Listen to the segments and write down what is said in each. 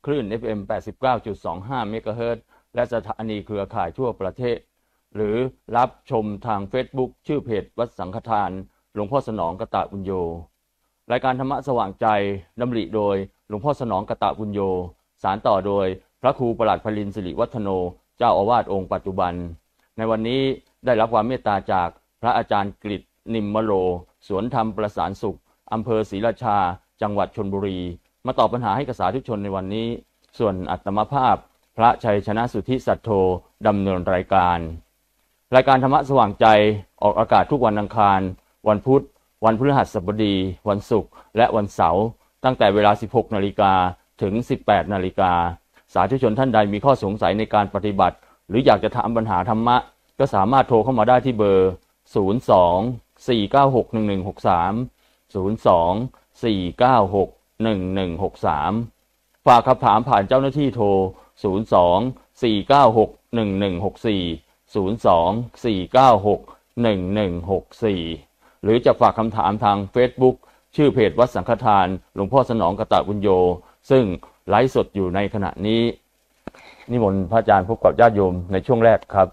คลื่น FM 89.25 เมกะเฮิรตซ์และสถานีเครือข่ายทั่วประเทศหรือรับชมทาง Facebook ชื่อเพจวัดสังฆทานหลวงพ่อสนองกตบุญโญรายการธรรมะสว่างใจดำริโดยหลวงพ่อสนองกตบุญโญสารต่อโดยพระครูประหลัดพลินสิริวัฒโนเจ้าอาวาสองค์ปัจจุบันในวันนี้ได้รับความเมตตาจากพระอาจารย์กฤษนิมมโรสวนธรรมประสานสุขอำเภอศรีราชาจังหวัดชลบุรีมาตอบปัญหาให้กับสาธุชนในวันนี้ส่วนอัตมภาพพระชัยชนะสุทธิสัตโธดำเนินรายการธรรมะสว่างใจออกอากาศทุกวันอังคารวันพุธวันพฤหัสบดีวันศุกร์และวันเสาร์ตั้งแต่เวลา 16 นาฬิกาถึง 18 นาฬิกาสาธุชนท่านใดมีข้อสงสัยในการปฏิบัติหรืออยากจะถามปัญหาธรรมะก็สามารถโทรเข้ามาได้ที่เบอร์ 02-496-1163 ฝากคำถามผ่านเจ้าหน้าที่โทร 02-496-1164 หรือจะฝากคำถามทาง Facebook ชื่อเพจวัดสังฆทานหลวงพ่อสนองกตบุญโญซึ่งไลฟ์สดอยู่ในขณะนี้นิมนต์พระอาจารย์พบกับญาติโยมในช่วงแรกครับ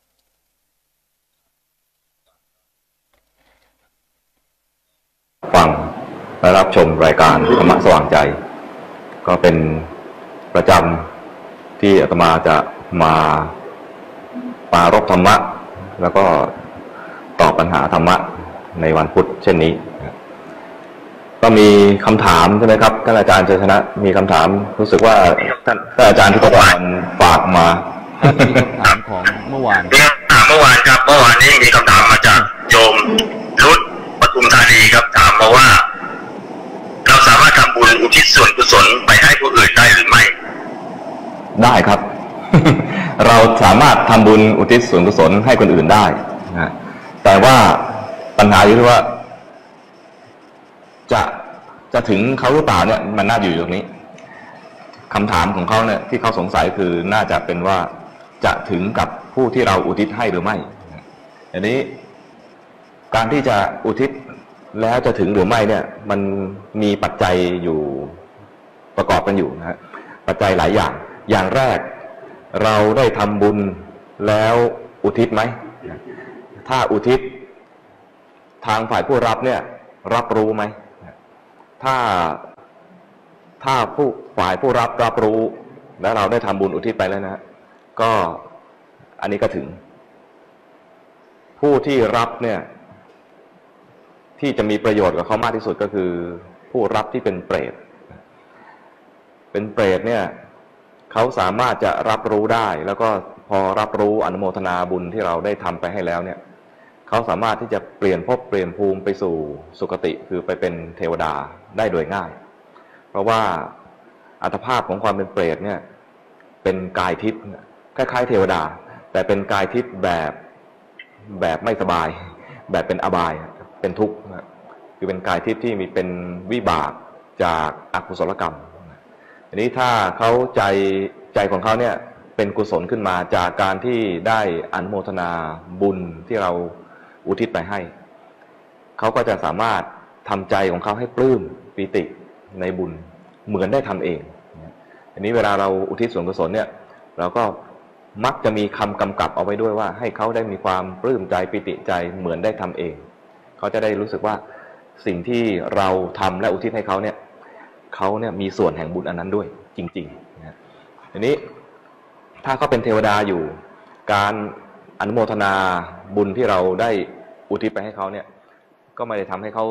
ฟังและรับชมรายการธรรมะสว่างใจก็เป็นประจำที่อาตมาจะมาปรารภธรรมะแล้วก็ตอบปัญหาธรรมะในวันพุธเช่นนี้ก็มีคำถามใช่ไหมครับท่านอาจารย์ชัยชนะมีคำถามรู้สึกว่าท่านอาจารย์ที่ประานฝากมามีคำถามของเมื่อวานครับเมื่อวานนี้มีคำถามมาจากโยมรุตปทุมธานีครับถามมาว่าเราสามารถทำบุญอุทิศส่วนกุศลไปให้ผู้อื่นได้หรือไม่ได้ครับ เราสามารถทำบุญอุทิศส่วนกุศลให้คนอื่นได้นะแต่ว่าปัญหาอยู่ที่ว่าจะถึงเขาหรือเปล่าเนี่ยมันน่าอยู่ตรงนี้คำถามของเขาเนี่ยที่เขาสงสัยคือน่าจะเป็นว่าจะถึงกับผู้ที่เราอุทิศให้หรือไม่อันนี้การที่จะอุทิศแล้วจะถึงหรือไม่เนี่ยมันมีปัจจัยอยู่ประกอบกันอยู่นะฮะปัจจัยหลายอย่างอย่างแรกเราได้ทำบุญแล้วอุทิศไหมถ้าอุทิศทางฝ่ายผู้รับเนี่ยรับรู้ไหมถ้าฝ่ายผู้รับรู้แล้วเราได้ทำบุญอุทิศไปแล้วนะก็อันนี้ก็ถึงผู้ที่รับเนี่ยที่จะมีประโยชน์กับเขามากที่สุดก็คือผู้รับที่เป็นเปรตเนี่ยเขาสามารถจะรับรู้ได้แล้วก็พอรับรู้อนุโมทนาบุญที่เราได้ทำไปให้แล้วเนี่ยเขาสามารถที่จะเปลี่ยนภพเปลี่ยนภูมิไปสู่สุคติคือไปเป็นเทวดาได้โดยง่ายเพราะว่าอัตภาพของความเป็นเปรตเนี่ยเป็นกายทิพย์คล้ายๆเทวดาแต่เป็นกายทิพย์แบบไม่สบายแบบเป็นอบายเป็นทุกข์คือเป็นกายทิพย์ที่มีเป็นวิบากจากอกุศลกรรมอันนี้ถ้าเขาใจของเขาเนี่ยเป็นกุศลขึ้นมาจากการที่ได้อนุโมทนาบุญที่เราอุทิศไปให้เขาก็จะสามารถทำใจของเขาให้ปลื้มปิติในบุญเหมือนได้ทำเองอันนี้เวลาเราอุทิศส่วนกุศลเนี่ยเราก็มักจะมีคำกำกับเอาไว้ด้วยว่าให้เขาได้มีความปลื้มใจปิติใจเหมือนได้ทำเองเขาจะได้รู้สึกว่าสิ่งที่เราทำและอุทิศให้เขาเนี่ยมีส่วนแห่งบุญอันนั้นด้วยจริงๆนะอันนี้ถ้าเขาเป็นเทวดาอยู่การอนุโมทนาบุญที่เราได้อุทิศไปให้เขาเนี่ยก็ไม่ได้ทำให้เขา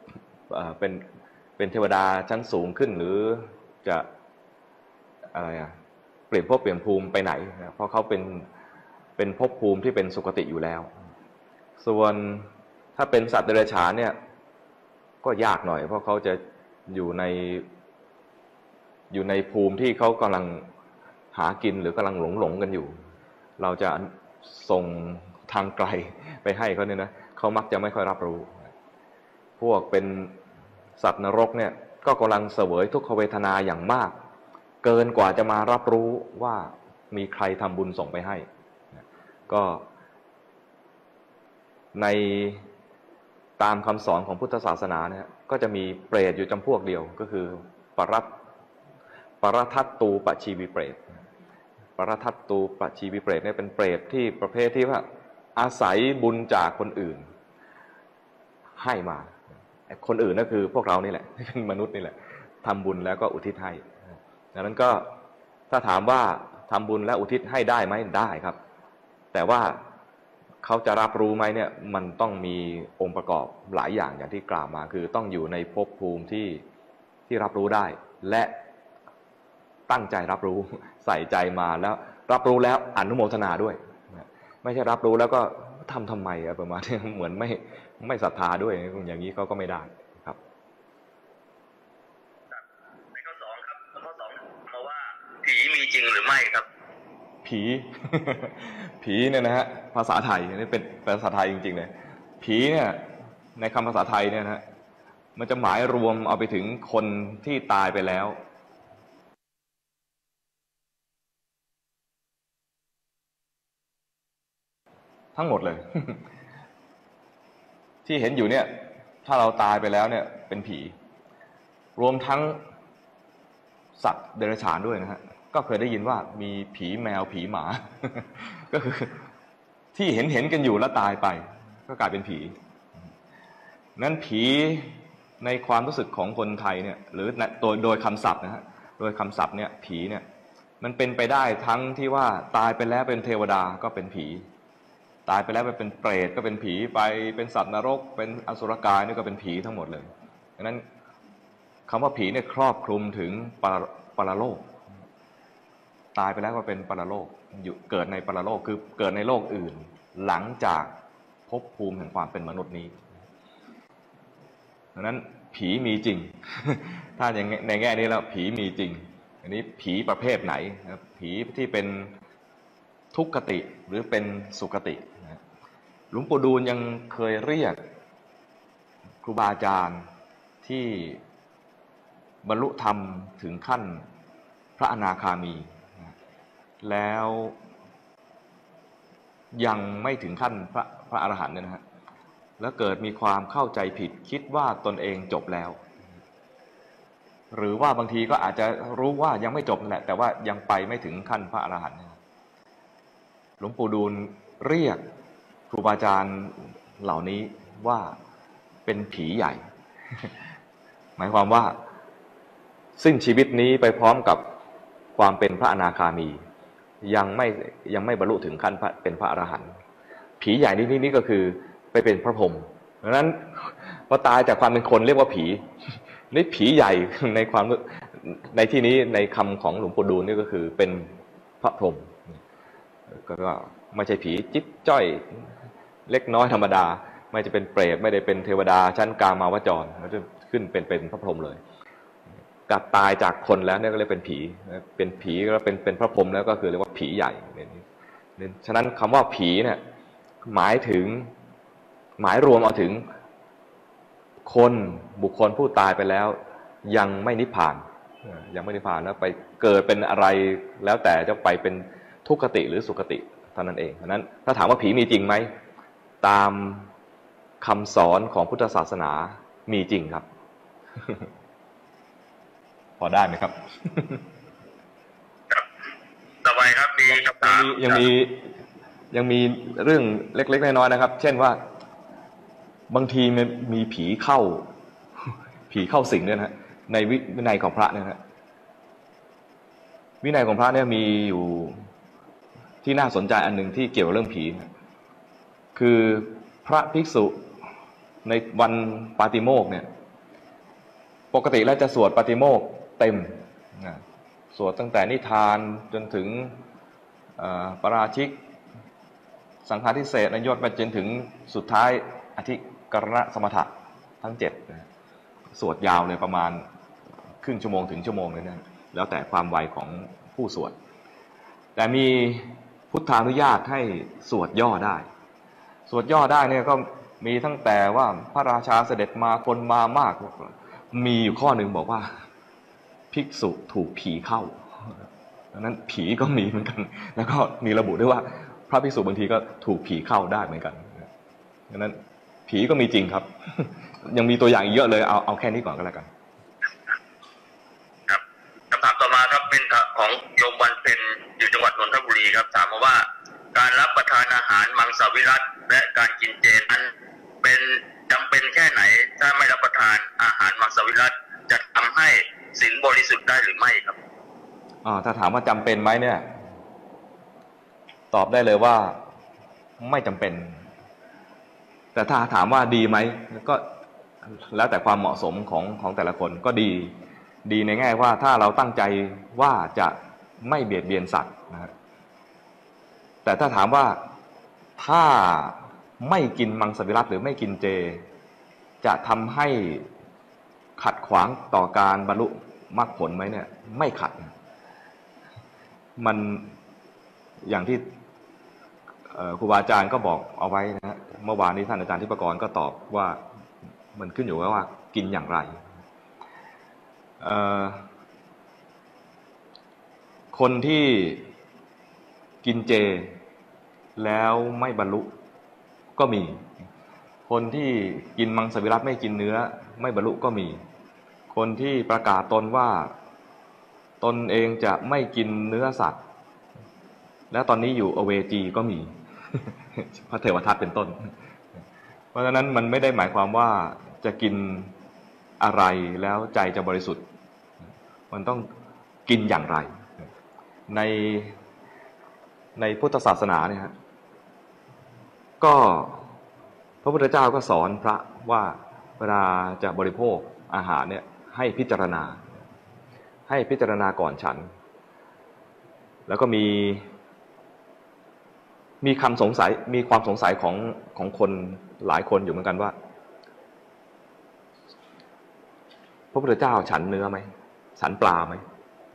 เป็นเทวดาชั้นสูงขึ้นหรือจะอะไรเปลี่ยนภพเปลี่ยนภูมิไปไหนนะเพราะเขาเป็นภพภูมิที่เป็นสุคติอยู่แล้วส่วนถ้าเป็นสัตว์เดรัจฉานเนี่ยก็ยากหน่อยเพราะเขาจะอยู่ในภูมิที่เขากำลังหากินหรือกำลังหลงกันอยู่เราจะส่งทางไกลไปให้เขาเนี่ยนะเขามักจะไม่ค่อยรับรู้พวกเป็นสัตว์นรกเนี่ยก็กำลังเสวยทุกขเวทนาอย่างมากเกินกว่าจะมารับรู้ว่ามีใครทำบุญส่งไปให้ก็ในตามคำสอนของพุทธศาสนาเนี่ยก็จะมีเปรตอยู่จำพวกเดียวก็คือปปรทัตตูปชีวิเปรตปรทัตตูปชีวิเปรตเนี่ยเป็นเปรตที่ประเภทที่ว่าอาศัยบุญจากคนอื่นให้มาคนอื่นก็คือพวกเรานี่แหละเป็นมนุษย์นี่แหละทำบุญแล้วก็อุทิศให้ดังนั้นก็ถ้าถามว่าทำบุญและอุทิศให้ได้ไหมได้ครับแต่ว่าเขาจะรับรู้ไหมเนี่ยมันต้องมีองค์ประกอบหลายอย่างอย่างที่กล่าวมาคือต้องอยู่ในภพภูมิที่รับรู้ได้และตั้งใจรับรู้ใส่ใจมาแล้วรับรู้แล้วอนุโมทนาด้วยไม่ใช่รับรู้แล้วก็ทำไมประมาณนี้เหมือนไม่ศรัทธาด้วยอย่างนี้ก็ไม่ได้ครับในข้อสองครับข้อสองมาว่าผีมีจริงหรือไม่ครับผี ผีเนี่ยนะฮะภาษาไทยนี่เป็นภาษาไทยจริงๆเลยผีเนี่ยในคำภาษาไทยเนี่ยนะมันจะหมายรวมเอาไปถึงคนที่ตายไปแล้วทั้งหมดเลย ที่เห็นอยู่เนี่ยถ้าเราตายไปแล้วเนี่ยเป็นผีรวมทั้งสัตว์เดรัจฉานด้วยนะฮะก็เคยได้ยินว่ามีผีแมวผีหมา ก็คือที่เห็นกันอยู่แล้วตายไปก็กลายเป็นผีนั้นผีในความรู้สึกของคนไทยเนี่ยหรือโดยคำศัพท์นะฮะโดยคำศัพท์เนี่ยผีเนี่ยมันเป็นไปได้ทั้งที่ว่าตายไปแล้วเป็นเทวดาก็เป็นผีตายไปแล้วไปเป็นเปรตก็เป็นผีไปเป็นสัตว์นรกเป็นอสุรกายนี่ก็เป็นผีทั้งหมดเลยดังนั้นคำว่าผีเนี่ยครอบคลุมถึงปรโลกตายไปแล้วก็เป็นปรโลกอยู่เกิดในปรโลกคือเกิดในโลกอื่นหลังจากภพภูมิแห่งความเป็นมนุษย์นี้ดังนั้นผีมีจริง ถ้าอย่างในแง่นี้แล้วผีมีจริงอันนี้ผีประเภทไหนผีที่เป็นทุกขติหรือเป็นสุขติหลวงปู่ดูลยังเคยเรียกครูบาอาจารย์ที่บรรลุธรรมถึงขั้นพระอนาคามีแล้วยังไม่ถึงขั้นพระอรหันต์เนี่ยนะฮะแล้วเกิดมีความเข้าใจผิดคิดว่าตนเองจบแล้วหรือว่าบางทีก็อาจจะรู้ว่ายังไม่จบนั่นแหละแต่ว่ายังไปไม่ถึงขั้นพระอรหันต์หลวงปู่ดูลเรียกครูบาอาจารย์เหล่านี้ว่าเป็นผีใหญ่ หมายความว่าสิ้นชีวิตนี้ไปพร้อมกับความเป็นพระอนาคามียังไม่บรรลุถึงขั้นเป็นพระอรหันต์ผีใหญ่นี่ก็คือไปเป็นพระพรหมดังนั้นพอตายจากความเป็นคนเรียกว่าผีนี่ผีใหญ่ในความในที่นี้ในคำของหลวงปู่ดูลนี่ก็คือเป็นพระพรหมก็ไม่ใช่ผีจิ๊บจ้อยเล็กน้อยธรรมดาไม่จะเป็นเปรตไม่ได้เป็นเทวดาชั้นกามาวจรมันจะขึ้นเป็นพระพรหมเลยกับตายจากคนแล้วเนี่ยก็เรียกเป็นผีแล้วเป็นพระพรหมแล้วก็คือเรียกว่าผีใหญ่ฉะนั้นคำว่าผีเนี่ยหมายรวมเอาถึงคนบุคคลผู้ตายไปแล้วยังไม่นิพพานแล้วไปเกิดเป็นอะไรแล้วแต่จะไปเป็นทุกขติหรือสุขติเท่านั้นเองฉะนั้นถ้าถามว่าผีมีจริงไหมตามคำสอนของพุทธศาสนามีจริงครับ พอได้ไหมครับต่อไปครับมีคำถามยังมีเรื่องเล็กๆน้อยๆนะครับเช่นว่าบางทีมันมีผีเข้าสิงเนี่ยนะในวินัยของพระเนี่ยนะวินัยของพระเนี่ยมีอยู่ที่น่าสนใจอันหนึ่งที่เกี่ยวกับเรื่องผีคือพระภิกษุในวันปาติโมกข์เนี่ยปกติแล้วจะสวดปาติโมกข์เต็มสวดตั้งแต่นิทานจนถึงปราชิกสังฆาทิเศษนยศไปจนถึงสุดท้ายอธิกรณสมถะทั้ง7สวดยาวเลยประมาณครึ่งชั่วโมงถึงชั่วโมงเลยนะแล้วแต่ความไวของผู้สวดแต่มีพุทธานุญาตให้สวดย่อได้เนี่ยก็มีตั้งแต่ว่าพระราชาเสด็จมาคนมามากมีอยู่ข้อหนึ่งบอกว่าภิกษุถูกผีเข้าดังนั้นผีก็มีเหมือนกันแล้วก็มีระบุด้วยว่าพระภิกษุบางทีก็ถูกผีเข้าได้เหมือนกันดังนั้นผีก็มีจริงครับ ยังมีตัวอย่างเยอะเลยเอาแค่นี้ก่อนก็แล้วกันครับคำถามต่อมาครับของโยมวันเพ็ญอยู่จังหวัดนนทบุรีครับถามมาว่าการรับประทานอาหารมังสวิรัติและการกินเจนั้นเป็นจำเป็นแค่ไหนถ้าไม่รับประทานอาหารมังสวิรัติจะทำให้ศีลบริสุทธิ์ได้หรือไม่ครับถ้าถามว่าจำเป็นไหมเนี่ยตอบได้เลยว่าไม่จำเป็นแต่ถ้าถามว่าดีไหมก็แล้วแต่ความเหมาะสมของแต่ละคนก็ดีในแง่ว่าถ้าเราตั้งใจว่าจะไม่เบียดเบียนสัตว์นะแต่ถ้าถามว่าถ้าไม่กินมังสวิรัติหรือไม่กินเจจะทำให้ขัดขวางต่อการบรรลุมรรคผลไหมเนี่ยไม่ขัดมันอย่างที่ครูบาอาจารย์ก็บอกเอาไว้นะฮะเมื่อวานนี้ท่านอาจารย์ทิพกรก็ตอบว่ามันขึ้นอยู่กับว่ากินอย่างไรคนที่กินเจแล้วไม่บรรลุก็มีคนที่กินมังสวิรัติไม่กินเนื้อไม่บรรลุก็มีคนที่ประกาศตนว่าตนเองจะไม่กินเนื้อสัตว์แล้วตอนนี้อยู่อเวจีก็มี พระเทวทัตเป็นต้นเพราะฉะนั้นมันไม่ได้หมายความว่าจะกินอะไรแล้วใจจะบริสุทธิ์มันต้องกินอย่างไรในพุทธศาสนาเนี่ยฮะก็พระพุทธเจ้าก็สอนพระว่าเวลาจะบริโภคอาหารเนี่ยให้พิจารณาก่อนฉันแล้วก็มีความสงสัยของคนหลายคนอยู่เหมือนกันว่าพระพุทธเจ้าฉันเนื้อไหมฉันปลาไหม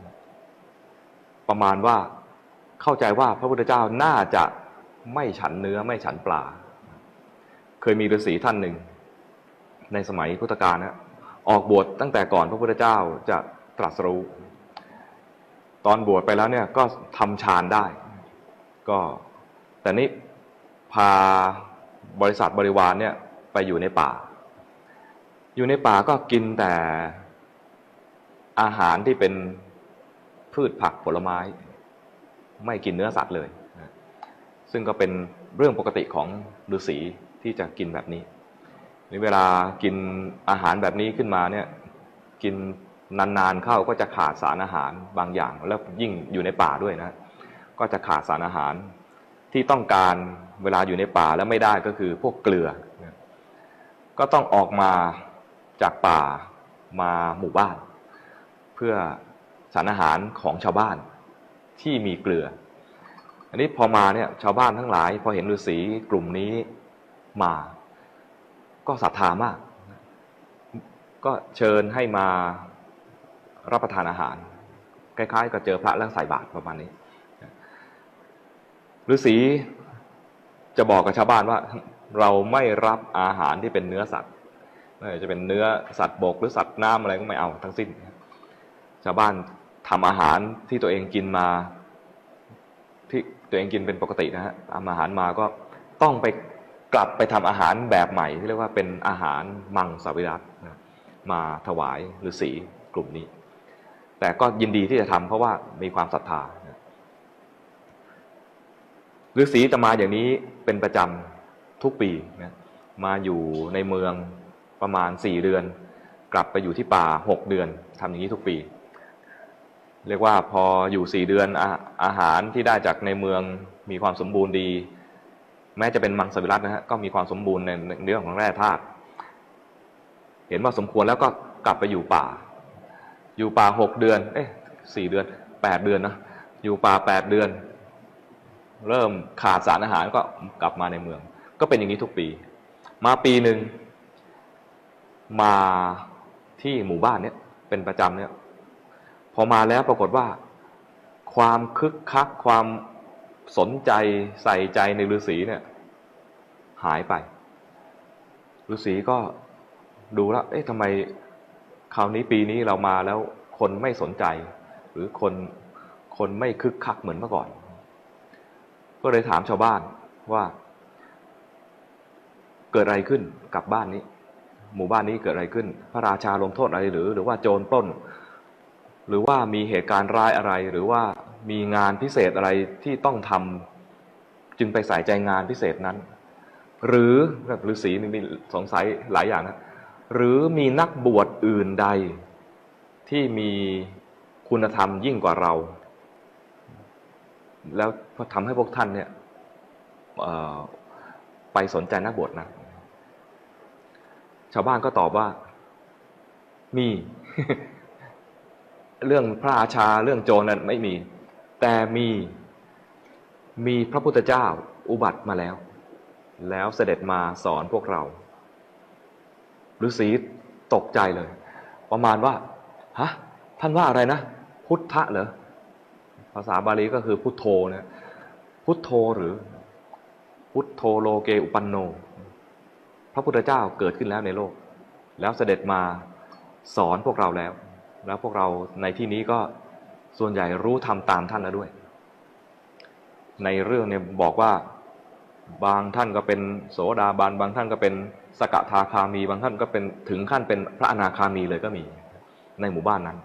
ประมาณว่าเข้าใจว่าพระพุทธเจ้าน่าจะไม่ฉันเนื้อไม่ฉันปลาเคยมีฤาษีท่านหนึ่งในสมัยพุทธกาลนะออกบวชตั้งแต่ก่อนพระพุทธเจ้าจะตรัสรู้ตอนบวชไปแล้วเนี่ยก็ทำฌานได้ก็แต่นี้พาบริษัทบริวารเนี่ยไปอยู่ในป่าก็กินแต่อาหารที่เป็นพืชผักผลไม้ไม่กินเนื้อสัตว์เลยซึ่งก็เป็นเรื่องปกติของฤาษีที่จะกินแบบนี้ในเวลากินอาหารแบบนี้ขึ้นมาเนี่ยกินนานๆเข้าก็จะขาดสารอาหารบางอย่างแล้วยิ่งอยู่ในป่าด้วยนะก็จะขาดสารอาหารที่ต้องการเวลาอยู่ในป่าแล้วไม่ได้ก็คือพวกเกลือก็ต้องออกมาจากป่ามาหมู่บ้านเพื่อสารอาหารของชาวบ้านที่มีเกลืออันนี้พอมาเนี่ยชาวบ้านทั้งหลายพอเห็นฤาษีกลุ่มนี้มาก็ศรัทธามากก็เชิญให้มารับประทานอาหารคล้ายๆกับเจอพระแล้วใส่บาตรประมาณนี้ฤาษีจะบอกกับชาวบ้านว่าเราไม่รับอาหารที่เป็นเนื้อสัตว์ไม่ว่าจะเป็นเนื้อสัตว์บกหรือสัตว์น้ำอะไรก็ไม่เอาทั้งสิ้นชาวบ้านทำอาหารที่ตัวเองกินมาที่ตัวเองกินเป็นปกตินะฮะทำอาหารมาก็ต้องไปกลับไปทำอาหารแบบใหม่ที่เรียกว่าเป็นอาหารมังสวิรัติมาถวายฤาษีกลุ่มนี้แต่ก็ยินดีที่จะทำเพราะว่ามีความศรัทธาฤาษีจะมาอย่างนี้เป็นประจำทุกปีนะมาอยู่ในเมืองประมาณ4 เดือนกลับไปอยู่ที่ป่า6 เดือนทำอย่างนี้ทุกปีเรียกว่าพออยู่4 เดือนอาหารที่ได้จากในเมืองมีความสมบูรณ์ดีแม้จะเป็นมังสวิรัตินะฮะก็มีความสมบูรณ์ในเรื่องของแร่ธาตุเห็นว่าสมควรแล้วก็กลับไปอยู่ป่า6 เดือน4 เดือน8 เดือนนะอยู่ป่า8 เดือนเริ่มขาดสารอาหารก็กลับมาในเมืองก็เป็นอย่างนี้ทุกปีมาปีหนึ่งมาที่หมู่บ้านเนี้ยเป็นประจำเนี่ยพอมาแล้วปรากฏว่าความคึกคักความสนใจใส่ใจในฤาษีเนี่ยหายไปฤาษีก็ดูแล้วทำไมคราวนี้ปีนี้เรามาแล้วคนไม่สนใจหรือคนไม่คึกคักเหมือนเมื่อก่อนก็เลยถามชาวบ้านว่าเกิดอะไรขึ้นกับบ้านนี้หมู่บ้านนี้เกิดอะไรขึ้นพระราชาลงโทษอะไรหรือว่าโจรปล้นหรือว่ามีเหตุการณ์ร้ายอะไรหรือว่ามีงานพิเศษอะไรที่ต้องทำจึงไปใส่ใจงานพิเศษนั้นหรือฤาษีมีสงสัยหลายอย่างนะหรือมีนักบวชอื่นใดที่มีคุณธรรมยิ่งกว่าเราแล้วทำให้พวกท่านเนี่ยไปสนใจนักบวชนะชาวบ้านก็ตอบว่ามี เรื่องพระราชาเรื่องโจรนั้นไม่มีแต่มีพระพุทธเจ้าอุบัติมาแล้วเสด็จมาสอนพวกเราฤาษีตกใจเลยประมาณว่าฮะท่านว่าอะไรนะพุทธะเหรอภาษาบาลีก็คือพุทโธนะพุทโธหรือพุทโธโลเกอุปันโนพระพุทธเจ้าเกิดขึ้นแล้วในโลกแล้วเสด็จมาสอนพวกเราแล้วพวกเราในที่นี้ก็ส่วนใหญ่รู้ทำตามท่านแล้วด้วยในเรื่องเนี่ยบอกว่าบางท่านก็เป็นโสดาบันบางท่านก็เป็นสกทาคามีบางท่านก็เป็นถึงขั้นเป็นพระอนาคามีเลยก็มีในหมู่บ้านนั้น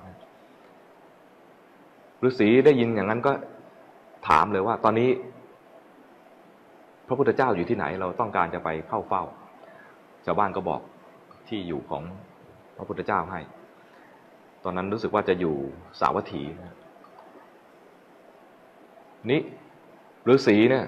ฤาษีได้ยินอย่างนั้นก็ถามเลยว่าตอนนี้พระพุทธเจ้าอยู่ที่ไหนเราต้องการจะไปเข้าเฝ้าชาวบ้านก็บอกที่อยู่ของพระพุทธเจ้าให้ตอนนั้นรู้สึกว่าจะอยู่สาวัตถีนี้ฤาษีเนี่ย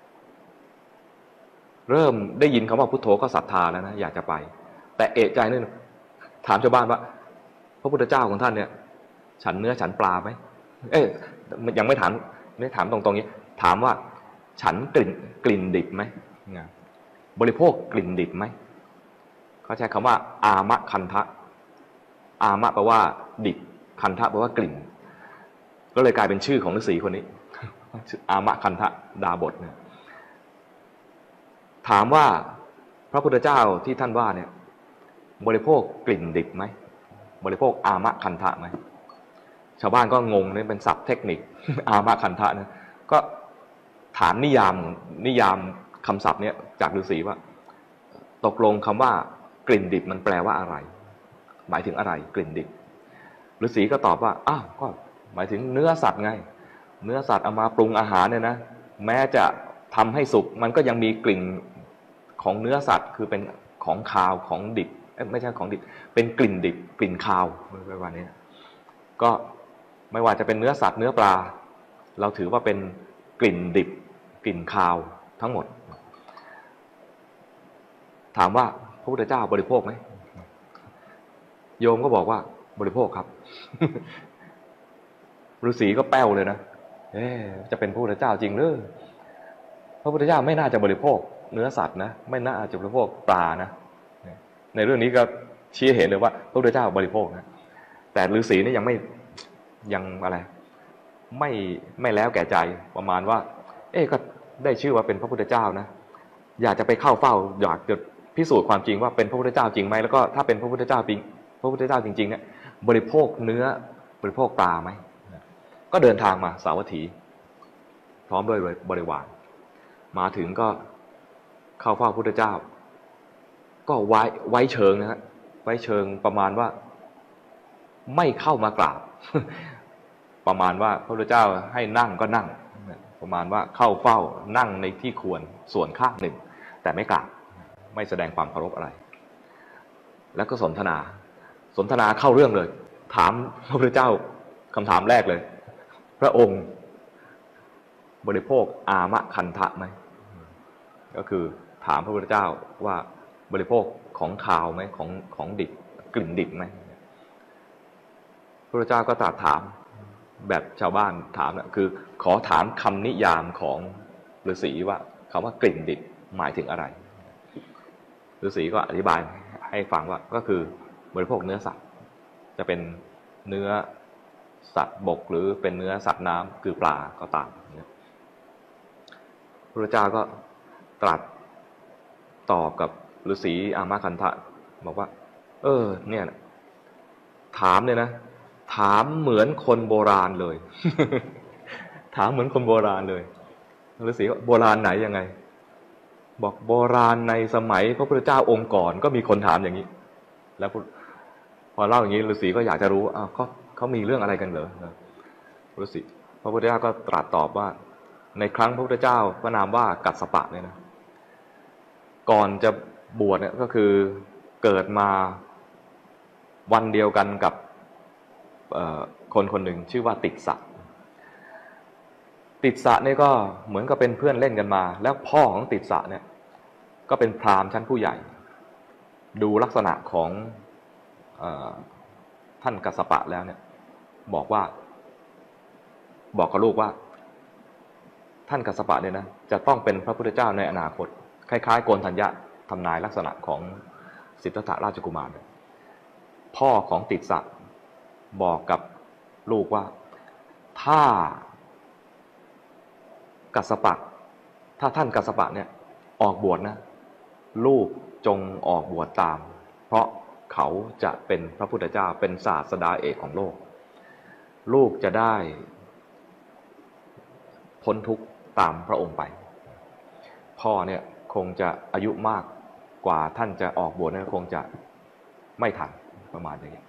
เริ่มได้ยินคำว่าพุทโธก็ศรัทธาแล้วนะอยากจะไปแต่เอะใจนึงถามชาวบ้านว่าพระพุทธเจ้าของท่านเนี่ยฉันเนื้อฉันปลาไหมยังไม่ถามตรงๆนี้ถามว่าฉันกลิ่นดิบไหมบริโภคกลิ่นดิบไหมเขาใช้คำว่าอามะคันทะอามะแปลว่าดิบคันทะแปลว่ากลิ่นก็เลยกลายเป็นชื่อของฤาษีคนนี้อามะคันทะดาบทเนี่ยถามว่าพระพุทธเจ้าที่ท่านว่าเนี่ยบริโภคกลิ่นดิบไหมบริโภคอามะคันทะไหมชาวบ้านก็งงนี่เป็นศัพท์เทคนิคอามะคันทะนะก็ถามนิยามคำศัพท์เนี่ยจากฤาษีว่าตกลงคำว่ากลิ่นดิบมันแปลว่าอะไรหมายถึงอะไรกลิ่นดิบฤาษีก็ตอบว่าอ้าวก็หมายถึงเนื้อสัตว์ไงเนื้อสัตว์เอามาปรุงอาหารเนี่ยนะแม้จะทำให้สุกมันก็ยังมีกลิ่นของเนื้อสัตว์คือเป็นของคาวของดิบไม่ใช่ของดิบเป็นกลิ่นดิบกลิ่นคาวประมาณนี้ก็ไม่ว่าจะเป็นเนื้อสัตว์เนื้อปลาเราถือว่าเป็นกลิ่นดิบกลิ่นคาวทั้งหมดถามว่าพระพุทธเจ้าบริโภคไหมโยมก็บอกว่าบริโภคครับ ฤาษีก็แป้วเลยนะจะเป็นพระพุทธเจ้าจริงหรือพระพุทธเจ้าไม่น่าจะบริโภคเนื้อสัตว์นะไม่น่าจะบริโภคปลานะในเรื่องนี้ก็ชี้เห็นเลยว่าพระพุทธเจ้าบริโภคนะแต่ฤาษีนี่ยังอะไรไม่แล้วแก่ใจประมาณว่าก็ได้ชื่อว่าเป็นพระพุทธเจ้านะอยากจะไปเข้าเฝ้าอยากจะพิสูจน์ความจริงว่าเป็นพระพุทธเจ้าจริงไหมแล้วก็ถ้าเป็นพระพุทธเจ้าจริงเนี่ยบริโภคเนื้อบริโภคปลาไหมก็เดินทางมาสาวัตถีพร้อมด้วยบริวารมาถึงก็เข้าเฝ้าพระพุทธเจ้าก็ไว้เชิงนะฮะไว้เชิงประมาณว่าไม่เข้ามากราบ ประมาณว่าพระพุทธเจ้าให้นั่งก็นั่งประมาณว่าเข้าเฝ้านั่งในที่ควรส่วนข้างหนึ่งแต่ไม่กราบไม่แสดงความเคารพอะไรแล้วก็สนทนาเข้าเรื่องเลยถามพระพุทธเจ้าคำถามแรกเลยพระองค์บริโภคอามะคันทะไหมก็คือถามพระพุทธเจ้าว่าบริโภคของคาวไหมของดิบกลิ่นดิบไหมพระพุทธเจ้าก็ตรัสถามแบบชาวบ้านถามนะคือขอถามคำนิยามของฤาษีว่าคำว่ากลิ่นดิบหมายถึงอะไรฤาษีก็อธิบายให้ฟังว่าก็คือบริโภคเนื้อสัตว์จะเป็นเนื้อสัตว์บกหรือเป็นเนื้อสัตว์น้ำคือปลาก็ตามพระเจ้าก็ตรัสตอบกับฤาษีอามะคันทะบอกว่าเนี่ยถามเนี่ยนะถามเหมือนคนโบราณเลย ถามเหมือนคนโบราณเลยฤาษีโบราณไหนยังไงบอกโบราณในสมัยพระพุทธเจ้าองค์ก่อนก็มีคนถามอย่างนี้แล้วพอเล่าอย่างนี้ฤาษีก็อยากจะรู้ก็เขามีเรื่องอะไรกันเหรอฤาษีพระพุทธเจ้าก็ตรัสตอบว่าในครั้งพระพุทธเจ้าพระนามว่ากัสสปะเนี่ยนะก่อนจะบวชเนี่ยก็คือเกิดมาวันเดียวกันกับคนคนหนึ่งชื่อว่าติสสะนี่ก็เหมือนกับเป็นเพื่อนเล่นกันมาแล้วพ่อของติสสะเนี่ยก็เป็นพราหมณ์ชั้นผู้ใหญ่ดูลักษณะของท่านกัสสปะแล้วเนี่ยบอกกับลูกว่าท่านกัสสปะเนี่ยนะจะต้องเป็นพระพุทธเจ้าในอนาคตคล้ายๆโกณฑัญญะทำนายลักษณะของสิทธัตถราชกุมารพ่อของติสสะบอกกับลูกว่าถ้ากัสสปะถ้าท่านกัสสปะเนี่ยออกบวชนะลูกจงออกบวชตามเพราะเขาจะเป็นพระพุทธเจ้าเป็นศาสดาเอกของโลกลูกจะได้พ้นทุกข์ตามพระองค์ไปพ่อเนี่ยคงจะอายุมากกว่าท่านจะออกบวชเนี่ยคงจะไม่ทันประมาณอย่างนี้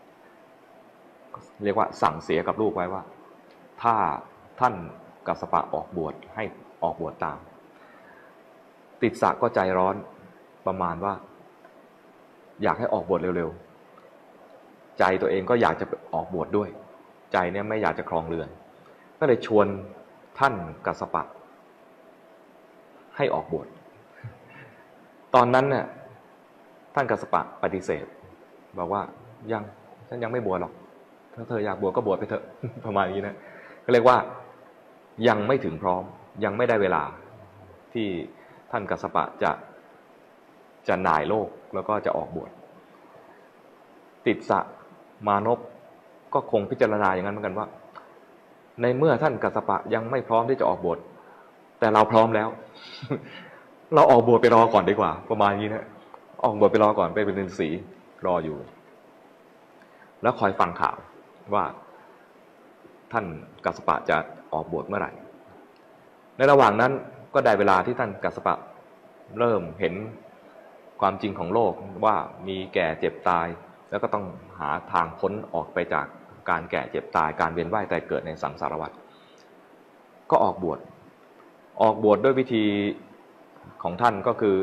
เรียกว่าสั่งเสียกับลูกไว้ว่าถ้าท่านกัสสปะออกบวชให้ออกบวชตามติสสะก็ใจร้อนประมาณว่าอยากให้ออกบวชเร็วๆใจตัวเองก็อยากจะออกบวชด้วยใจเนี่ยไม่อยากจะครองเรือนก็เลยชวนท่านกัสสปะให้ออกบวชตอนนั้นเนี่ยท่านกัสสปะปฏิเสธบอกว่าฉันยังไม่บวชหรอกถ้าเธออยากบวชก็บวชไปเถอะประมาณนี้นะก็เรียกว่ายังไม่ถึงพร้อมยังไม่ได้เวลาที่ท่านกัสสปะจะหน่ายโลกแล้วก็จะออกบวชติสสะมานพก็คงพิจารณาอย่างนั้นเหมือนกันว่าในเมื่อท่านกัสสปะยังไม่พร้อมที่จะออกบวชแต่เราพร้อมแล้ว เราออกบวชไปรอก่อนดีกว่าประมาณนี้นะออกบวชไปรอก่อนไปเป็นฤาษีรออยู่แล้วคอยฟังข่าวว่าท่านกัสสปะจะออกบวชเมื่อไหร่ในระหว่างนั้นก็ได้เวลาที่ท่านกัสสปะเริ่มเห็นความจริงของโลกว่ามีแก่เจ็บตายแล้วก็ต้องหาทางพ้นออกไปจากการแก่เจ็บตายการเวียนว่ายตายเกิดในสังสารวัฏก็ออกบวชด้วยวิธีของท่านก็คือ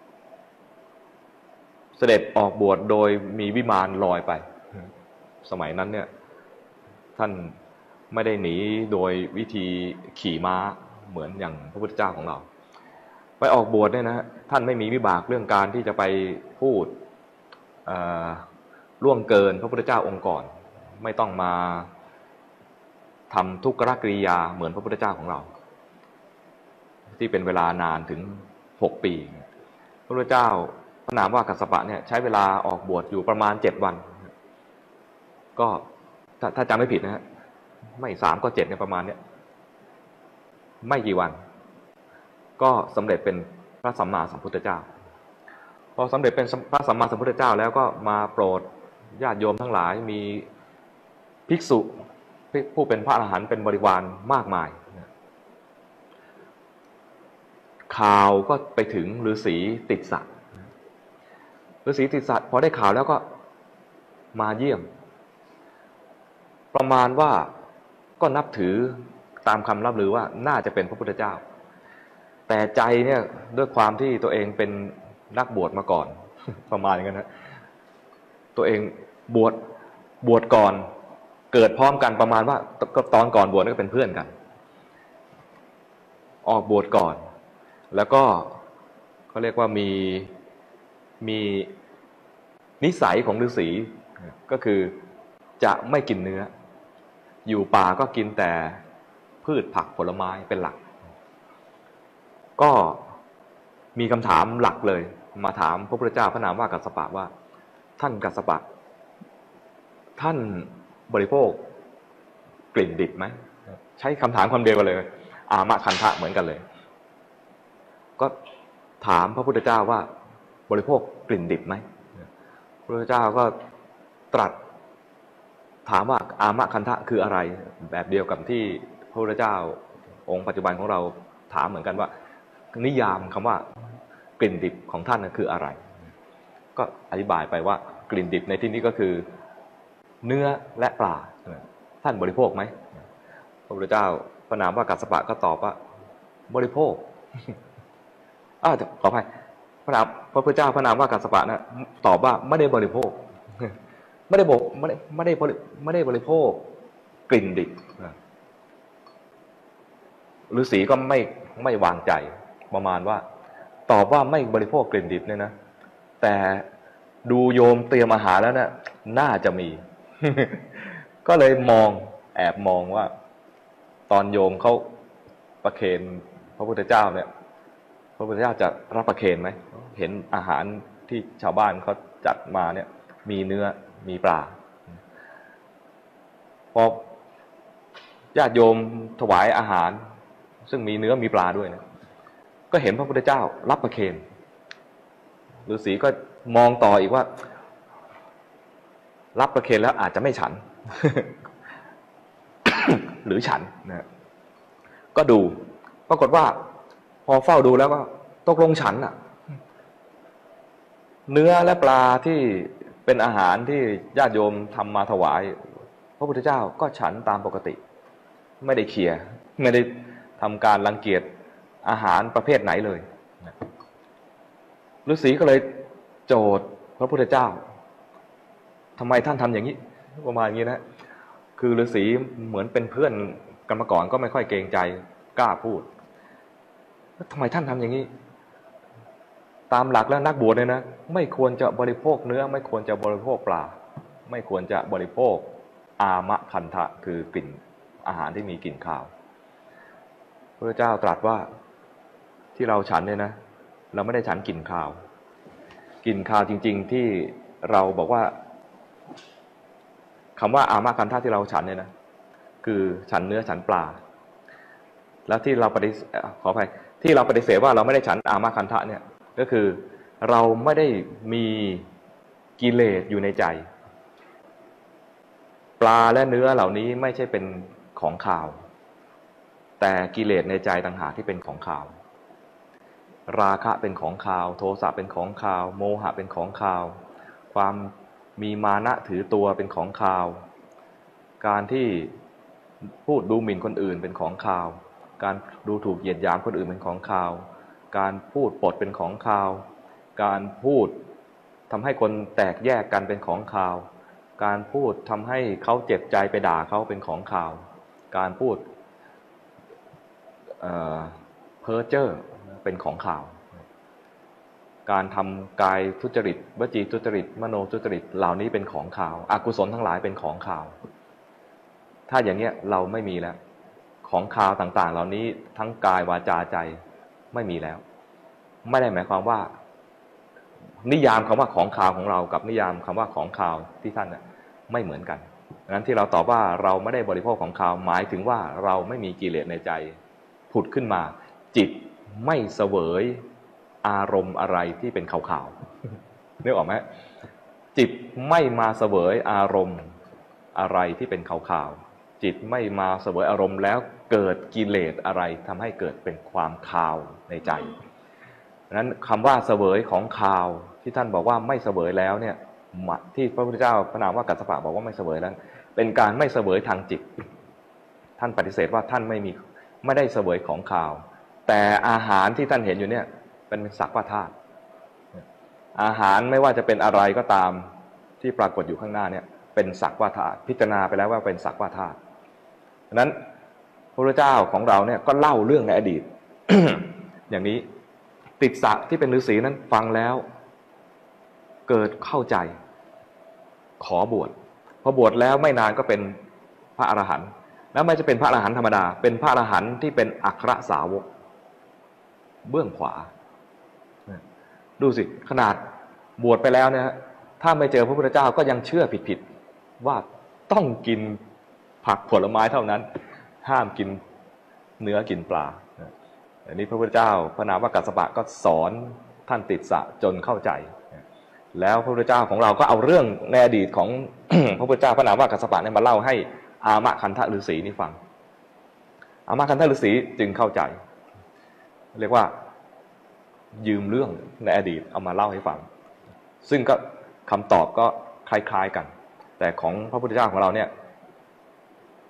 เสด็จออกบวชโดยมีวิมานลอยไปสมัยนั้นเนี่ยท่านไม่ได้หนีโดยวิธีขี่ม้าเหมือนอย่างพระพุทธเจ้าของเราไปออกบวชเนี่ยนะท่านไม่มีวิบากเรื่องการที่จะไปพูดล่วงเกินพระพุทธเจ้าองค์ก่อนไม่ต้องมาทำทุกขกริยาเหมือนพระพุทธเจ้าของเราที่เป็นเวลานานถึง6 ปีพระพุทธเจ้าพระนามว่ากัสสปะเนี่ยใช้เวลาออกบวชอยู่ประมาณ7 วันก็ถ้าจำไม่ผิดนะฮะไม่3 ก็ 7เนี่ยประมาณเนี้ยไม่กี่วันก็สำเร็จเป็นพระสัมมาสัมพุทธเจ้าพอสำเร็จเป็นพระสัมมาสัมพุทธเจ้าแล้วก็มาโปรดญาติโยมทั้งหลายมีภิกษุผู้เป็นพระอรหันต์เป็นบริวารมากมายข่าวก็ไปถึงฤาษีติสสะพอได้ข่าวแล้วก็มาเยี่ยมประมาณว่าก็นับถือตามคำรับลือว่าน่าจะเป็นพระพุทธเจ้าแต่ใจเนี่ยด้วยความที่ตัวเองเป็นนักบวชมาก่อน ประมาณอย่างนั้นนะตัวเองบวชก่อนเกิดพร้อมกันประมาณว่าตอนก่อนบวชก็เป็นเพื่อนกันออกบวชก่อนแล้วก็เขาเรียกว่ามีนิสัยของฤาษีก็คือจะไม่กินเนื้ออยู่ป่าก็กินแต่พืชผักผลไม้เป็นหลักก็มีคำถามหลักเลยมาถามพระพุทธเจ้าพระนามว่ากัสสปะว่าท่านกัสสปะท่านบริโภคกลิ่นดิบไหมใช้คำถามคำเดียวกันเลยอามะคันทะเหมือนกันเลยก็ถามพระพุทธเจ้าว่าบริโภคกลิ่นดิบไหมพระพุทธเจ้าก็ตรัสถามว่าอามะคันทะคืออะไรแบบเดียวกับที่พระพุทธเจ้าองค์ปัจจุบันของเราถามเหมือนกันว่านิยามคำว่ากลิ่นดิบของท่านคืออะไรก็อธิบายไปว่ากลิ่นดิบในที่นี้ก็คือเนื้อและปลาท่านบริโภคไหมพระพุทธเจ้าพระนามว่ากัสสปะก็ตอบว่าบริโภคขออภัยพระพุทธเจ้าพระนามว่ากัสสปะนะตอบว่าไม่ได้บริโภคไม่ได้บริโภคกลิ่นดิบฤาษีก็ไม่วางใจประมาณว่าตอบว่าไม่บริโภคกลิ่นดิบเนี่ยนะแต่ดูโยมเตรียมอาหารแล้วนะน่าจะมี ก็เลยแอบมองว่าตอนโยมเขาประเคนพระพุทธเจ้าเนี่ยพระพุทธเจ้าจะรับประเคนไหมเห็นอาหารที่ชาวบ้านเขาจัดมาเนี่ยมีเนื้อมีปลาพอญาติโยมถวายอาหารซึ่งมีเนื้อมีปลาด้วยนะก็เห็นพระพุทธเจ้ารับประเคนฤาษีก็มองต่ออีกว่ารับประเคนแล้วอาจจะไม่ฉัน หรือฉันนะก็ดูปรากฏว่าพอเฝ้าดูแล้วก็ตกลงฉันน่ะเนื้อและปลาที่เป็นอาหารที่ญาติโยมทำมาถวายพระพุทธเจ้าก็ฉันตามปกติไม่ได้เคี่ยไม่ได้ทำการรังเกียจอาหารประเภทไหนเลยฤาษีก็เลยโจทย์พระพุทธเจ้าทำไมท่านทำอย่างนี้ประมาณนี้นะคือฤาษีเหมือนเป็นเพื่อนกันมาก่อนก็ไม่ค่อยเกรงใจกล้าพูดทำไมท่านทำอย่างนี้ตามหลักแล้วนักบวชเนี่ยนะไม่ควรจะบริโภคเนื้อไม่ควรจะบริโภคปลาไม่ควรจะบริโภคอามะคันทะคือกลิ่นอาหารที่มีกลิ่นคาวพระเจ้าตรัสว่าที่เราฉันเนี่ยนะเราไม่ได้ฉันกลิ่นคาวกลิ่นคาวจริงๆที่เราบอกว่าคำว่าอามะคันทะที่เราฉันเนี่ยนะคือฉันเนื้อฉันปลาแล้วที่เราขออภัยที่เราปฏิเสธว่าเราไม่ได้ฉันอามะคันทะเนี่ยก็คือเราไม่ได้มีกิเลสอยู่ในใจปลาและเนื้อเหล่านี้ไม่ใช่เป็นของคาวแต่กิเลสในใจต่างหากที่เป็นของคาวราคะเป็นของคาวโทสะเป็นของคาวโมหะเป็นของคาวความมีมานะถือตัวเป็นของคาวการที่พูดดูหมิ่นคนอื่นเป็นของคาวการดูถูกเหยียดหยามคนอื่นเป็นของคาวการพูดปดเป็นของคาวการพูดทำให้คนแตกแยกกันเป็นของคาวการพูดทำให้เขาเจ็บใจไปด่าเขาเป็นของคาวการพูดเพ้อเจ้อเป็นของคาวการทำกายทุจริตวจีทุจริตมโนทุจริตเหล่านี้เป็นของคาวอกุศลทั้งหลายเป็นของคาวถ้าอย่างเงี้ยเราไม่มีแล้วของคาวต่างๆเหล่านี้ทั้งกายวาจาใจไม่มีแล้วไม่ได้หมายความว่านิยามคำว่าของคาวของเรากับนิยามคำว่าของคาวที่ท่านเนี่ยไม่เหมือนกันดังนั้นที่เราตอบว่าเราไม่ได้บริโภคของคาวหมายถึงว่าเราไม่มีกิเลสในใจผุดขึ้นมาจิตไม่เสวยอารมณ์อะไรที่เป็นขาวๆนึกออกไหมจิตไม่มาเสวยอารมณ์อะไรที่เป็นขาวๆจิตไม่มาเสวยอารมณ์แล้วเกิดกิเลสอะไรทำให้เกิดเป็นความคาวในใจดังนั้นคำว่าเสวยของคาวที่ท่านบอกว่าไม่เสวยแล้วเนี่ยที่พระพุทธเจ้าพระนามว่ากัสสปะบอกว่าไม่เสวยนั้นเป็นการไม่เสวยทางจิตท่านปฏิเสธว่าท่านไม่ได้เสวยของคาวแต่อาหารที่ท่านเห็นอยู่เนี่ยเป็นสักว่าธาตุอาหารไม่ว่าจะเป็นอะไรก็ตามที่ปรากฏอยู่ข้างหน้าเนี่ยเป็นสักว่าธาตุพิจารณาไปแล้วว่าเป็นสักว่าธาตุดังนั้นพระพุทธเจ้าของเราเนี่ยก็เล่าเรื่องในอดีต อย่างนี้ติสสะที่เป็นฤาษีนั้นฟังแล้วเกิดเข้าใจขอบวชพอบวชแล้วไม่นานก็เป็นพระอรหันต์แล้วไม่จะเป็นพระอรหันต์ธรรมดาเป็นพระอรหันต์ที่เป็นอัครสาวกเบื้องขวาดูสิขนาดบวชไปแล้วเนี่ยถ้าไม่เจอพระพุทธเจ้าก็ยังเชื่อผิดว่าต้องกินผักผลไม้เท่านั้นห้ามกินเนื้อกินปลาอันนี้พระพุทธเจ้าพระนามว่ากัสสปะก็สอนท่านติสสะจนเข้าใจแล้วพระพุทธเจ้าของเราก็เอาเรื่องในอดีตของ พระพุทธเจ้าพระนามว่ากัสสปะเนี่ยมาเล่าให้อามะคันทะฤาษีนี่ฟังอามะคันทะฤาษีจึงเข้าใจเรียกว่ายืมเรื่องในอดีตเอามาเล่าให้ฟังซึ่งก็คำตอบก็คล้ายๆกันแต่ของพระพุทธเจ้าของเราเนี่ย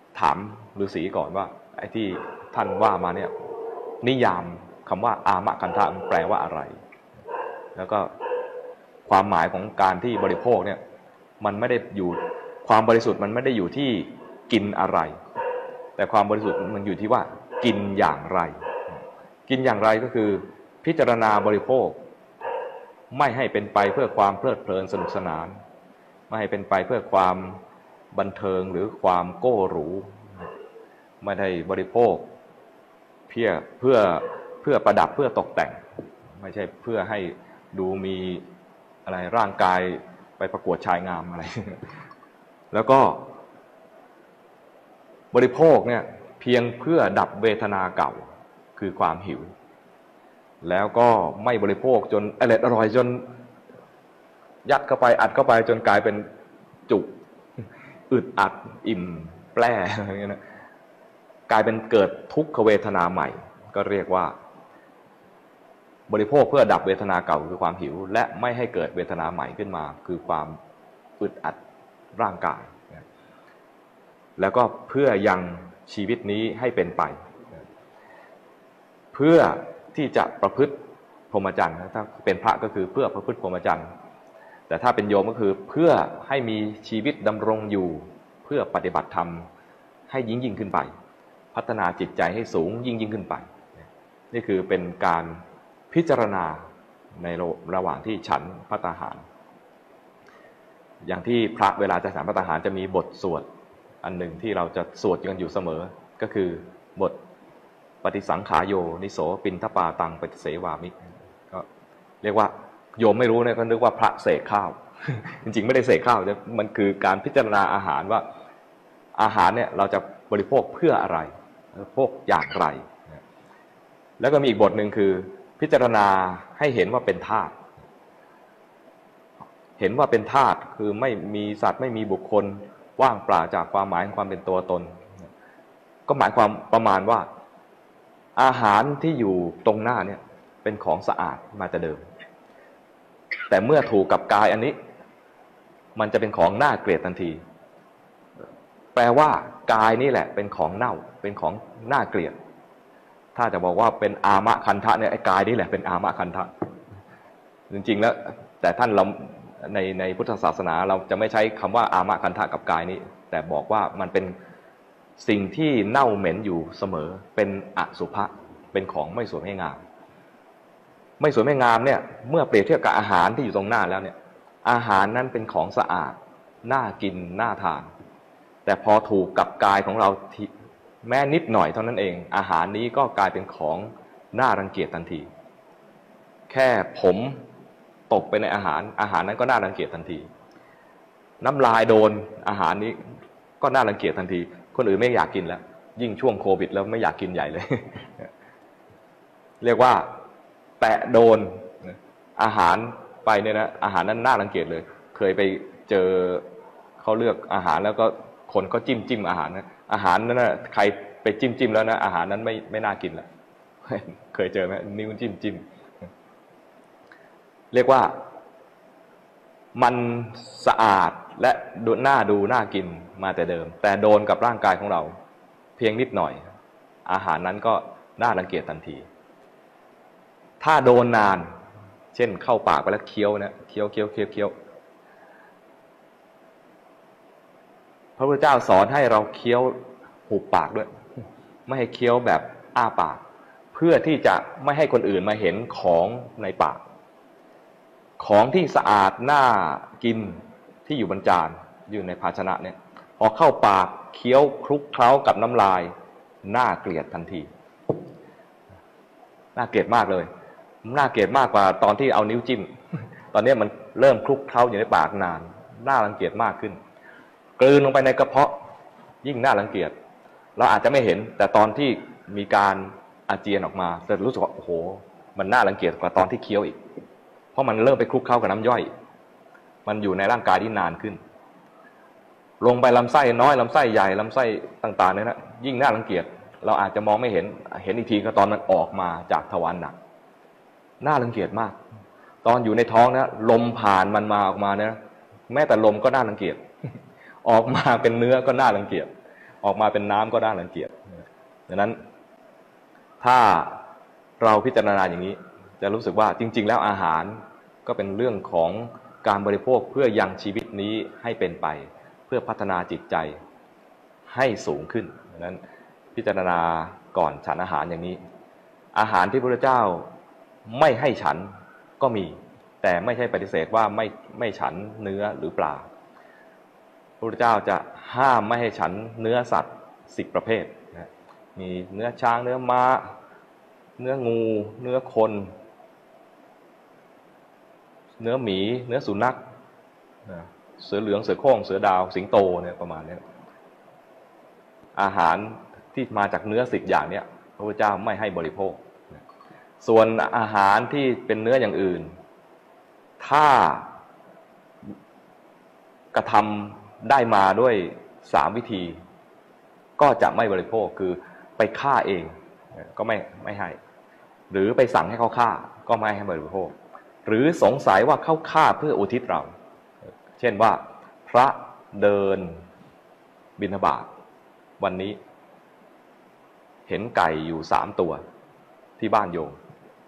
ถามฤาษีก่อนว่าไอ้ที่ท่านว่ามาเนี่ยนิยามคำว่าอามคันธะมันแปลว่าอะไร แล้วก็ความหมายของการที่บริโภคเนี่ยมันไม่ได้อยู่ความบริสุทธิ์มันไม่ได้อยู่ที่กินอะไรแต่ความบริสุทธิ์มันอยู่ที่ว่ากินอย่างไรกินอย่างไรก็คือพิจารณาบริโภคไม่ให้เป็นไปเพื่อความเพลิดเพลินสนุกสนานไม่ให้เป็นไปเพื่อความบันเทิงหรือความโก้หรูไม่ได้บริโภคเพื่อประดับเพื่อตกแต่งไม่ใช่เพื่อให้ดูมีอะไรร่างกายไปประกวดชายงามอะไร แล้วก็บริโภคเนี่ยเพียงเพื่อดับเวทนาเก่าคือความหิวแล้วก็ไม่บริโภคจนอร่อยจนยัดเข้าไปอัดเข้าไปจนกลายเป็นจุกอึดอัดอิ่มแปร่อะไรเงี้ยนะกลายเป็นเกิดทุกขเวทนาใหม่ก็เรียกว่าบริโภคเพื่อดับเวทนาเก่าคือความหิวและไม่ให้เกิดเวทนาใหม่ขึ้นมาคือความอึดอัดร่างกายแล้วก็เพื่อยังชีวิตนี้ให้เป็นไปเพื่อที่จะประพฤติพรหมจรรย์ถ้าเป็นพระก็คือเพื่อประพฤติพรหมจรรย์แต่ถ้าเป็นโยมก็คือเพื่อให้มีชีวิตดำรงอยู่เพื่อปฏิบัติธรรมให้ยิ่งขึ้นไปพัฒนาจิตใจให้สูงยิ่งขึ้นไปนี่คือเป็นการพิจารณาในระหว่างที่ฉันภัตตาหารอย่างที่พระเวลาจะฉันภัตตาหารจะมีบทสวดอันหนึ่งที่เราจะสวดกันอยู่เสมอก็คือบทปฏิสังขารโยนิโสปินทปาตังปฏิเสวามิก็เรียกว่าโยมไม่รู้เนี่ยก็นึกว่าพระเสกข้าว จริงๆไม่ได้เสกข้าวมันคือการพิจารณาอาหารว่าอาหารเนี่ยเราจะบริโภคเพื่ออะไรบริโภคอย่างไรแล้วก็มีอีกบทหนึ่งคือพิจารณาให้เห็นว่าเป็นธาตุเห็นว่าเป็นธาตุคือไม่มีสัตว์ไม่มีบุคคลว่างเปล่าจากความหมายของความเป็นตัวตนก็หมายความประมาณว่าอาหารที่อยู่ตรงหน้าเนี่ยเป็นของสะอาดมาแต่เดิมแต่เมื่อถูกกับกายอันนี้มันจะเป็นของน่าเกลียดทันทีแปลว่ากายนี่แหละเป็นของเน่าเป็นของน่าเกลียดถ้าจะบอกว่าเป็นอามคันธะเนี่ยไอ้กายนี่แหละเป็นอามคันธะจริงๆแล้วแต่ท่านเราในพุทธศาสนาเราจะไม่ใช้คำว่าอามคันธะกับกายนี้แต่บอกว่ามันเป็นสิ่งที่เน่าเหม็นอยู่เสมอเป็นอสุภะเป็นของไม่สวยไม่งามไม่สวยไม่งามเนี่ยเมื่อเปรียบเทียบกับอาหารที่อยู่ตรงหน้าแล้วเนี่ยอาหารนั้นเป็นของสะอาดน่ากินน่าทานแต่พอถูกกับกายของเราแม้นิดหน่อยเท่านั้นเองอาหารนี้ก็กลายเป็นของน่ารังเกียจทันทีแค่ผมตกไปในอาหารนั้นก็น่ารังเกียจทันทีน้ำลายโดนอาหารนี้ก็น่ารังเกียจทันทีคนอื่นไม่อยากกินแล้วยิ่งช่วงโควิดแล้วไม่อยากกินใหญ่เลย เรียกว่าแตะโดนอาหารไปเนี่ยนะอาหารนั้นน่ารังเกียจเลยเคยไปเจอเขาเลือกอาหารแล้วก็คนก็จิ้มอาหารนะอาหารนั้นนะใครไปจิ้มแล้วนะอาหารนั้นไม่น่ากินแล้ว เคยเจอไหมนิ้วจิ้มเรียกว่ามันสะอาดและน่าดูน่ากินมาแต่เดิมแต่โดนกับร่างกายของเราเพียงนิดหน่อยอาหารนั้นก็น่ารังเกียจทันทีถ้าโดนนานเช่นเข้าปากไปแล้วเคี้ยวนะเคี้ยวพระพุทธเจ้าสอนให้เราเคี้ยวหุบปากด้วยไม่ให้เคี้ยวแบบอ้าปากเพื่อที่จะไม่ให้คนอื่นมาเห็นของในปากของที่สะอาดน่ากินที่อยู่บนจานอยู่ในภาชนะเนี่ยพอเข้าปากเคี้ยวคลุกเคล้ากับน้ำลายน่าเกลียดทันทีน่าเกลียดมากเลยน่าเกลียดมากกว่าตอนที่เอานิ้วจิ้มตอนนี้มันเริ่มคลุกเคล้าอยู่ในปากนานน่ารังเกียจมากขึ้นกลืนลงไปในกระเพาะยิ่งน่ารังเกียจเราอาจจะไม่เห็นแต่ตอนที่มีการอาเจียนออกมาจะรู้สึกว่าโอ้โหมันน่ารังเกียจกว่าตอนที่เคี้ยวอีกเพราะมันเริ่มไปคลุกเคล้ากับน้ำย่อยมันอยู่ในร่างกายที่นานขึ้นลงไปลำไส้น้อยลำไส้ใหญ่ลำไส้ต่างๆเนี่ยนะยิ่งน่ารังเกียจเราอาจจะมองไม่เห็นอีกทีก็ตอนมันออกมาจากทวารหนักน่ารังเกียจมากตอนอยู่ในท้องนะลมผ่านมันมาออกมาเนี่ยแม้แต่ลมก็น่ารังเกียจออกมาเป็นเนื้อก็น่ารังเกียจออกมาเป็นน้ำก็น่ารังเกียจดังนั้นถ้าเราพิจารณาอย่างนี้จะรู้สึกว่าจริงๆแล้วอาหารก็เป็นเรื่องของการบริโภคเพื่อยังชีวิตนี้ให้เป็นไปเพื่อพัฒนาจิตใจให้สูงขึ้นดังนั้นพิจารณาก่อนฉันอาหารอย่างนี้อาหารที่พระพุทธเจ้าไม่ให้ฉันก็มีแต่ไม่ใช่ปฏิเสธว่าไม่ฉันเนื้อหรือปลาพระพุทธเจ้าจะห้ามไม่ให้ฉันเนื้อสัตว์10 ประเภทนะมีเนื้อช้างเนื้อม้าเนื้องูเนื้อคนเนื้อหมีเนื้อสุนัขเสือเหลืองเสือโคร่งเสือดาวสิงโตเนี่ยประมาณนี้อาหารที่มาจากเนื้อ10 อย่างเนี่ยพระพุทธเจ้าไม่ให้บริโภคส่วนอาหารที่เป็นเนื้ออย่างอื่นถ้ากระทำได้มาด้วย3 วิธีก็จะไม่บริโภคคือไปฆ่าเองก็ไม่ให้หรือไปสั่งให้เขาฆ่าก็ไม่ให้บริโภคหรือสงสัยว่าเขาฆ่าเพื่ออุทิศเราเช่นว่าพระเดินบิณฑบาตวันนี้เห็นไก่อยู่3 ตัวที่บ้านโยม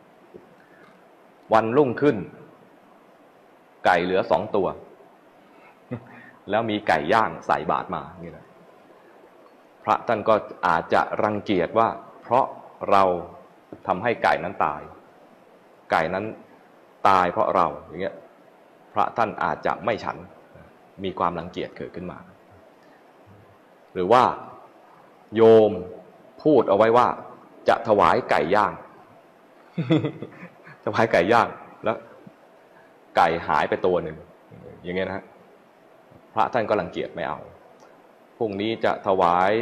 วันรุ่งขึ้นไก่เหลือ2 ตัวแล้วมีไก่ย่างใส่บาตรมานี่แหละพระท่านก็อาจจะรังเกียจว่าเพราะเราทำให้ไก่นั้นตายไก่นั้นตายเพราะเราอย่างเงี้ยพระท่านอาจจะไม่ฉันมีความรังเกียจเกิดขึ้นมาหรือว่าโยมพูดเอาไว้ว่าจะถวายไก่ย่างถวายไก่ย่างแล้วไก่หายไปตัวหนึ่งอย่างเงี้ยนะฮะพระท่านก็รังเกียจไม่เอาพรุ่งนี้จะถวาย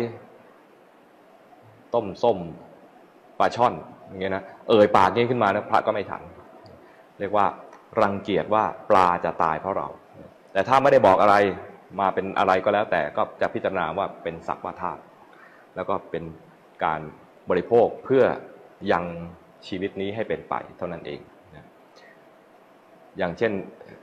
ต้มส้มปลาช่อนอย่างเงี้ยนะปากนี้ขึ้นมานะพระก็ไม่ฉันเรียกว่ารังเกียจว่าปลาจะตายเพราะเราแต่ถ้าไม่ได้บอกอะไรมาเป็นอะไรก็แล้วแต่ก็จะพิจารณาว่าเป็นสักวาธาตุแล้วก็เป็นการบริโภคเพื่อยังชีวิตนี้ให้เป็นไปเท่านั้นเองนะอย่างเช่น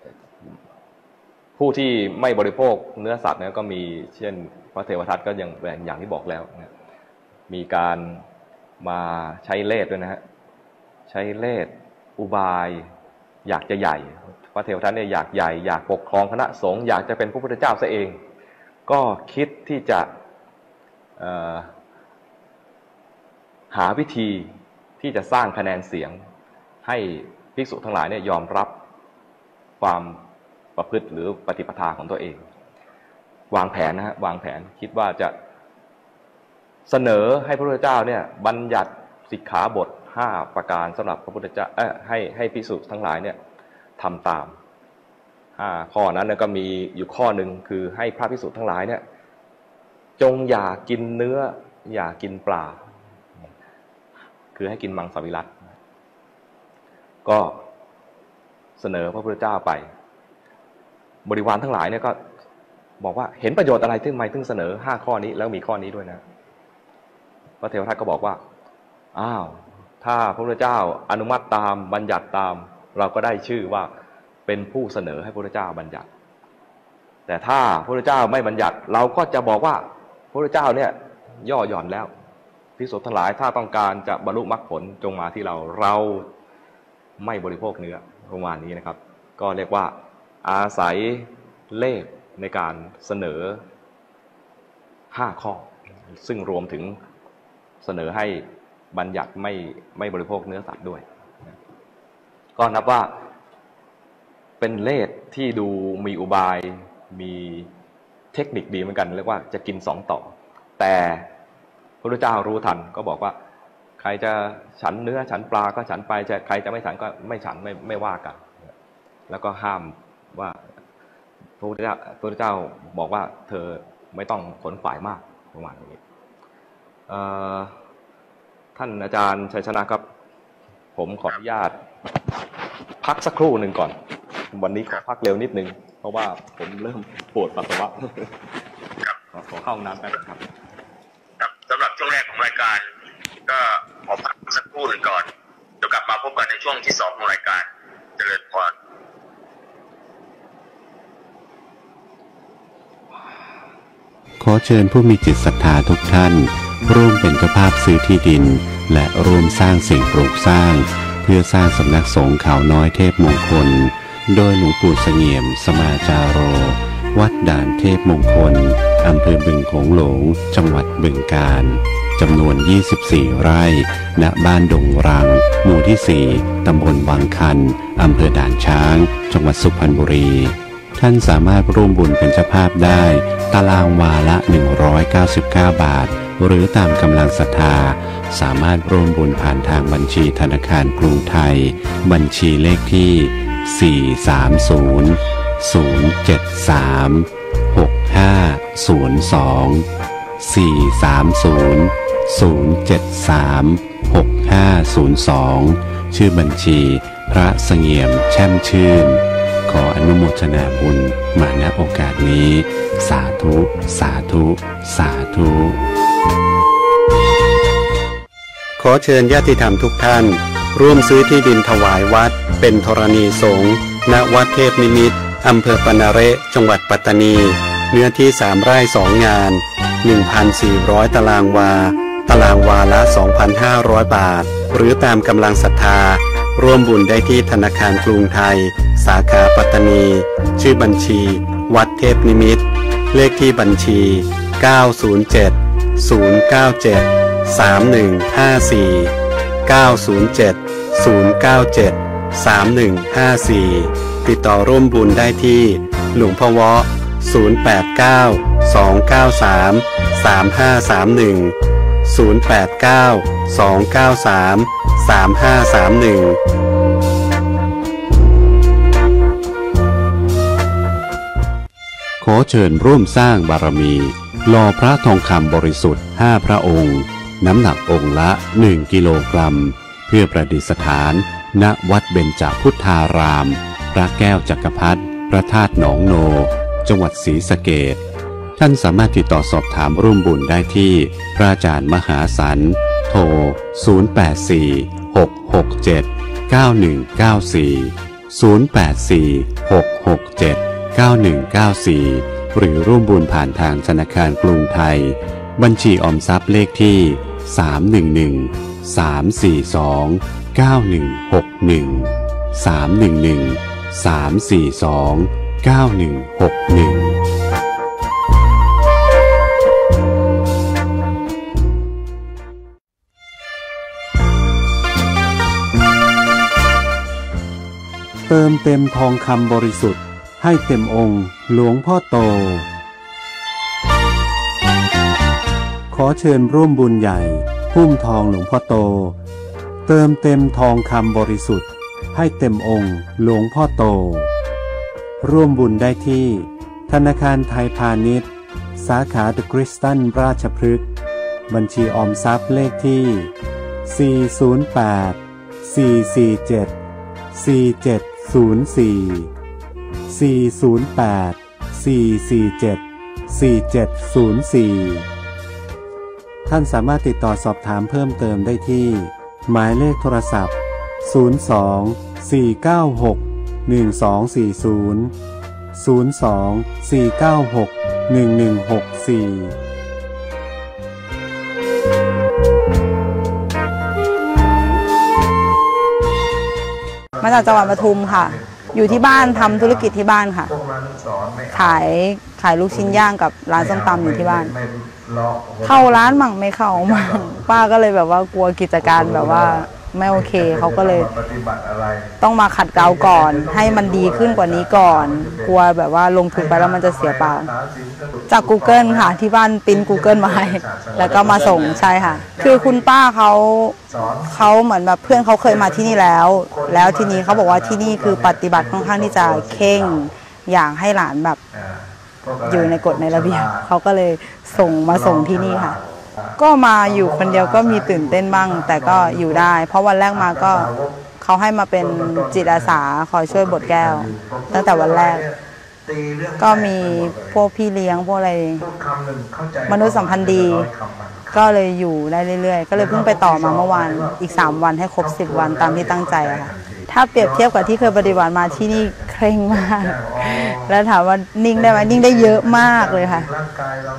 ผู้ที่ไม่บริโภคเนื้อสัตว์เนี่ยก็มีเช่นพระเทวทัตก็อย่างที่บอกแล้วนะมีการมาใช้เล่ห์ด้วยนะฮะใช้เล่ห์อุบายอยากจะใหญ่พระเทวทัตเนี่ยอยากใหญ่อยากปกครองคณะสงฆ์อยากจะเป็นพระพุทธเจ้าซะเองก็คิดที่จะหาวิธีที่จะสร้างคะแนนเสียงให้ภิกษุทั้งหลายเนี่ยยอมรับความประพฤติหรือปฏิปทาของตัวเองวางแผนนะฮะวางแผนคิดว่าจะเสนอให้พระพุทธเจ้าเนี่ยบัญญัติสิกขาบท5 ประการสำหรับพระพุทธเจ้าให้ภิกษุทั้งหลายเนี่ยทำตาม5 ข้อนั้นก็มีอยู่ข้อหนึ่งคือให้พระภิกษุทั้งหลายเนี่ยจงอย่ากินเนื้ออย่ากินปลาคือให้กินมังสวิรัติก็เสนอพระพุทธเจ้าไปบริวารทั้งหลายเนี่ยก็บอกว่าเห็นประโยชน์อะไรที่ไม่ถึงเสนอ5 ข้อนี้แล้วมีข้อนี้ด้วยนะพระเทวทัตก็บอกว่าอ้าวถ้าพระพุทธเจ้าอนุมัติตามบัญญัติตามเราก็ได้ชื่อว่าเป็นผู้เสนอให้พระพุทธเจ้าบัญญัติแต่ถ้าพระพุทธเจ้าไม่บัญญัติเราก็จะบอกว่าพระพุทธเจ้าเนี่ยย่อหย่อนแล้วภิกษุทั้งหลายถ้าต้องการจะบรรลุมรรคผลจงมาที่เราไม่บริโภคเนื้อประมาณนี้นะครับก็เรียกว่าอาศัยเล่ห์ในการเสนอ5 ข้อซึ่งรวมถึงเสนอให้บัญญัติไม่บริโภคเนื้อสัตว์ด้วยก็นับว่าเป็นเล่ห์ที่ดูมีอุบายมีเทคนิคดีเหมือนกันเรียกว่าจะกิน2 ต่อแต่พระพุทธเจ้ารู้ทันก็บอกว่าใครจะฉันเนื้อฉันปลาก็ฉันไปใครจะไม่ฉันก็ไม่ฉันไม่ว่ากันแล้วก็ห้ามว่าพระพุทธเจ้าบอกว่าเธอไม่ต้องขนฝ่ายมากประมาณนี้ท่านอาจารย์ชัยชนะครับผมขออนุญาตพักสักครู่หนึ่งก่อนวันนี้ขอพักเร็วนิดนึงเพราะว่าผมเริ่มปวดปัสสาวะขอเข้าห้องน้ำแป๊บครับสำหรับช่วงแรกของรายการก็ขอพักสักครู่หนึ่งก่อนเดี๋ยวกลับมาพบกันในช่วงที่2ของรายการเจริญพรขขอเชิญผู้มีจิตศรัทธาทุกท่านร่วมเป็นเจ้าภาพซื้อที่ดินและร่วมสร้างสิ่งปลูกสร้างเพื่อสร้างสำนักสงฆ์เขาน้อยเทพมงคลโดยหลวงปู่เสงี่ยมสมาจาโรวัดด่านเทพมงคลอำเภอบึงโขงหลงจังหวัดบึงกาฬจำนวน24ไร่ณบ้านดงรังหมู่ที่4ตำบลวังคันอำเภอด่านช้างจังหวัดสุพรรณบุรีท่านสามารถร่วมบุญเป็นเจ้าภาพได้ตารางวาละ199 บาทหรือตามกำลังศรัทธาสามารถร่วมบุญผ่านทางบัญชีธนาคารกรุงไทยบัญชีเลขที่430-073-6502 ชื่อบัญชีพระเสงี่ยมแช่มชื่นขออนุโมทนาบุญมาณโอกาสนี้สาธุสาธุสาธุขอเชิญญาติธรรมทุกท่านร่วมซื้อที่ดินถวายวัดเป็นธรณีสงฆ์ณวัดเทพนิมิตรอำเภอปนาเระจังหวัดปัตตานีเนื้อที่3 ไร่ 2 งาน 1,400 ตารางวาตารางวาละ 2,500 บาทหรือตามกำลังศรัทธาร่วมบุญได้ที่ธนาคารกรุงไทยสาขาปัตตานีชื่อบัญชีวัดเทพนิมิตรเลขที่บัญชี907-097-3154 ติดต่อร่วมบุญได้ที่หลวงพ่อวอขอเชิญร่วมสร้างบารมีหล่อพระทองคำบริสุทธิ์5 พระองค์น้ำหนักองค์ละ1 กิโลกรัมเพื่อประดิษฐานณวัดเบญจพุทธารามพระแก้วจักรพรรดิพระธาตุหนองโนจังหวัดศรีสะเกษท่านสามารถติดต่อสอบถามร่วมบุญได้ที่พระอาจารย์มหาสันโทร0846679194 หรือร่วมบุญผ่านทางธนาคารกรุงไทยบัญชีออมทรัพย์เลขที่311-342-9161 เติมเต็มทองคำบริสุทธิ์ให้เต็มองค์หลวงพ่อโตขอเชิญร่วมบุญใหญ่หุ้มทองหลวงพ่อโตเติมเต็มทองคำบริสุทธิ์ให้เต็มองค์หลวงพ่อโตร่วมบุญได้ที่ธนาคารไทยพาณิชย์สาขาเดอะคริสตันราชพฤกษ์บัญชีออมทรัพย์เลขที่408-447-4704 ท่านสามารถติดต่อสอบถามเพิ่มเติมได้ที่หมายเลขโทรศัพท์02-496-1240 02-496-1164 มาจากจังหวัดปทุมค่ะอยู่ที่บ้านทำธุรกิจที่บ้านค่ะขายลูกชิ้นย่างกับร้านส้มตำอยู่ที่บ้านเข้าร้านมั่งไม่เข้ามั่งป้าก็เลยแบบว่ากลัวกิจการแบบว่าไม่โอเคเขาก็เลยต้องมาขัดเกลาก่อนให้มันดีขึ้นกว่านี้ก่อนกลัวแบบว่าลงทุนไปแล้วมันจะเสียเปล่าจาก Google ค่ะที่บ้านปริ้น Google มาให้แล้วก็มาส่งใช่ค่ะคือคุณป้าเขาเหมือนแบบเพื่อนเขาเคยมาที่นี่แล้วทีนี้เขาบอกว่าที่นี่คือปฏิบัติค่อนข้างที่จะเคร่งอยากให้หลานแบบอยู่ในกฎในระเบียบเขาก็เลยมาส่งที่นี่ค่ะก็มาอยู่คนเดียวก็มีตื่นเต้นบ้างแต่ก็อยู่ได้เพราะวันแรกมาก็เขาให้มาเป็นจิตอาสาคอยช่วยบทแก้วตั้งแต่วันแรกก็มีพวกพี่เลี้ยงพวกอะไรมนุษยสัมพันธ์ดีก็เลยอยู่ได้เรื่อยๆก็เลยเพิ่งไปต่อมาเมื่อวานอีก3 วันให้ครบ10 วันตามที่ตั้งใจค่ะถ้าเปรียบเทียบกับที่เคยปฏิบัติมาที่นี่เคร่งมากแล้วถามว่านิ่งได้ไหมนิ่งได้เยอะมากเลยค่ะ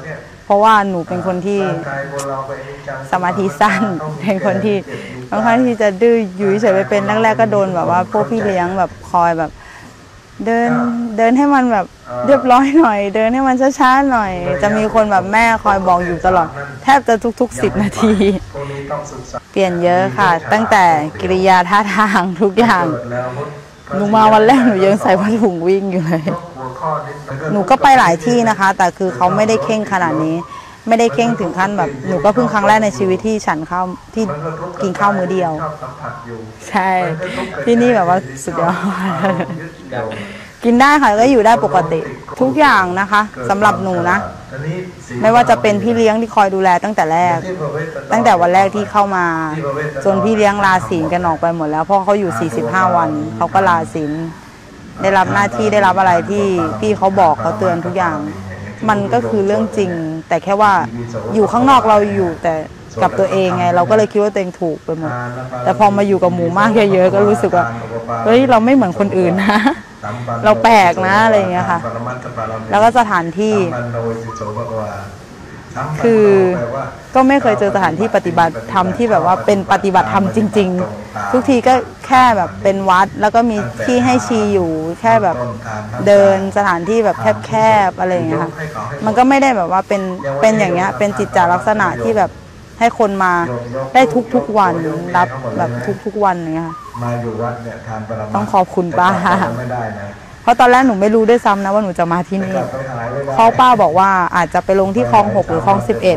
เพราะว่าหนูเป็นคนที่สมาธิสั้นเป็นคนที่ค่อนข้างที่จะดื้ออยู่เฉยไปเป็นแรกๆก็โดนแบบว่าพวกพี่เลี้ยงแบบคอยแบบเดินให้มันแบบเรียบร้อยหน่อยเดินให้มันช้าๆหน่อยจะมีคนแบบแม่คอยบอกอยู่ตลอดแทบจะทุกๆ10 นาทีเปลี่ยนเยอะค่ะตั้งแต่กิริยาท่าทางทุกอย่างหนูมาวันแรกหนูยังใส่ผ้าถุงวิ่งอยู่เลยหนูก็ไปหลายที่นะคะแต่คือเขาไม่ได้เข่งขนาดนี้ไม่ได้เข่งถึงขั้นแบบหนูก็เพิ่งครั้งแรกในชีวิตที่ฉันข้าวที่กินข้าวมื้อเดียวใช่ที่นี่แบบว่าสุดยอดกินได้ค่ะก็อยู่ได้ปกติทุกอย่างนะคะสำหรับหนูนะไม่ว่าจะเป็นพี่เลี้ยงที่คอยดูแลตั้งแต่แรกตั้งแต่วันแรกที่เข้ามาจนพี่เลี้ยงลาศีลกันออกไปหมดแล้วเพราะเขาอยู่45 วันเขาก็ลาศีลได้รับหน้าที่ได้รับอะไรที่พี่เขาบอกเขาเตือนทุกอย่างมันก็คือเรื่องจริงแต่แค่ว่าอยู่ข้างนอกเราอยู่แต่กับตัวเองไงเราก็เลยคิดว่าตัวเองถูกไปหมดแต่พอมาอยู่กับหมู่มากเยอะๆก็รู้สึกว่าเฮ้ยเราไม่เหมือนคนอื่นนะเราแปลกนะอะไรอย่างเงี้ยค่ะแล้วก็สถานที่คือก็ไม่เคยเจอสถานที่ปฏิบัติธรรมที่แบบว่าเป็นปฏิบัติธรรมจริงๆทุกทีก็แค่แบบเป็นวัดแล้วก็มีที่ให้ชีอยู่แค่แบบเดินสถานที่แบบแคบๆอะไรอย่างเงี้ยค่ะมันก็ไม่ได้แบบว่าเป็นอย่างเงี้ยเป็นจิตจาลักษณะที่แบบให้คนมาได้ทุกวันรับแบบทุกวันอย่างเงี้ยค่ะต้องขอบคุณป้าเพราะตอนแรกหนูไม่รู้ด้วยซ้ำนะว่าหนูจะมาที่นี่เพราะป้าบอกว่าอาจจะไปลงที่คลอง 6หรือคลอง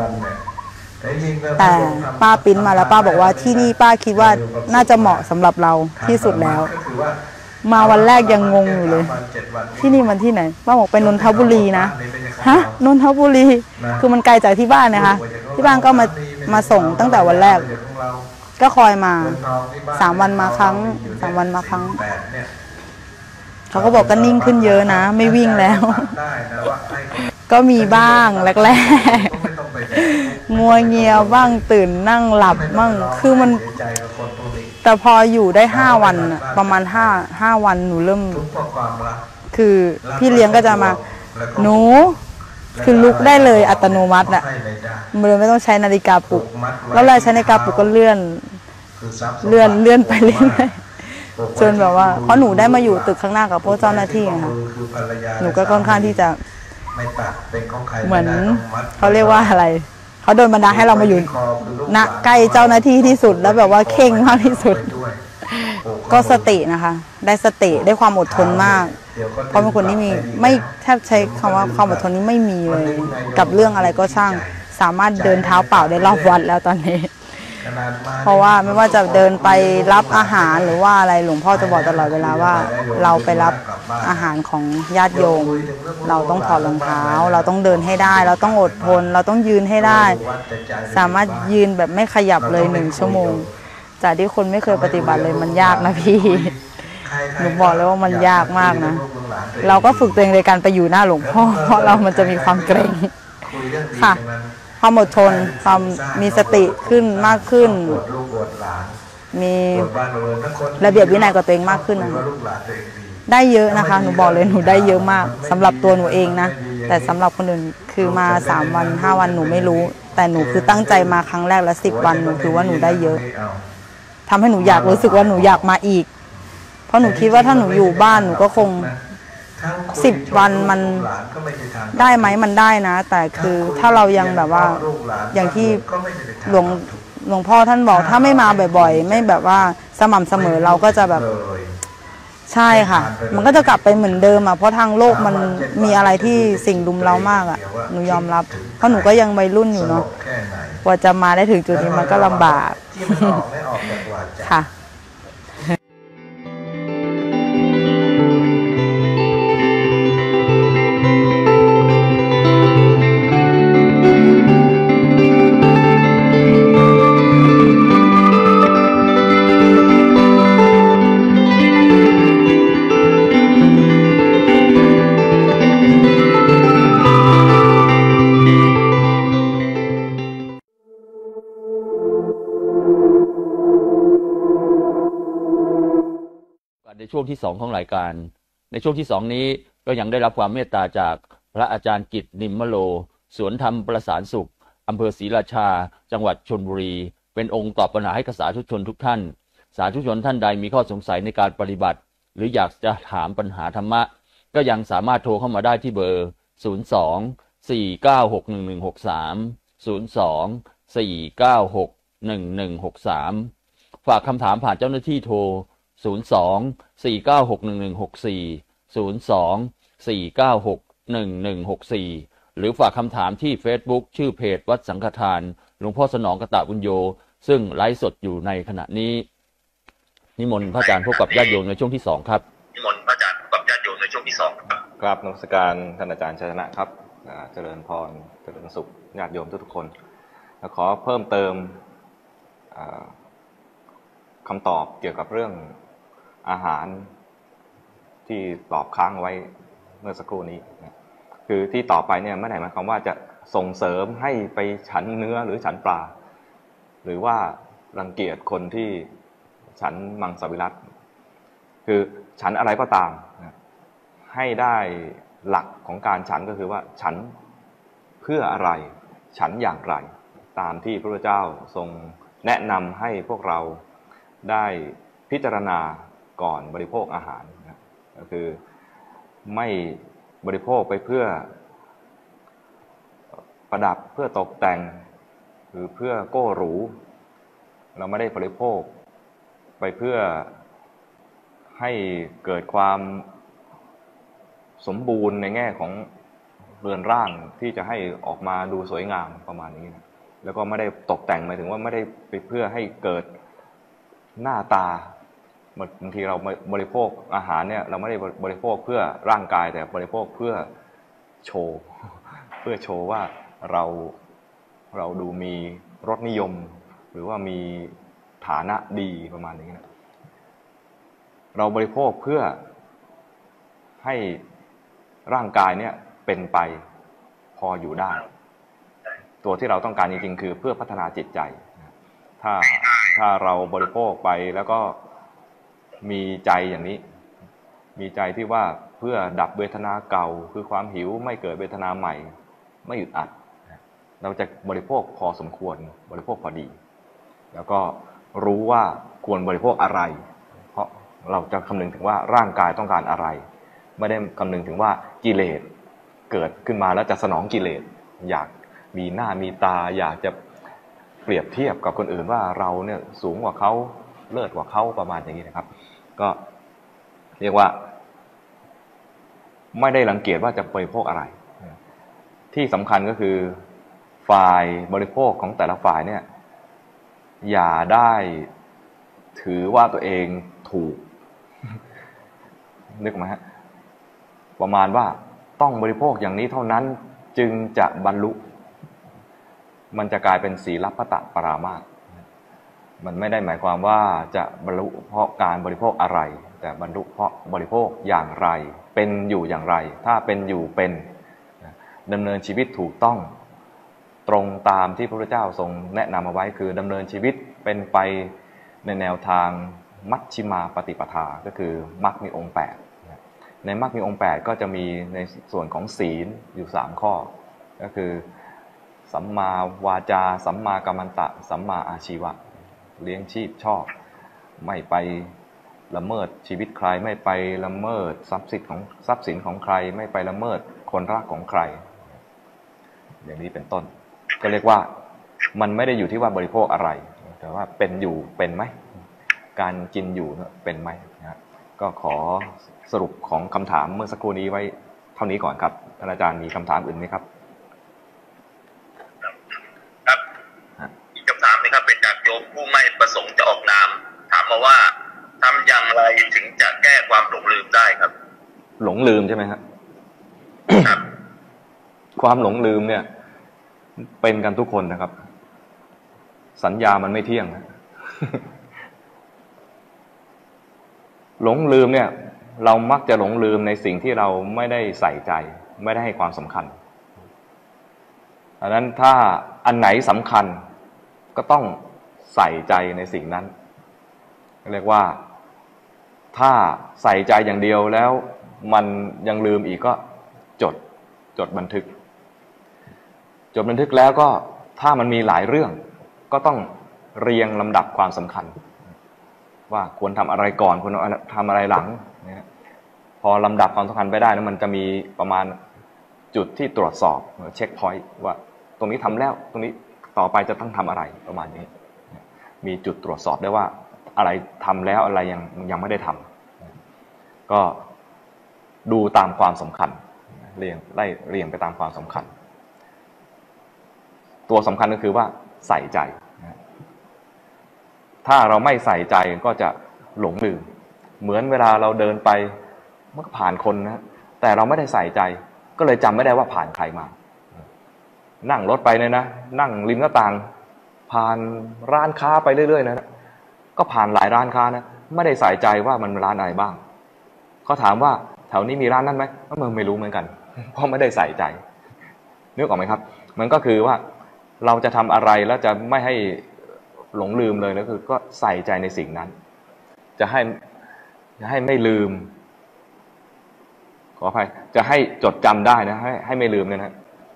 11แต่ป้าปิ้นมาแล้วป้าบอกว่าที่นี่ป้าคิดว่าน่าจะเหมาะสำหรับเราที่สุดแล้วมาวันแรกยังงงอยู่เลยที่นี่มันที่ไหนป้าบอกเป็นนนทบุรีนะฮะนนทบุรีคือมันไกลจากที่บ้านนะคะที่บ้านก็มาส่งตั้งแต่วันแรกก็คอยมา3 วันมาครั้ง3 วันมาครั้งเขาก็บอกก็นิ่งขึ้นเยอะนะไม่วิ่งแล้วก็มีบ้างแรกๆงัวเงียบ้างตื่นนั่งหลับบ้างคือมันแต่พออยู่ได้5 วันประมาณ5 วันหนูเริ่มคือพี่เลี้ยงก็จะมาหนูคือลุกได้เลยอัตโนมัติอะไม่ต้องใช้นาฬิกาปลุกแล้วใช้นาฬิกาปลุกก็เลื่อนไปเรื่อยๆจนแบบว่าเพราะหนูได้มาอยู่ตึกข้างหน้ากับพวกเจ้าหน้าที่ค่ะหนูก็ค่อนข้างที่จะเหมือนเขาเรียกว่าอะไรเขาโดนบันดาลให้เรามาอยู่ณใกล้เจ้าหน้าที่ที่สุดแล้วแบบว่าเข่งมากที่สุดก็สตินะคะได้สติได้ความอดทนมากเพราะเป็นคนที่มีไม่แทบใช้คำว่าความอดทนนี้ไม่มีเลยกับเรื่องอะไรก็ช่างสามารถเดินเท้าเปล่าได้รอบวัดแล้วตอนนี้เพราะว่าไม่ว่าจะเดินไปรับอาหารหรือว่าอะไรหลวงพ่อจะบอกตลอดเวลาว่าเราไปรับอาหารของญาติโยมเราต้องถอดรองเท้าเราต้องเดินให้ได้เราต้องอดทนเราต้องยืนให้ได้สามารถยืนแบบไม่ขยับเลย1 ชั่วโมงจากที่คนไม่เคยปฏิบัติเลยมันยากนะพี่หนูบอกเลยว่ามันยากมากนะเราก็ฝึกตัวเองในการไปอยู่หน้าหลวงพ่อเพราะเรามันจะมีความเกรงค่ะความอดทนความมีสติขึ้นมากขึ้นมีระเบียบวินัยกับตัวเองมากขึ้นนะได้เยอะนะคะหนูบอกเลยหนูได้เยอะมากสำหรับตัวหนูเองนะแต่สำหรับคนอื่นคือมา3 วัน5 วันหนูไม่รู้แต่หนูคือตั้งใจมาครั้งแรกและ10 วันหนูคือว่าหนูได้เยอะทำให้หนูอยากรู้สึกว่าหนูอยากมาอีกเพราะหนูคิดว่าถ้าหนูอยู่บ้านหนูก็คง10 วันมันได้ไหมมันได้นะแต่คือถ้าเรายังแบบว่าอย่างที่หลวงพ่อท่านบอกถ้าไม่มาบ่อยๆไม่แบบว่าสม่ำเสมอเราก็จะแบบใช่ค่ะมันก็จะกลับไปเหมือนเดิมอ่ะเพราะทางโลกมันมีอะไรที่สิ่งรุมเร้ามากอ่ะหนูยอมรับเพราะหนูก็ยังวัยรุ่นอยู่เนาะกว่าจะมาได้ถึงจุดนี้มันก็ลำบากค่ะในช่วงที่2ของรายการในช่วงที่2นี้ก็ยังได้รับความเมตตาจากพระอาจารย์กิตตินิมมโลสวนธรรมประสานสุขอำเภอศรีราชาจังหวัดชลบุรีเป็นองค์ตอบปัญหาให้กับสาธุชนทุกท่านสาธุชนท่านใดมีข้อสงสัยในการปฏิบัติหรืออยากจะถามปัญหาธรรมะก็ยังสามารถโทรเข้ามาได้ที่เบอร์ 02-496-1163 ฝากคำถามผ่านเจ้าหน้าที่โทร 02-496-1164 หรือฝากคำถามที่ Facebook ชื่อเพจวัดสังฆทานหลวงพ่อสนองกตบุญโญซึ่งไลฟ์สดอยู่ในขณะนี้นิมนต์พระอาจารย์พบกับญาติโยมในช่วงที่2ครับนิมนต์พระอาจารย์พบกับญาติโยมในช่วงที่2 ครับนมัสการท่านอาจารย์ชัยชนะครับเจริญพรเจริญสุขญาติโยมทุกคนขอเพิ่มเติมคำตอบเกี่ยวกับเรื่องอาหารที่ตอบค้างไว้เมื่อสักครู่นี้คือที่ต่อไปเนี่ยไม่ได้หมายความว่าจะส่งเสริมให้ไปฉันเนื้อหรือฉันปลาหรือว่ารังเกียจคนที่ฉันมังสวิรัติคือฉันอะไรก็ตามให้ได้หลักของการฉันก็คือว่าฉันเพื่ออะไรฉันอย่างไรตามที่พระพุทธเจ้าทรงแนะนำให้พวกเราได้พิจารณาก่อนบริโภคอาหารก็คือไม่บริโภคไปเพื่อประดับเพื่อตกแต่งหรือเพื่อโก้หรูเราไม่ได้บริโภคไปเพื่อให้เกิดความสมบูรณ์ในแง่ของเรือนร่างที่จะให้ออกมาดูสวยงามประมาณนี้นะแล้วก็ไม่ได้ตกแต่งหมายถึงว่าไม่ได้ไปเพื่อให้เกิดหน้าตาบางทีเราบริโภคอาหารเนี่ยเราไม่ได้บริโภคเพื่อร่างกายแต่บริโภคเพื่อโชว์เพื่อโชว์ว่าเราดูมีรสนิยมหรือว่ามีฐานะดีประมาณนี้นะเราบริโภคเพื่อให้ร่างกายเนี่ยเป็นไปพออยู่ได้ตัวที่เราต้องการจริงๆคือเพื่อพัฒนาจิตใจถ้าเราบริโภคไปแล้วก็มีใจอย่างนี้มีใจที่ว่าเพื่อดับเวทนาเก่าคือความหิวไม่เกิดเวทนาใหม่ไม่อึดอัดเราจะบริโภคพอสมควรบริโภคพอดีแล้วก็รู้ว่าควรบริโภคอะไรเพราะเราจะคำนึงถึงว่าร่างกายต้องการอะไรไม่ได้คำนึงถึงว่ากิเลสเกิดขึ้นมาแล้วจะสนองกิเลสอยากมีหน้ามีตาอยากจะเปรียบเทียบกับคนอื่นว่าเราเนี่ยสูงกว่าเขาเลิศกว่าเขาประมาณอย่างนี้นะครับก็เรียกว่าไม่ได้รังเกียจว่าจะบริโภคอะไรที่สำคัญก็คือฝ่ายบริโภคของแต่ละฝ่ายเนี่ยอย่าได้ถือว่าตัวเองถูกนึกไหมฮะประมาณว่าต้องบริโภคอย่างนี้เท่านั้นจึงจะบรรลุมันจะกลายเป็นศีลพัตตปรามาสมันไม่ได้หมายความว่าจะบรรลุเพราะการบริโภคอะไรแต่บรรลุเพราะบริโภคอย่างไรเป็นอยู่อย่างไรถ้าเป็นอยู่เป็นดำเนินชีวิตถูกต้องตรงตามที่พระพุทธเจ้าทรงแนะนำเอาไว้คือดำเนินชีวิตเป็นไปในแนวทางมัชฌิมาปฏิปทาก็คือมรรคมีองค์8ในมรรคมีองค์8ก็จะมีในส่วนของศีลอยู่3ข้อก็คือสัมมาวาจาสัมมากัมมันตะสัมมาอาชีวะเลี้ยงชีพชอบไม่ไปละเมิดชีวิตใครไม่ไปละเมิดทรัพย์สินของใครไม่ไปละเมิดคนรักของใครอย่างนี้เป็นต้นก็เรียกว่ามันไม่ได้อยู่ที่ว่าบริโภคอะไรแต่ว่าเป็นอยู่เป็นไหมการกินอยู่เป็นไหมนะก็ขอสรุปของคำถามเมื่อสักครู่นี้ไว้เท่านี้ก่อนครับท่านอาจารย์มีคำถามอื่นไหมครับครับอีกคำถามนึงครับเป็นจากโยมผู้ไม่ประสงค์จะออกนามถามมาว่าทำอย่างไรถึงจะแก้ความหลงลืมได้ครับหลงลืมใช่ไหมครับ ความหลงลืมเนี่ยเป็นกันทุกคนนะครับสัญญามันไม่เที่ยงนะ หลงลืมเนี่ยเรามักจะหลงลืมในสิ่งที่เราไม่ได้ใส่ใจไม่ได้ให้ความสำคัญดังนั้นถ้าอันไหนสำคัญก็ต้องใส่ใจในสิ่งนั้นเรียกว่าถ้าใส่ใจอย่างเดียวแล้วมันยังลืมอีกก็จดบันทึกจดบันทึกแล้วก็ถ้ามันมีหลายเรื่องก็ต้องเรียงลำดับความสำคัญว่าควรทำอะไรก่อนควรทำอะไรหลังนะพอลำดับความสำคัญไปได้นะมันจะมีประมาณจุดที่ตรวจสอบเช็คพอยต์ว่าตรงนี้ทำแล้วตรงนี้ต่อไปจะต้องทำอะไรประมาณนี้มีจุดตรวจสอบได้ว่าอะไรทำแล้วอะไรยังไม่ได้ทำก็ดูตามความสำคัญเรียงไปตามความสำคัญตัวสำคัญก็คือว่าใส่ใจถ้าเราไม่ใส่ใจก็จะหลงลืมเหมือนเวลาเราเดินไปมันก็ผ่านคนนะแต่เราไม่ได้ใส่ใจก็เลยจำไม่ได้ว่าผ่านใครมานั่งรถไปเนี่ยนะนั่งริมหน้าต่างผ่านร้านค้าไปเรื่อยๆนะก็ผ่านหลายร้านค้านะไม่ได้ใส่ใจว่ามันร้านอะไรบ้างเขาถามว่าแถวนี้มีร้านนั้นไหมก็ไม่รู้เหมือนกันเพราะไม่ได้ใส่ใจนึกออกไหมครับมันก็คือว่าเราจะทำอะไรแล้วจะไม่ให้หลงลืมเลยนะคือก็ใส่ใจในสิ่งนั้นจะให้ไม่ลืมขออภัยจะให้จดจำได้นะให้ไม่ลืมเนี่ยนะ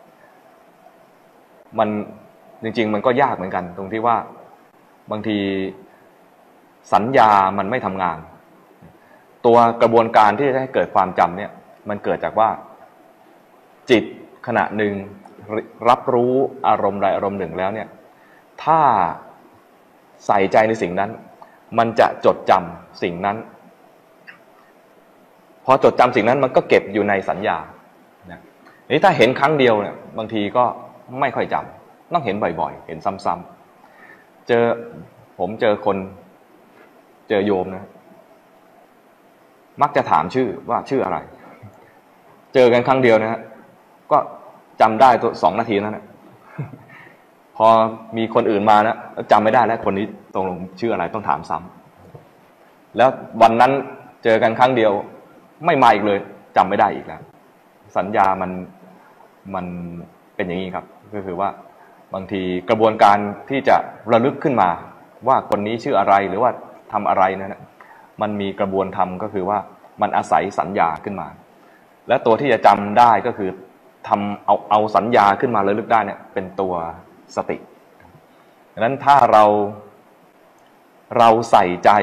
มันจริงๆมันก็ยากเหมือนกันตรงที่ว่าบางทีสัญญามันไม่ทำงานตัวกระบวนการที่จะให้เกิดความจำเนี่ยมันเกิดจากว่าจิตขณะหนึ่งรับรู้อารมณ์ใดอารมณ์หนึ่งแล้วเนี่ยถ้าใส่ใจในสิ่งนั้นมันจะจดจำสิ่งนั้นพอจดจำสิ่งนั้นมันก็เก็บอยู่ในสัญญานี่ถ้าเห็นครั้งเดียวเนี่ยบางทีก็ไม่ค่อยจำต้องเห็นบ่อยๆเห็นซ้ำๆผมเจอคนเจอโยมนะมักจะถามชื่อว่าชื่ออะไรเจอกันครั้งเดียวนะฮะก็จำได้ตัว2 นาทีนั้นนะพอมีคนอื่นมานะจำไม่ได้แล้วคนนี้ตรงชื่ออะไรต้องถามซ้ำแล้ววันนั้นเจอกันครั้งเดียวไม่มาอีกเลยจำไม่ได้อีกแล้วสัญญามันเป็นอย่างนี้ครับก็คือว่าบางทีกระบวนการที่จะระลึกขึ้นมาว่าคนนี้ชื่ออะไรหรือว่าทำอะไรนะมันมีกระบวนการก็คือว่ามันอาศัยสัญญาขึ้นมาและตัวที่จะจำได้ก็คือเอาสัญญาขึ้นมาระลึกได้เนี่ยเป็นตัวสติดังนั้นถ้าเราใส่ใจ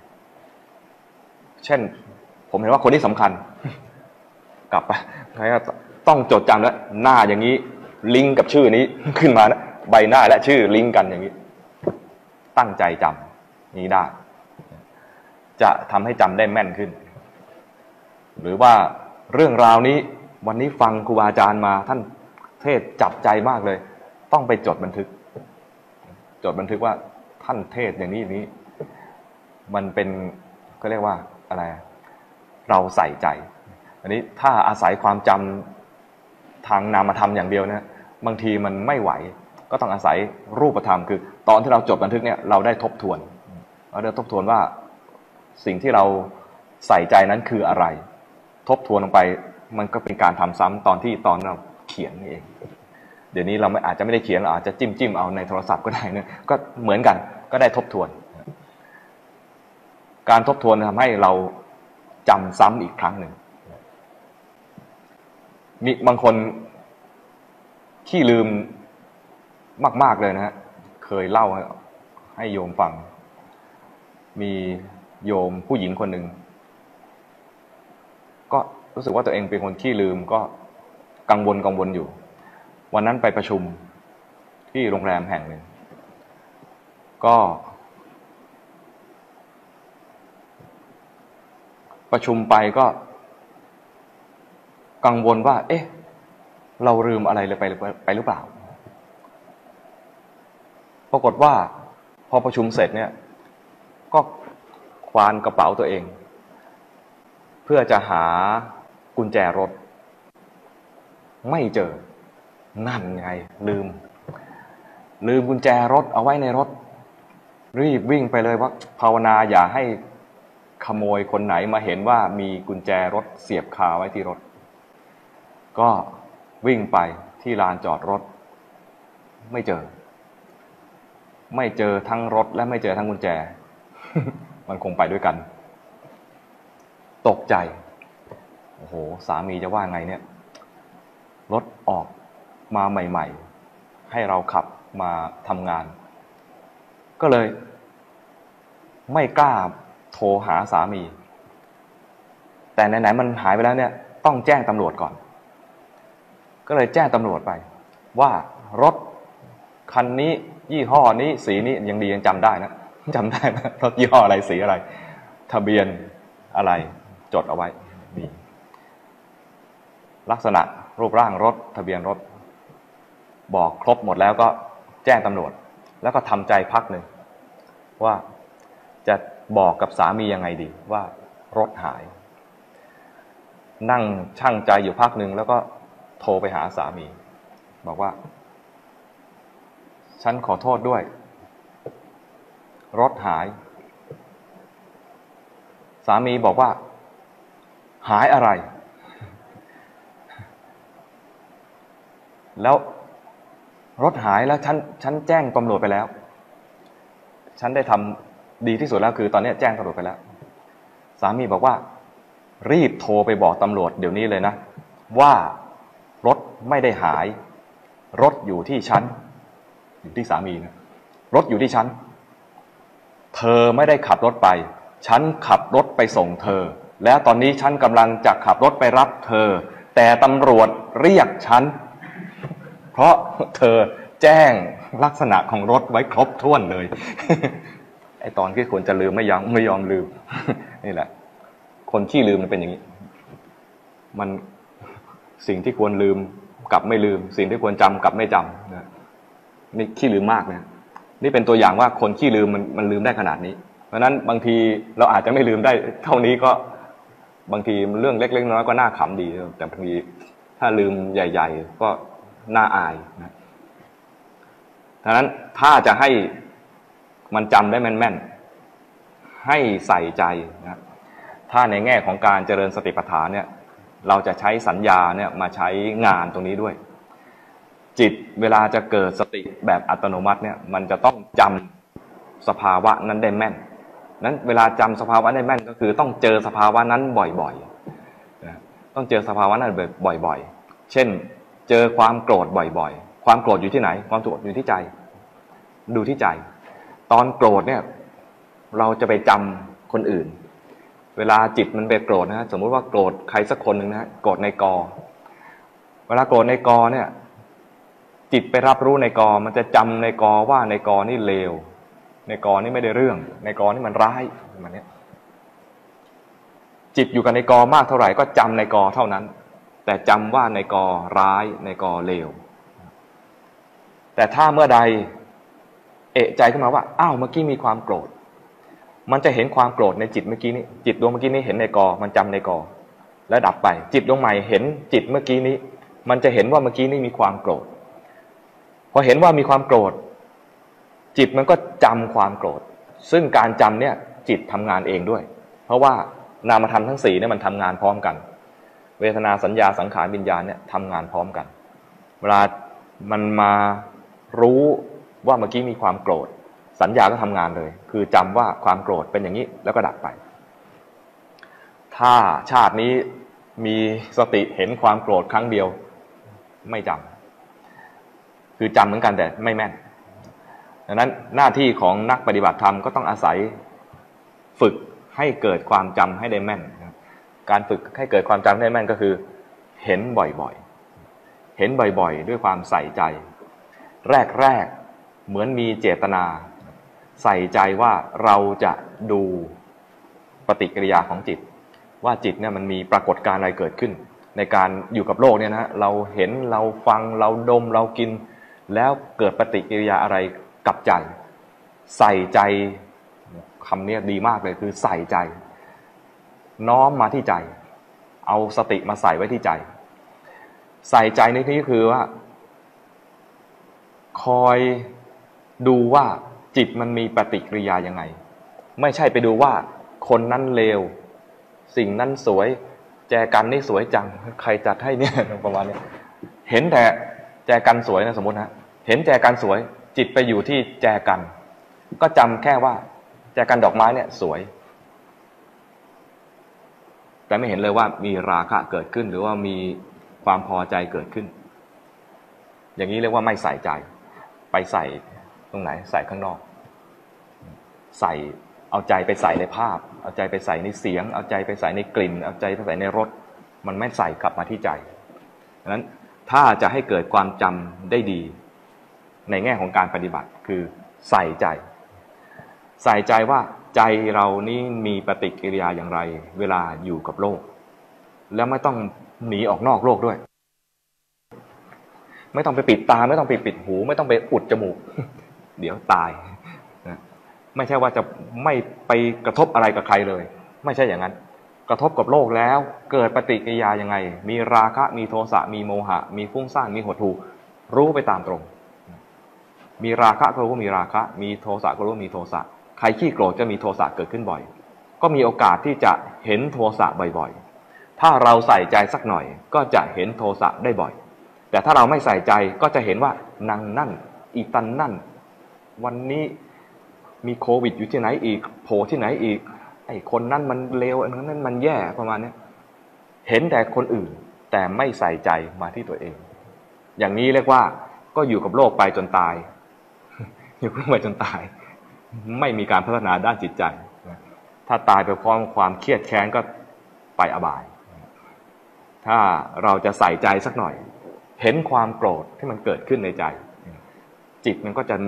เช่นผมเห็นว่าคนที่สำคัญกลับไปต้องจดจำแล้วหน้าอย่างนี้ลิงก์กับชื่อนี้ขึ้นมานะใบหน้าและชื่อลิงก์กันอย่างนี้ตั้งใจจำนี้ได้จะทำให้จำได้แม่นขึ้นหรือว่าเรื่องราวนี้วันนี้ฟังครูบาอาจารย์มาท่านเทศจับใจมากเลยต้องไปจดบันทึกว่าท่านเทศอย่างนี้มันเป็นก็เรียกว่าอะไรเราใส่ใจอันนี้ถ้าอาศัยความจำทางนามธรรมอย่างเดียวนะบางทีมันไม่ไหวก็ต้องอาศัยรูปธรรมคือตอนที่เราจดบันทึกเนี่ยเราได้ทบทวนว่าสิ่งที่เราใส่ใจนั้นคืออะไรทบทวนลงไปมันก็เป็นการทำซ้ำตอนเราเขียนนี่เองเดี๋ยวนี้เราอาจจะไม่ได้เขียนเราอาจจะจิ้มเอาในโทรศัพท์ก็ได้นะก็เหมือนกันก็ได้ทบทวนการทบทวนทำให้เราจำซ้ำอีกครั้งหนึ่งมีบางคนขี้ลืมมากๆเลยนะฮะเคยเล่าให้โยมฟังมีโยมผู้หญิงคนหนึ่งก็รู้สึกว่าตัวเองเป็นคนขี้ลืมก็กังวลอยู่วันนั้นไปประชุมที่โรงแรมแห่งหนึ่งก็ประชุมไปก็กังวลว่าเราลืมอะไรเลยไปหรือเปล่าปรากฏว่าพอประชุมเสร็จเนี่ยก็ควานกระเป๋าตัวเองเพื่อจะหากุญแจรถไม่เจอนั่นไงลืมกุญแจรถเอาไว้ในรถรีบวิ่งไปเลยว่าภาวนาอย่าให้ขโมยคนไหนมาเห็นว่ามีกุญแจรถเสียบคาไว้ที่รถก็วิ่งไปที่ลานจอดรถไม่เจอทั้งรถและไม่เจอทั้งกุญแจ มันคงไปด้วยกันตกใจโอ้โหสามีจะว่าไงเนี่ยรถออกมาใหม่ให้เราขับมาทำงานก็เลยไม่กล้าโทรหาสามีแต่ไหนๆมันหายไปแล้วเนี่ยต้องแจ้งตำรวจก่อนก็เลยแจ้งตำรวจไปว่ารถคันนี้ยี่ห้อนี้สีนี้ยังดียังจำได้นะจำได้ไหมรถยี่ห้ออะไรสีอะไรทะเบียนอะไรจดเอาไว้นี่ลักษณะรูปร่างรถทะเบียนรถบอกครบหมดแล้วก็แจ้งตำรวจแล้วก็ทำใจพักหนึ่งว่าจะบอกกับสามียังไงดีว่ารถหายนั่งชั่งใจอยู่พักหนึ่งแล้วก็โทรไปหาสามีบอกว่าฉันขอโทษด้วยรถหายสามีบอกว่าหายอะไรแล้วรถหายแล้วฉันแจ้งตำรวจไปแล้วฉันได้ทำดีที่สุดแล้วคือตอนนี้แจ้งตำรวจไปแล้วสามีบอกว่ารีบโทรไปบอกตำรวจเดี๋ยวนี้เลยนะว่ารถไม่ได้หายรถอยู่ที่ฉันอยู่ที่สามีนะรถอยู่ที่ฉันเธอไม่ได้ขับรถไปฉันขับรถไปส่งเธอแล้วตอนนี้ฉันกำลังจะขับรถไปรับเธอแต่ตำรวจเรียกฉันเพราะเธอแจ้งลักษณะของรถไว้ครบถ้วนเลย ไอตอนที่ควรจะลืมไม่ยอมลืม นี่แหละคนขี้ลืมมันเป็นอย่างนี้มันสิ่งที่ควรลืมกลับไม่ลืมสิ่งที่ควรจำกลับไม่จำนะนี่ขี้ลืมมากนะนี่เป็นตัวอย่างว่าคนขี้ลืมมันลืมได้ขนาดนี้เพราะฉะนั้นบางทีเราอาจจะไม่ลืมได้เท่านี้ก็บางทีเรื่องเล็กๆน้อยๆก็น่าขำดีแต่บางทีถ้าลืมใหญ่ๆก็น่าอายนะดังนั้นถ้าจะให้มันจำได้แม่นๆให้ใส่ใจนะถ้าในแง่ของการเจริญสติปัฏฐานเนี่ยเราจะใช้สัญญาเนี่ยมาใช้งานตรงนี้ด้วยจิตเวลาจะเกิดสติแบบอัตโนมัติเนี่ยมันจะต้องจำสภาวะนั้นได้แม่นนั้นเวลาจำสภาวะได้แม่นก็คือต้องเจอสภาวะนั้นบ่อยๆนะต้องเจอสภาวะนั้นบ่อยๆเช่นเจอความโกรธบ่อยๆความโกรธอยู่ที่ไหนความโกรธอยู่ที่ใจดูที่ใจตอนโกรธเนี่ยเราจะไปจำคนอื่นเวลาจิตมันไปโกรธนะสมมุติว่าโกรธใครสักคนหนึ่งนะโกรธในกอเวลาโกรธในกอเนี่ยจิตไปรับรู้ในกอมันจะจำในกอว่าในกอนี่เลวในกอนี่ไม่ได้เรื่องในกอนี่มันร้ายแบบนี้จิตอยู่กับในกอมากเท่าไหร่ก็จำในกอเท่านั้นแต่จำว่าในกอร้ายในกอเลวแต่ถ้าเมื่อใดเอะใจขึ้นมาว่าอ้าวเมื่อกี้มีความโกรธมันจะเห็นความโกรธในจิตเมื่อกี้นี้จิตดวงเมื่อกี้นี้เห็นในกอมันจำในกอแล้วดับไปจิตดวงใหม่เห็นจิตเมื่อกี้นี้มันจะเห็นว่าเมื่อกี้นี้มีความโกรธพอเห็นว่ามีความโกรธจิตมันก็จำความโกรธซึ่งการจำเนี่ยจิตทำงานเองด้วยเพราะว่านามธรรมทั้ง4เนี่ยมันทำงานพร้อมกันเวทนาสัญญาสังขารวิญญาณเนี่ยทำงานพร้อมกันเวลามันมารู้ว่าเมื่อกี้มีความโกรธสัญญาก็ทำงานเลยคือจำว่าความโกรธเป็นอย่างนี้แล้วก็ดับไปถ้าชาตินี้มีสติเห็นความโกรธครั้งเดียวไม่จำคือจำเหมือนกันแต่ไม่แม่นดังนั้นหน้าที่ของนักปฏิบัติธรรมก็ต้องอาศัยฝึกให้เกิดความจำให้ได้แม่นการฝึกให้เกิดความจำได้แม่นก็คือเห็นบ่อยๆเห็นบ่อยๆด้วยความใส่ใจแรกๆเหมือนมีเจตนาใส่ใจว่าเราจะดูปฏิกิริยาของจิตว่าจิตเนี่ยมันมีปรากฏการณ์อะไรเกิดขึ้นในการอยู่กับโลกเนี่ยนะเราเห็นเราฟังเราดมเรากินแล้วเกิดปฏิกิริยาอะไรกับใจใส่ใจคำนี้ดีมากเลยคือใส่ใจน้อมมาที่ใจเอาสติมาใส่ไว้ที่ใจใส่ใจในที่นี้คือว่าคอยดูว่าจิตมันมีปฏิกิริยายังไงไม่ใช่ไปดูว่าคนนั้นเลวสิ่งนั้นสวยแจกันนี่สวยจังใครจัดให้เนี่ยประมาณนี้เห็นแต่แจกันสวยนะสมมตินะเห็นแจกันสวยจิตไปอยู่ที่แจกันก็จำแค่ว่าแจกันดอกไม้เนี่ยสวยแต่ไม่เห็นเลยว่ามีราคะเกิดขึ้นหรือว่ามีความพอใจเกิดขึ้นอย่างนี้เรียกว่าไม่ใส่ใจไปใส่ตรงไหนใส่ข้างนอกใส่เอาใจไปใส่ในภาพเอาใจไปใส่ในเสียงเอาใจไปใส่ในกลิ่นเอาใจไปใส่ในรสมันไม่ใส่กลับมาที่ใจดังนั้นถ้าจะให้เกิดความจำได้ดีในแง่ของการปฏิบัติคือใส่ใจว่าใจเรานี้มีปฏิกิริยาอย่างไรเวลาอยู่กับโลกแล้วไม่ต้องหนีออกนอกโลกด้วยไม่ต้องไปปิดตาไม่ต้องไปปิดหูไม่ต้องไปอุดจมูก เดี๋ยวตายนะไม่ใช่ว่าจะไม่ไปกระทบอะไรกับใครเลยไม่ใช่อย่างนั้นกระทบกับโลกแล้วเกิดปฏิกิริยายังไงมีราคะมีโทสะมีโมหะมีฟุ้งซ่านมีหดหู่รู้ไปตามตรงมีราคะก็รู้ว่ามีราคะมีโทสะก็รู้ว่ามีโทสะใครขี้โกรธจะมีโทสะเกิดขึ้นบ่อยก็มีโอกาสที่จะเห็นโทสะบ่อยๆถ้าเราใส่ใจสักหน่อยก็จะเห็นโทสะได้บ่อยแต่ถ้าเราไม่ใส่ใจก็จะเห็นว่านางนั่นอีตันนั่นวันนี้มีโควิดอยู่ที่ไหนอีกโผล่ที่ไหนอีกไอ้คนนั้นมันเลวอันนั้นมันแย่ประมาณนี้เห็นแต่คนอื่นแต่ไม่ใส่ใจมาที่ตัวเองอย่างนี้เรียกว่าก็อยู่กับโลกไปจนตายอยู่กับโลกไปจนตายไม่มีการพัฒนาด้านจิตใจถ้าตายไปพร้อมความเครียดแค้นก็ไปอบายถ้าเราจะใส่ใจสักหน่อยเห็นความโกรธที่มันเกิดขึ้นในใจจิตมันก็จะ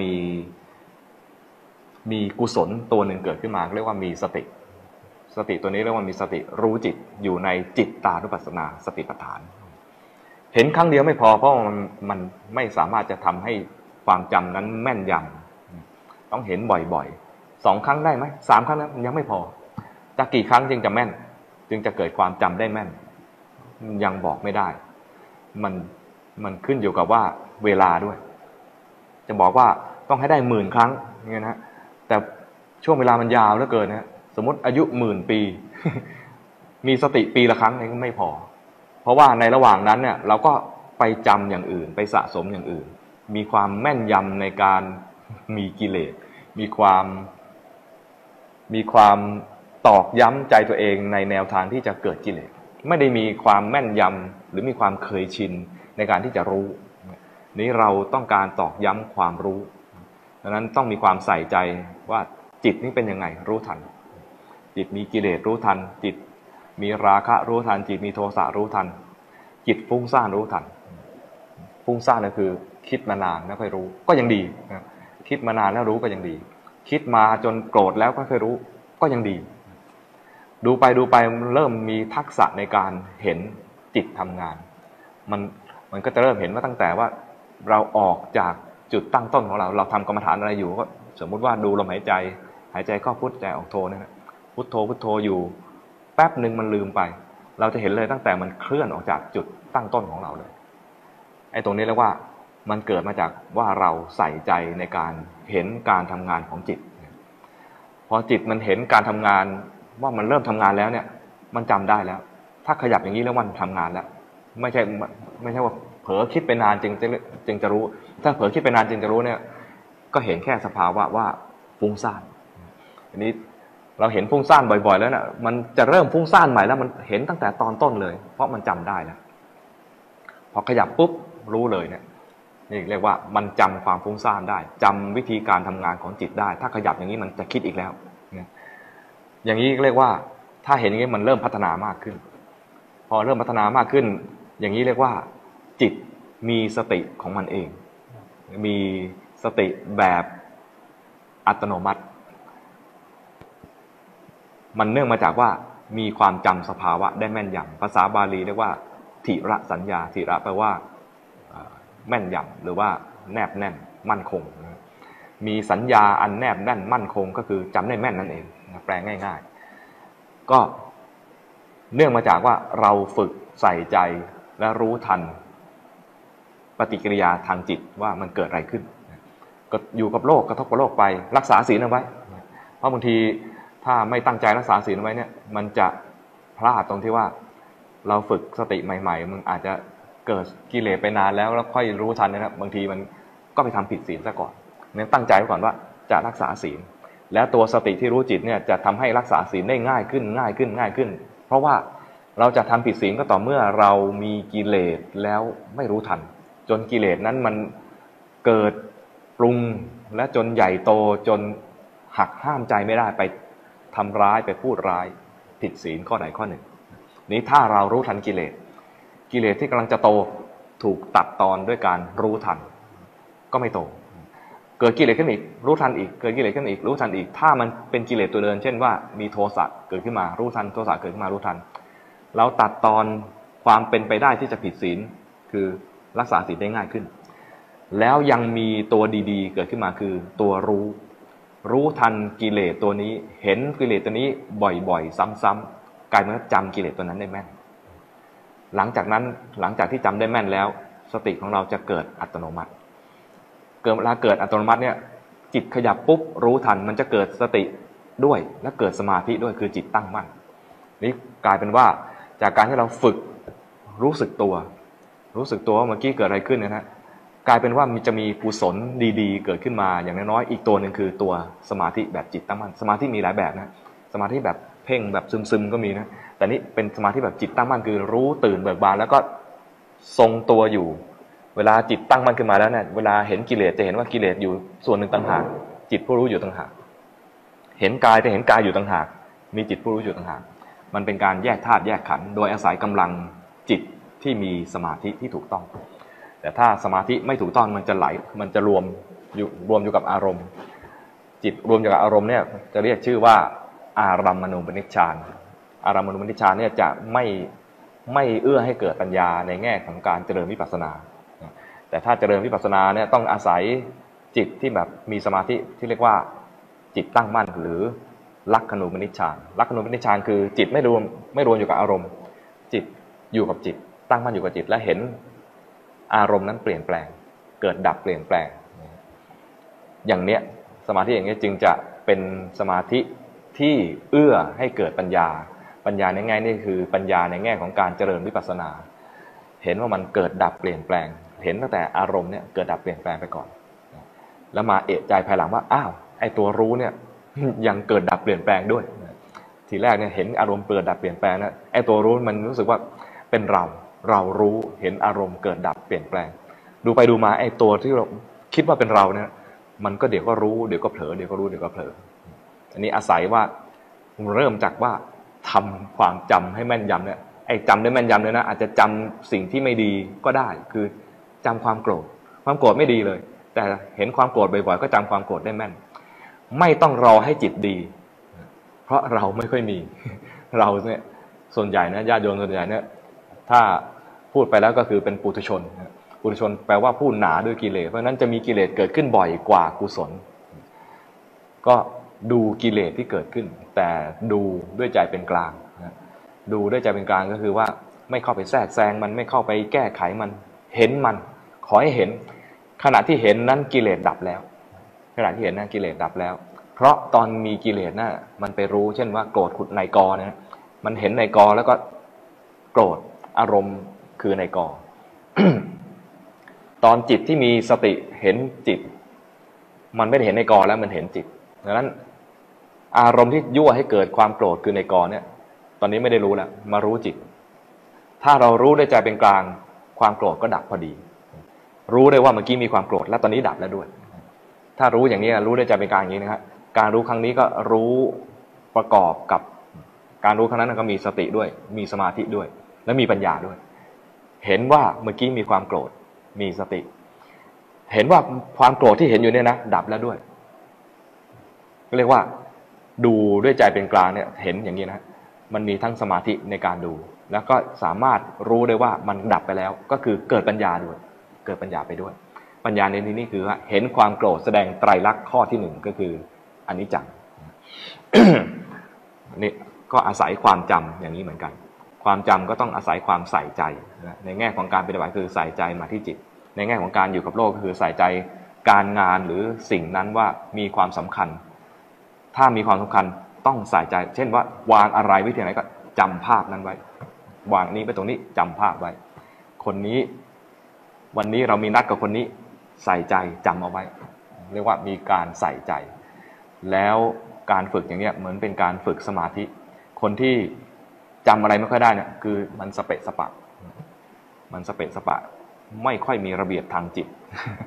มีกุศลตัวหนึ่งเกิดขึ้นมาเรียกว่ามีสติตัวนี้เรียกว่ามีสติรู้จิตอยู่ในจิตตานุปัสสนาสติปัฏฐานเห็นครั้งเดียวไม่พอเพราะมันไม่สามารถจะทำให้ความจำนั้นแม่นยำต้องเห็นบ่อยๆ2 ครั้งได้ไหม3 ครั้งนั้นยังไม่พอจะกี่ครั้งจึงจะแม่นจึงจะเกิดความจำได้แม่นยังบอกไม่ได้มันขึ้นอยู่กับว่าเวลาด้วยจะบอกว่าต้องให้ได้10,000 ครั้งอย่างเงี้ยนะแต่ช่วงเวลามันยาวเหลือเกินนะสมมติอายุ10,000 ปีมีสติปีละครั้งนี่ก็ไม่พอเพราะว่าในระหว่างนั้นเนี่ยเราก็ไปจำอย่างอื่นไปสะสมอย่างอื่นมีความแม่นยำในการมีกิเลสมีความตอกย้ำใจตัวเองในแนวทางที่จะเกิดกิเลสไม่ได้มีความแม่นยำหรือมีความเคยชินในการที่จะรู้นี้เราต้องการตอกย้ำความรู้ดังนั้นต้องมีความใส่ใจว่าจิตนี้เป็นยังไงรู้ทันจิตมีกิเลสรู้ทันจิตมีราคะรู้ทันจิตมีโทสะรู้ทันจิตฟุ้งซ่านรู้ทันฟุ้งซ่านก็คือคิดมานานแล้วค่อยรู้ก็ยังดีนะคิดมานานแล้วรู้ก็ยังดีคิดมาจนโกรธแล้วก็ค่อยรู้ก็ยังดีดูไปเริ่มมีทักษะในการเห็นจิตทำงานมันก็จะเริ่มเห็นว่าตั้งแต่ว่าเราออกจากจุดตั้งต้นของเราทำกรรมฐานอะไรอยู่ก็สมมุติว่าดูลมหายใจเข้าพุทใจออกโทนั่นแหละพุทโธอยู่แป๊บหนึ่งมันลืมไปเราจะเห็นเลยตั้งแต่มันเคลื่อนออกจากจุดตั้งต้นของเราเลยไอ้ตรงนี้เรียกว่ามันเกิดมาจากว่าเราใส่ใจในการเห็นการทำงานของจิตพอจิตมันเห็นการทำงานว่ามันเริ่มทำงานแล้วเนี่ยมันจำได้แล้วถ้าขยับอย่างนี้แล้วมันทำงานแล้วไม่ใช่ว่าเผลอคิดไปนานจึงจะรู้ถ้าเผลอคิดไปนานจึงจะรู้เนี่ยก็เห็นแค่สภาวะว่าฟุ้งซ่านอันนี้เราเห็นฟุ้งซ่านบ่อยๆแล้วนะมันจะเริ่มฟุ้งซ่านใหม่แล้วมันเห็นตั้งแต่ตอนต้นเลยเพราะมันจำได้แล้วพอขยับปุ๊บรู้เลยเนี่ยนี่เรียกว่ามันจำความฟุ้งซ่านได้จำวิธีการทำงานของจิตได้ถ้าขยับอย่างนี้มันจะคิดอีกแล้วอย่างนี้เรียกว่าถ้าเห็นอย่างนี้มันเริ่มพัฒนามากขึ้นพอเริ่มพัฒนามากขึ้นอย่างนี้เรียกว่าจิตมีสติของมันเองมีสติแบบอัตโนมัติมันเนื่องมาจากว่ามีความจำสภาวะได้แม่นยำภาษาบาลีเรียกว่าถิระสัญญาถิระแปลว่าแม่นยำหรือว่าแนบแน่นมั่นคงมีสัญญาอันแนบแน่นมั่นคงก็คือจำได้แม่นนั่นเองแปลง่ายๆก็เนื่องมาจากว่าเราฝึกใส่ใจและรู้ทันปฏิกิริยาทางจิตว่ามันเกิดอะไรขึ้นก็อยู่กับโลกกระทบกับโลกไปรักษาศีลเอาไว้เพราะบางทีถ้าไม่ตั้งใจรักษาศีลเอาไว้เนี่ยมันจะพลาดตรงที่ว่าเราฝึกสติใหม่ๆมันอาจจะเกิดกิเลสไปนานแล้วค่อยรู้ทันนะครับบางทีมันก็ไปทำผิดศีลซะก่อนเนี่ยตั้งใจไว้ก่อนว่าจะรักษาศีลแล้วตัวสติที่รู้จิตเนี่ยจะทำให้รักษาศีลได้ง่ายขึ้นเพราะว่าเราจะทำผิดศีลก็ต่อเมื่อเรามีกิเลสแล้วไม่รู้ทันจนกิเลสนั้นมันเกิดปรุงและจนใหญ่โตจนหักห้ามใจไม่ได้ไปทำร้ายไปพูดร้ายผิดศีลข้อใดข้อหนึ่งนี้ถ้าเรารู้ทันกิเลสที่กำลังจะโตถูกตัดตอนด้วยการรู้ทันก็ไม่โตเกิดกิเลสขึ้นอีกรู้ทันอีกเกิดกิเลสขึ้นอีกรู้ทันอีกถ้ามันเป็นกิเลสตัวเดิมเช่นว่ามีโทสะเกิดขึ้นมารู้ทันโทสะเกิดขึ้นมารู้ทันเราตัดตอนความเป็นไปได้ที่จะผิดศีลคือรักษาศีลได้ง่ายขึ้นแล้วยังมีตัวดีๆเกิดขึ้นมาคือตัวรู้ทันกิเลสตัวนี้เห็นกิเลสตัวนี้บ่อยๆซ้ำๆกลายเป็นว่าจำกิเลสตัวนั้นได้แม่นหลังจากที่จำได้แม่นแล้วสติของเราจะเกิดอัตโนมัติเวลาเกิดอัตโนมัติเนี่ยจิตขยับปุ๊บรู้ทันมันจะเกิดสติด้วยและเกิดสมาธิด้วยคือจิตตั้งมั่นนี่กลายเป็นว่าจากการที่เราฝึกรู้สึกตัวว่าเมื่อกี้เกิดอะไรขึ้นนะกลายเป็นว่าจะมีกุศลดีๆเกิดขึ้นมาอย่างน้อยๆอีกตัวหนึ่งคือตัวสมาธิแบบจิตตั้งมั่นสมาธิมีหลายแบบนะสมาธิแบบเพ่งแบบซึมๆก็มีนะแต่นี่เป็นสมาธิแบบจิตตั้งมั่นคือรู้ตื่นเบิกบานแล้วก็ทรงตัวอยู่เวลาจิตตั้งมั่นขึ้นมาแล้วเนี่ยเวลาเห็นกิเลสจะเห็นว่ากิเลสอยู่ส่วนหนึ่งต่างหากจิตผู้รู้อยู่ต่างหากเห็นกายจะเห็นกายอยู่ต่างหากมีจิตผู้รู้อยู่ต่างหากมันเป็นการแยกธาตุแยกขันธ์โดยอาศัยกำลังจิตที่มีสมาธิที่ถูกต้องแต่ถ้าสมาธิไม่ถูกต้องมันจะไหลมันจะรวมอยู่กับอารมณ์จิตรวมอยู่กับอารมณ์เนี่ยจะเรียกชื่อว่าอารัมมณูปนิชฌานอารัมมณูปนิชฌานเนี่ยจะไม่เอื้อให้เกิดปัญญาในแง่ของการเจริญวิปัสสนาแต่ถ้าเจริญวิปัสสนาเนี่ยต้องอาศัยจิตที่แบบมีสมาธิที่เรียกว่าจิตตั้งมั่นหรือลักขณูปนิชฌานลักขณูปนิชฌานคือจิตไม่รวมอยู่กับอารมณ์จิตอยู่กับจิตตั้งมั่นอยู่กับจิตและเห็นอารมณ์นั้นเปลี่ยนแปลงเกิดดับเปลี่ยนแปลงอย่างเนี้ยสมาธิอย่างนี้จึงจะเป็นสมาธิที่เอื้อให้เกิดปัญญาในแง่นี่คือปัญญาในแง่ของการเจริญวิปัสสนาเห็นว่ามันเกิดดับเปลี่ยนแปลงเห็นตั้งแต่อารมณ์เนี่ยเกิดดับเปลี่ยนแปลงไปก่อนแล้วมาเอะใจภายหลังว่าอ้าวไอ้ตัวรู้เนี่ยยังเกิดดับเปลี่ยนแปลงด้วยทีแรกเนี่ยเห็นอารมณ์เกิดดับเปลี่ยนแปลงนะไอ้ตัวรู้มันรู้สึกว่าเป็นเรารู้เห็นอารมณ์เกิดดับเปลี่ยนแปลงดูไปดูมาไอ้ตัวที่เราคิดว่าเป็นเราเนี่ยมันก็เดี๋ยวก็รู้เดี๋ยวก็เผลอเดี๋ยวก็รู้เดี๋ยวก็เผลออันนี้อาศัยว่าเริ่มจากว่าทำความจำให้แม่นยำเนี่ยไอ้จำได้แม่นยำเนี่ยนะอาจจะจำสิ่งที่ไม่ดีก็ได้คือจำความโกรธไม่ดีเลยแต่เห็นความโกรธบ่อยๆก็จำความโกรธได้แม่นไม่ต้องรอให้จิตดีเพราะเราไม่ค่อยมีเราเนี่ยส่วนใหญ่นะญาติโยมส่วนใหญ่เนี่ยถ้าพูดไปแล้วก็คือเป็นปุถุชนแปลว่าผู้หนาด้วยกิเลสเพราะนั้นจะมีกิเลสเกิดขึ้นบ่อยกว่ากุศลก็ดูกิเลสที่เกิดขึ้นแต่ดูด้วยใจเป็นกลางดูด้วยใจเป็นกลางก็คือว่าไม่เข้าไปแทรกแซงมันไม่เข้าไปแก้ไขมันเห็นมันขอให้เห็นขณะที่เห็นนั้นกิเลสดับแล้วขณะที่เห็นนั้นกิเลสดับแล้วเพราะตอนมีกิเลสน่ะมันไปรู้เช่นว่าโกรธขุดในกอนะมันเห็นในกอแล้วก็โกรธอารมณ์คือในกอ ตอนจิตที่มีสติเห็นจิตมันไม่ได้เห็นในกอแล้วมันเห็นจิตดังนั้นอารมณ์ที่ยั่วให้เกิดความโกรธคือในกอเนี่ยตอนนี้ไม่ได้รู้แล้วมารู้จิตถ้าเรารู้ด้วยใจเป็นกลางความโกรธก็ดับพอดีรู้ได้ว่าเมื่อกี้มีความโกรธและตอนนี้ดับแล้วด้วยถ้ารู้อย่างนี้รู้ด้วยใจเป็นกลางอย่างนี้นะครับการรู้ครั้งนี้ก็รู้ประกอบกับการรู้ครั้งนั้นก็มีสติด้วยมีสมาธิด้วยและมีปัญญาด้วยเห็นว่าเมื่อกี้มีความโกรธมีสติเห็นว่าความโกรธที่เห็นอยู่เนี่ยนะดับแล้วด้วยก็เรียกว่าดูด้วยใจเป็นกลางเนี่ยเห็นอย่างนี้นะมันมีทั้งสมาธิในการดูแล้วก็สามารถรู้ได้ว่ามันดับไปแล้วก็คือเกิดปัญญาด้วยเกิดปัญญาไปด้วยปัญญาในที่นี้คือว่าเห็นความโกรธแสดงไตรลักษณ์ข้อที่หนึ่งก็คืออนิจจัง นี่ก็อาศัยความจำอย่างนี้เหมือนกันความจำก็ต้องอาศัยความใส่ใจในแง่ของการปฏิบัติคือใส่ใจมาที่จิตในแง่ของการอยู่กับโลกก็คือใส่ใจการงานหรือสิ่งนั้นว่ามีความสำคัญถ้ามีความสำคัญต้องใส่ใจเช่นว่าวางอะไรไว้ที่ไหนก็จำภาพนั้นไว้วางนี้ไปตรงนี้จำภาพไว้คนนี้วันนี้เรามีนัดกับคนนี้ใส่ใจจำเอาไว้เรียกว่ามีการใส่ใจแล้วการฝึกอย่างนี้เหมือนเป็นการฝึกสมาธิคนที่จำอะไรไม่ค่อยได้เนี่ยคือมันสเปะสปะไม่ค่อยมีระเบียบทางจิต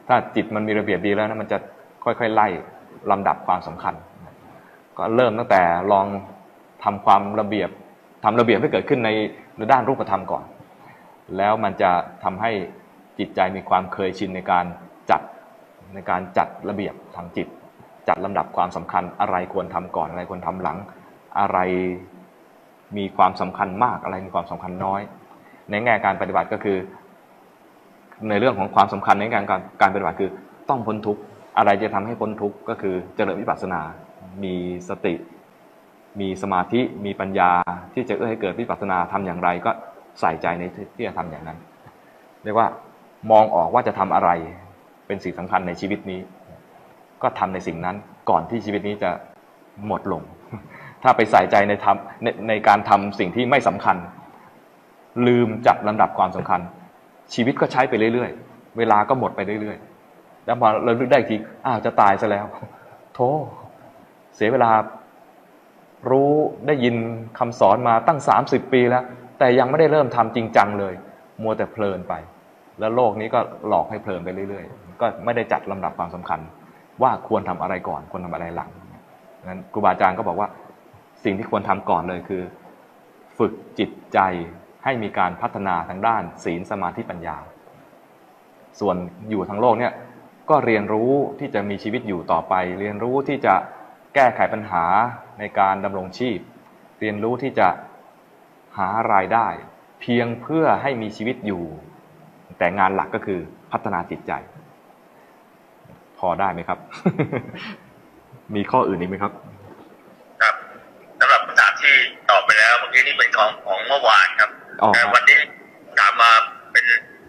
ถ้าจิตมันมีระเบียบดีแล้วนะมันจะค่อยๆไล่ลำดับความสำคัญก็เริ่มตั้งแต่ลองทำความระเบียบให้เกิดขึ้นในด้านรูปธรรมก่อนแล้วมันจะทำให้จิตใจมีความเคยชินในการจัดระเบียบทางจิตจัดลำดับความสำคัญอะไรควรทำก่อนอะไรควรทำหลังอะไรมีความสำคัญมากอะไรมีความสำคัญน้อยในแง่การปฏิบัติก็คือในเรื่องของความสำคัญในการปฏิบัติคือต้องพ้นทุกข์อะไรจะทำให้พ้นทุกข์ก็คือเจริญวิปัสสนามีสติมีสมาธิมีปัญญาที่จะให้เกิดวิปัสสนาทำอย่างไรก็ใส่ใจในที่จะทำอย่างนั้นเรียกว่ามองออกว่าจะทำอะไรเป็นสิ่งสำคัญในชีวิตนี้ก็ทำในสิ่งนั้นก่อนที่ชีวิตนี้จะหมดลงถ้าไปใส่ใจในการทำสิ่งที่ไม่สำคัญลืมจัดลำดับความสำคัญชีวิตก็ใช้ไปเรื่อยๆเวลาก็หมดไปเรื่อยๆแล้วพอเราลึกได้ทีจะตายซะแล้วโธ่เสียเวลารู้ได้ยินคำสอนมาตั้ง30 ปีแล้วแต่ยังไม่ได้เริ่มทำจริงจังเลยมัวแต่เพลินไปแล้วโลกนี้ก็หลอกให้เพลินไปเรื่อยๆก็ไม่ได้จัดลำดับความสำคัญว่าควรทำอะไรก่อนควรทำอะไรหลังนั้นครูบาอาจารย์ก็บอกว่าสิ่งที่ควรทำก่อนเลยคือฝึกจิตใจให้มีการพัฒนาทางด้านศีลสมาธิปัญญาส่วนอยู่ทางโลกเนี่ยก็เรียนรู้ที่จะมีชีวิตอยู่ต่อไปเรียนรู้ที่จะแก้ไขปัญหาในการดำรงชีพเรียนรู้ที่จะหารายได้เพียงเพื่อให้มีชีวิตอยู่แต่งานหลักก็คือพัฒนาจิตใจพอได้ไหมครับ มีข้ออื่นอีกไหมครับครับสำหรับคำถามที่ตอบไปแล้วเมื่อกี้นี่เป็นของเมื่อวานครับแต่วันนี้ถามมาเป็น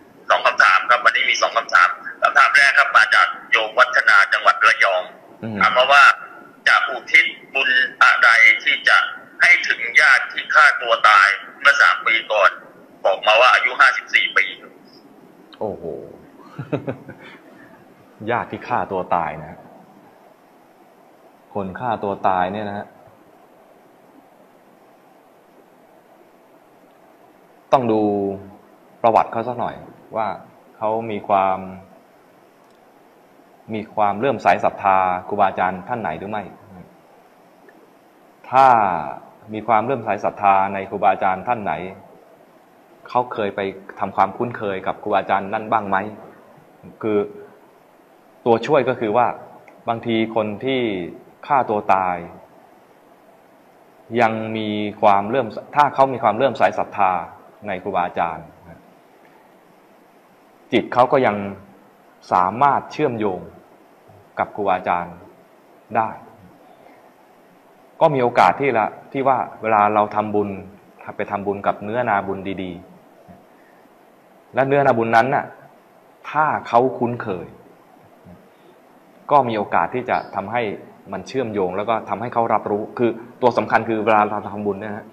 2 คำถามครับวันนี้มี2 คำถามแรกครับมาจากโยมวัฒนาจังหวัดระยองถามมาว่าจะอุทิศบุญอะไรที่จะให้ถึงญาติที่ฆ่าตัวตายเมื่อ3 ปีก่อนบอกมาว่าอายุ54 ปีโอ้โห ญาติที่ฆ่าตัวตายนะคนฆ่าตัวตายเนี่ยนะฮะต้องดูประวัติเขาสักหน่อยว่าเขามีความเลื่อมใสศรัทธาครูบาอาจารย์ท่านไหนหรือไม่ถ้ามีความเลื่อมใสศรัทธาในครูบาอาจารย์ท่านไหนเขาเคยไปทำความคุ้นเคยกับครูบาอาจารย์นั่นบ้างไหมคือตัวช่วยก็คือว่าบางทีคนที่ฆ่าตัวตายยังมีความถ้าเขามีความเลื่อมใสศรัทธาในครูบาอาจารย์จิตเขาก็ยังสามารถเชื่อมโยงกับครูบาอาจารย์ได้ก็มีโอกาสที่ว่าเวลาเราทำบุญไปทำบุญกับเนื้อนาบุญดีๆและเนื้อนาบุญนั้นน่ะถ้าเขาคุ้นเคยก็มีโอกาสที่จะทำให้มันเชื่อมโยงแล้วก็ทำให้เขารับรู้คือตัวสำคัญคือเวลาเราทำบุญเนี่ยนะ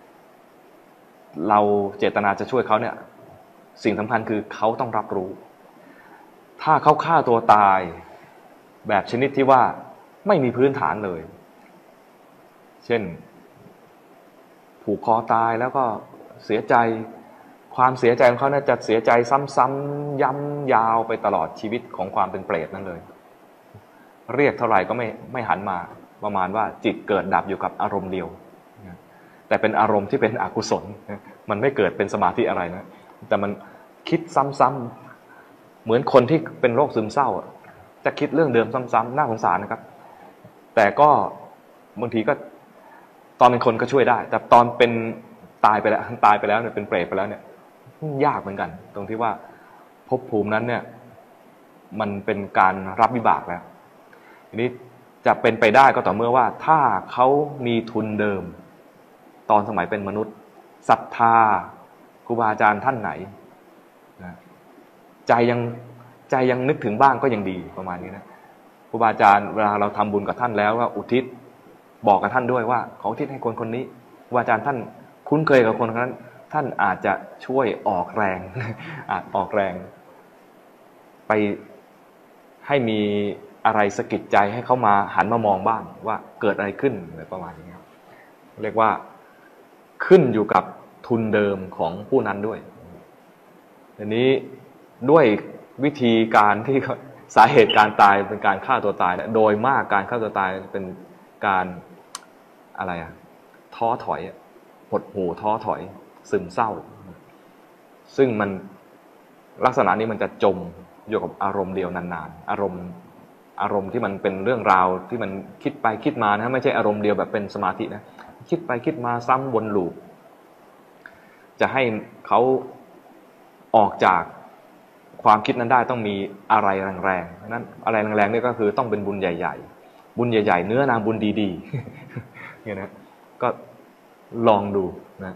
เราเจตนาจะช่วยเขาเนี่ยสิ่งสำคัญคือเขาต้องรับรู้ถ้าเขาฆ่าตัวตายแบบชนิดที่ว่าไม่มีพื้นฐานเลยเช่นผูกคอตายแล้วก็เสียใจความเสียใจของเขาเนี่ยจะเสียใจซ้ำๆย้ำยาวไปตลอดชีวิตของความเป็นเปรตนั่นเลยเรียกเท่าไหร่ก็ไม่หันมาประมาณว่าจิตเกิดดับอยู่กับอารมณ์เดียวแต่เป็นอารมณ์ที่เป็นอกุศลมันไม่เกิดเป็นสมาธิอะไรนะแต่มันคิดซ้ำๆเหมือนคนที่เป็นโรคซึมเศร้าจะคิดเรื่องเดิมซ้ำๆน่าสงสารนะครับแต่ก็บางทีก็ตอนเป็นคนก็ช่วยได้แต่ตอนเป็นตายไปแล้วเนี่ยเป็นเปรตไปแล้วเนี่ยยากเหมือนกันตรงที่ว่าภพภูมินั้นเนี่ยมันเป็นการรับวิบากแล้วทีนี้จะเป็นไปได้ก็ต่อเมื่อว่าถ้าเขามีทุนเดิมตอนสมัยเป็นมนุษย์ศรัทธาครูบาอาจารย์ท่านไหนนะใจยังนึกถึงบ้างก็ยังดีประมาณนี้นะครูบาอาจารย์เวลาเราทำบุญกับท่านแล้วว่าอุทิศบอกกับท่านด้วยว่าขออุทิศให้คนนี้ครูบาอาจารย์ท่านคุ้นเคยกับคนนั้นท่านอาจจะช่วยออกแรงออกแรงไปให้มีอะไรสะกิดใจให้เขามาหันมามองบ้างว่าเกิดอะไรขึ้นอะไรประมาณนี้ครับเรียกว่าขึ้นอยู่กับทุนเดิมของผู้นั้นด้วยทีนี้ด้วยวิธีการที่สาเหตุการตายเป็นการฆ่าตัวตายโดยมากการฆ่าตัวตายเป็นการอะไรท้อถอยหดหู่ท้อถอยซึมเศร้าซึ่งมันลักษณะนี้มันจะจมอยู่กับอารมณ์เดียวนานๆอารมณ์ที่มันเป็นเรื่องราวที่มันคิดไปคิดมานะไม่ใช่อารมณ์เดียวแบบเป็นสมาธินะคิดไปคิดมาซ้ำวนลูปจะให้เขาออกจากความคิดนั้นได้ต้องมีอะไรแรงๆนั้นอะไรแรงๆนี่ก็คือต้องเป็นบุญใหญ่ๆบุญใหญ่ๆเนื้อนางบุญดีๆเนี่ยนะก็ลองดูนะ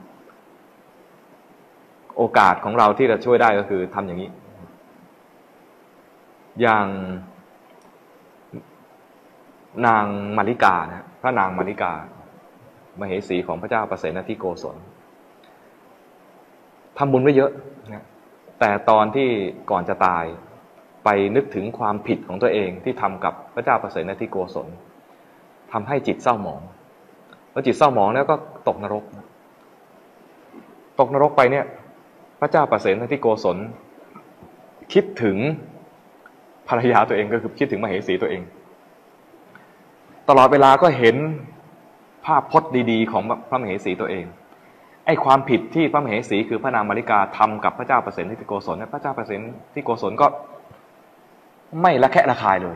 โอกาสของเราที่จะช่วยได้ก็คือทำอย่างนี้อย่างนางมาริกานะพระนางมาริกามเหสีของพระเจ้าประเสนทิโกศลทำบุญไว้เยอะนะแต่ตอนที่ก่อนจะตายไปนึกถึงความผิดของตัวเองที่ทำกับพระเจ้าประเสนทิโกศลทำให้จิตเศร้าหมองพอจิตเศร้าหมองแล้วก็ตกนรกไปเนี่ยพระเจ้าประเสนทิโกศลคิดถึงภรรยาตัวเองก็คือคิดถึงมเหสีตัวเองตลอดเวลาก็เห็นภาพพจน์ดีๆของพระมเหสีตัวเองไอ้ความผิดที่พระมเหสีคือพระนางมาริกาทำกับพระเจ้าประเสนทิโกศลพระเจ้าประเสนทิโกศลก็ไม่ละแคะระคายเลย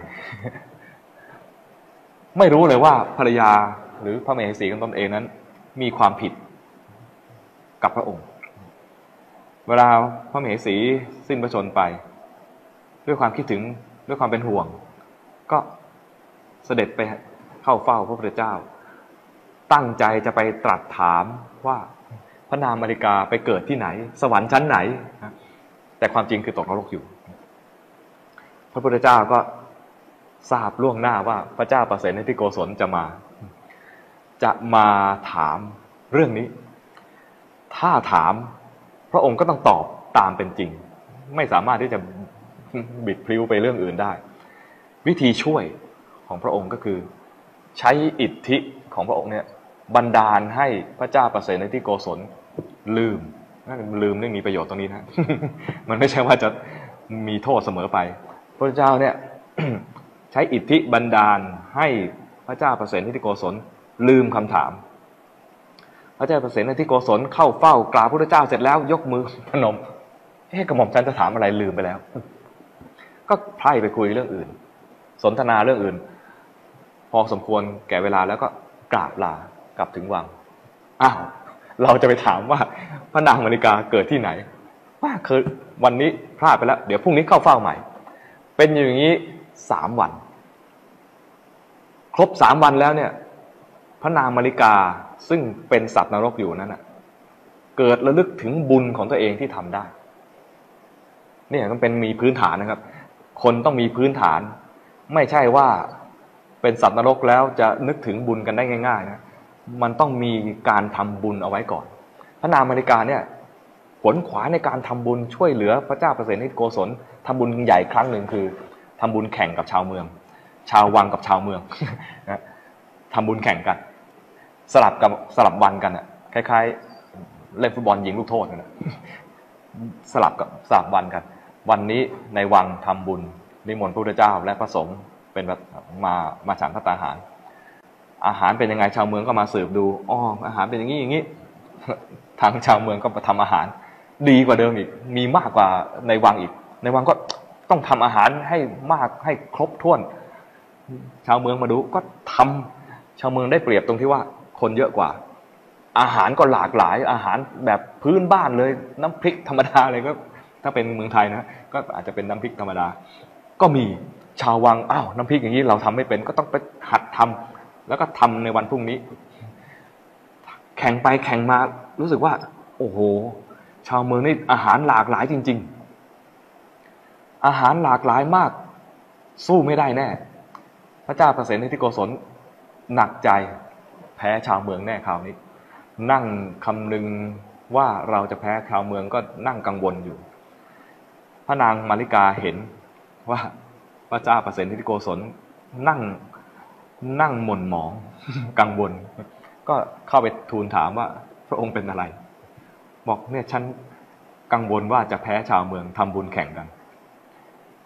ไม่รู้เลยว่าภรรยาหรือพระมเหสีของตนเองนั้นมีความผิดกับพระองค์เวลาพระมเหสีสิ้นพระชนม์ไปด้วยความคิดถึงด้วยความเป็นห่วงก็เสด็จไปเข้าเฝ้าพระพุทธเจ้าตั้งใจจะไปตรัสถามว่าพระนางมาริกาไปเกิดที่ไหนสวรรค์ชั้นไหนแต่ความจริงคือตกนรกอยู่พระพุทธเจ้าก็ทราบล่วงหน้าว่าพระเจ้าประเสนทิโกศลจะมาถามเรื่องนี้ถ้าถามพระองค์ก็ต้องตอบตามเป็นจริงไม่สามารถที่จะบิดพลิ้วไปเรื่องอื่นได้วิธีช่วยของพระองค์ก็คือใช้อิทธิของพระองค์เนี่ยบันดาลให้พระเจ้าประเสนทิโกศลลืมนี่มีประโยชน์ตรงนี้นะ มันไม่ใช่ว่าจะมีโทษเสมอไปพระเจ้าเนี่ย ใช้อิทธิบันดาลให้พระเจ้าประเสนทิโกศลลืมคำถามพระเจ้าประเสนทิโกศลเข้าเฝ้ากราบพระพุทธเจ้าเสร็จแล้วยกมือพนมกระหม่อมฉันจะถามอะไรลืมไปแล้วก็ไพร่ไปคุยเรื่องอื่นสนทนาเรื่องอื่นพอสมควรแก่เวลาแล้วก็กราบลากลับถึงวังเราจะไปถามว่าพระนางมาริกาเกิดที่ไหนว่าคือวันนี้พลาดไปแล้วเดี๋ยวพรุ่งนี้เข้าเฝ้าใหม่เป็นอย่างนี้3 วันครบ3 วันแล้วเนี่ยพระนางมาริกาซึ่งเป็นสัตว์นรกอยู่นั้นเกิดระลึกถึงบุญของตัวเองที่ทำได้เนี่ยมันเป็นมีพื้นฐานนะครับคนต้องมีพื้นฐานไม่ใช่ว่าเป็นสัตว์นรกแล้วจะนึกถึงบุญกันได้ง่ายๆนะมันต้องมีการทำบุญเอาไว้ก่อนพระนางมาริกาเนี่ยขวนขวายในการทำบุญช่วยเหลือพระเจ้าประเสนทิโกศลทำบุญใหญ่ครั้งหนึ่งคือทำบุญแข่งกับชาวเมืองชาววังกับชาวเมืองนะทำบุญแข่งกันสลับวันกันอ่ะคล้ายๆเล่นฟุตบอลยิงลูกโทษนะสลับวันกันวันนี้ในวังทำบุญนิมนต์พระพุทธเจ้าและพระสงฆ์เป็นมาฉันภัตตาหารอาหารเป็นยังไงชาวเมืองก็มาสืบดูอาหารเป็นอย่างนี้ทางชาวเมืองก็มาทำอาหารดีกว่าเดิมอีกมีมากกว่าในวังอีกในวังก็ต้องทำอาหารให้มากให้ครบถ้วนชาวเมืองมาดูก็ทำชาวเมืองได้เปรียบตรงที่ว่าคนเยอะกว่าอาหารก็หลากหลายอาหารแบบพื้นบ้านเลยน้ำพริกธรรมดาเลยก็ถ้าเป็นเมืองไทยนะก็อาจจะเป็นน้ำพริกธรรมดาก็มีชาววังน้ำพริกอย่างนี้เราทำไม่เป็นก็ต้องไปหัดทำแล้วก็ทำในวันพรุ่งนี้แข่งไปแข่งมารู้สึกว่าโอ้โหชาวเมืองนี่อาหารหลากหลายจริงๆอาหารหลากหลายมากสู้ไม่ได้แน่พระเจ้าประเสนทิโกศลหนักใจแพ้ชาวเมืองแน่คราวนี้นั่งคำนึงว่าเราจะแพ้ชาวเมืองก็นั่งกังวลอยู่พระนางมาริกาเห็นว่าพระเจ้าประเสนทิโกศลนั่งหม่นหมองกังวลก็เข้าไปทูลถามว่าพระองค์เป็นอะไรบอกเนี่ยฉันกังวลว่าจะแพ้ชาวเมืองทำบุญแข่งกัน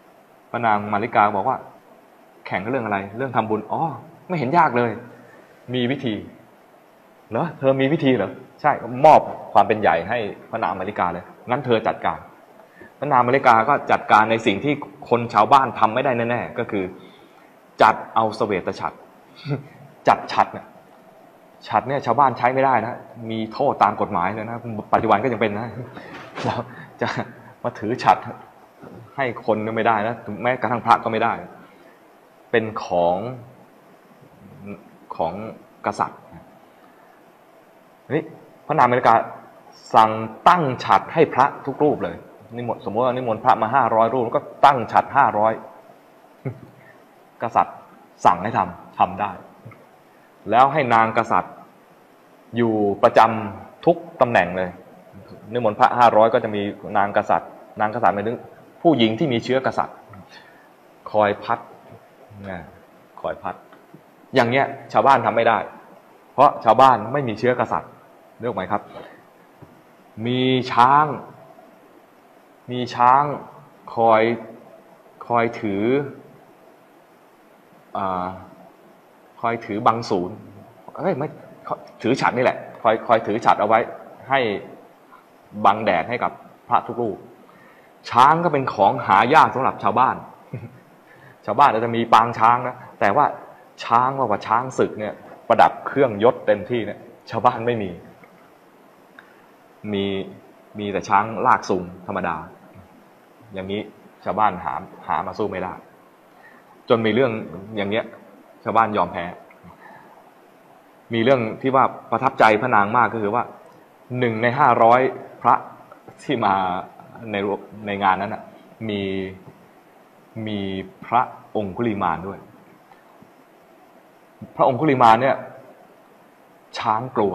พระนางมาริกาบอกว่าแข่งกันเรื่องอะไรเรื่องทำบุญอ๋อไม่เห็นยากเลยมีวิธีเหรอเธอมีวิธีเหรอใช่มอบความเป็นใหญ่ให้พระนางมาริกาเลยงั้นเธอจัดการพระนางมาริกาก็จัดการในสิ่งที่คนชาวบ้านทำไม่ได้แน่ๆก็คือจัดเอาเสวตฉัตรจัดฉัตรเนี่ยฉัตรเนี่ยชาวบ้านใช้ไม่ได้นะมีโทษตามกฎหมายเลยนะปัจจุบันก็ยังเป็นนะเราจะมาถือฉัตรให้คนก็ไม่ได้นะแม้กระทั่งพระก็ไม่ได้เป็นของกษัตริย์นี่พระนางมาริกาสั่งตั้งฉัตรให้พระทุกรูปเลยนิมนต์สมมติว่านิมนต์พระมา500 รูปก็ตั้งฉัตร500กษัตริย์สั่งให้ทำได้แล้วให้นางกษัตริย์อยู่ประจำทุกตำแหน่งเลยนิมนต์พระ500ก็จะมีนางกษัตริย์หมายถึงผู้หญิงที่มีเชื้อกษัตริย์คอยพัดอย่างเงี้ยชาวบ้านทำไม่ได้เพราะชาวบ้านไม่มีเชื้อกษัตริย์นึกออกไหมครับมีช้างคอยถือบังสูรไม่ถือฉัตรนี่แหละคอยถือฉัตรเอาไว้ให้บังแดดให้กับพระทุกรูปช้างก็เป็นของหายากสำหรับชาวบ้านอาจจะมีปางช้างนะแต่ว่าช้างว่าช้างศึกเนี่ยประดับเครื่องยศเต็มที่เนี่ยชาวบ้านไม่มีแต่ช้างลากซุงธรรมดาอย่างนี้ชาวบ้านหามาสู้ไม่ได้จนมีเรื่องอย่างเงี้ยชาวบ้านยอมแพ้มีเรื่องที่ว่าประทับใจพระนางมากก็คือว่า1 ใน 500พระที่มาในงานนั้นน่ะมีพระองคุลิมานด้วยพระองคุลิมานเนี่ยช้างกลัว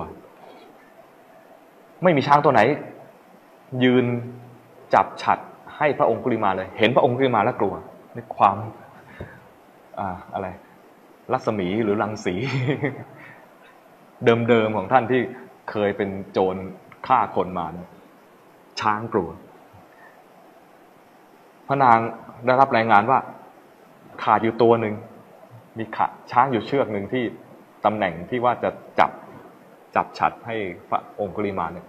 ไม่มีช้างตัวไหนยืนจับฉัตรให้พระองคุลิมานเลยเห็นพระองคุลิมานแล้วกลัวในความอะไรรัศมีหรือรังสีเดิมของท่านที่เคยเป็นโจรฆ่าคนมาช้างกลัวพระนางได้รับรายงานว่าขาดอยู่ตัวหนึ่งมีช้างอยู่เชือกหนึ่งที่ตำแหน่งที่ว่าจะจับฉัตรให้พระองคุลิมานเนี่ย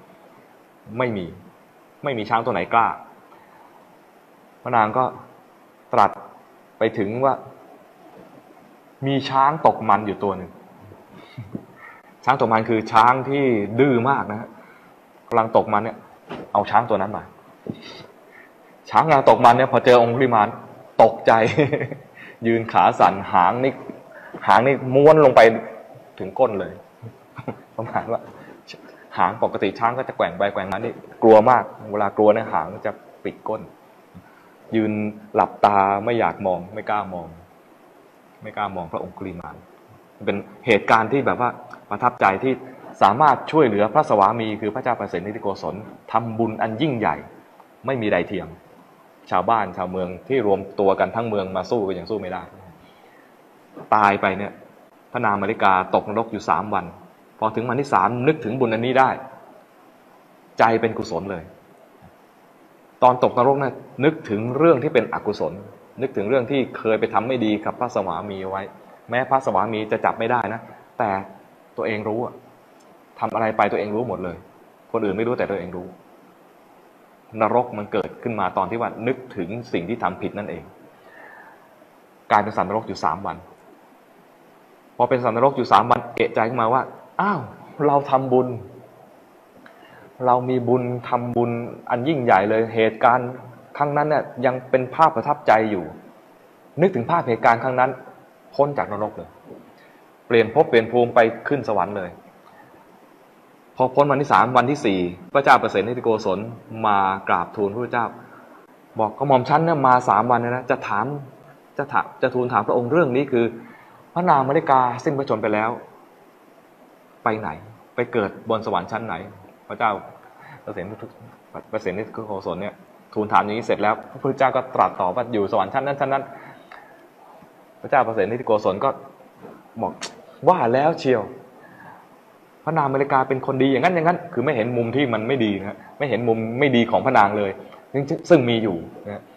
ไม่มีช้างตัวไหนกล้าพระนางก็ตรัสไปถึงว่ามีช้างตกมันอยู่ตัวหนึ่งช้างตกมันคือช้างที่ดื้อมากนะกำลังตกมันเนี่ยเอาช้างตัวนั้นมาช้างกำลังตกมันเนี่ยพอเจอองคุลิมานตกใจยืนขาสั่นหางนี่ม้วนลงไปถึงก้นเลยประมาณว่าหางปกติช้างก็จะแกว่งไปแกว่งมานี่กลัวมากเวลากลัวเนี่ยหางจะปิดก้นยืนหลับตาไม่อยากมองไม่กล้ามองพระองคุลิมานเป็นเหตุการณ์ที่แบบว่าประทับใจที่สามารถช่วยเหลือพระสวามีคือพระเจ้าประเสนิธิโกศลทำบุญอันยิ่งใหญ่ไม่มีใดเทียมชาวบ้านชาวเมืองที่รวมตัวกันทั้งเมืองมาสู้ก็ยังสู้ไม่ได้ตายไปเนี่ยพระนางมาริกาตกนรกอยู่3 วันพอถึงวันที่3นึกถึงบุญอันนี้ได้ใจเป็นกุศลเลยตอนตกนรกนะนึกถึงเรื่องที่เป็นอกุศลนึกถึงเรื่องที่เคยไปทำไม่ดีกับพระสวามีไว้แม้พระสวามีจะจับไม่ได้นะแต่ตัวเองรู้ทำอะไรไปตัวเองรู้หมดเลยคนอื่นไม่รู้แต่ตัวเองรู้นรกมันเกิดขึ้นมาตอนที่ว่านึกถึงสิ่งที่ทำผิดนั่นเองกลายเป็นสัตว์นรกอยู่3 วันพอเป็นสัตว์นรกอยู่3 วันเอะใจขึ้นมาว่าอ้าวเราทำบุญเรามีบุญทำบุญอันยิ่งใหญ่เลยเหตุการณ์ครั้งนั้นเนี่ยยังเป็นภาพประทับใจอยู่นึกถึงภาพเหตุการณ์ครั้งนั้นพ้นจากนรกเลยเปลี่ยนภพเปลี่ยนภูมิไปขึ้นสวรรค์เลยพอพ้นวันที่3วันที่4พระเจ้าประเสนิธิโกศลมากราบทูลพระเจ้าบอกกระหม่อมชั้นเนี่ยมา3 วันนะจะทูลถามพระองค์เรื่องนี้คือพระนางมาริกาสิ้นพระชนม์ไปแล้วไปไหนไปเกิดบนสวรรค์ชั้นไหนพระเจ้าประเสนิธิโกศลเนี่ยทูลถามอย่างนี้เสร็จแล้วพระพุทธเจ้าก็ตรัสต่อว่าอยู่สวรรค์ชั้นนั้นพระเจ้าประเสนิธิโกศลก็บอกว่าแล้วเชียวพระนางมาริกาเป็นคนดีอย่างนั้นคือไม่เห็นมุมที่มันไม่ดีนะไม่เห็นมุมไม่ดีของพระนางเลยซึ่งมีอยู่นะ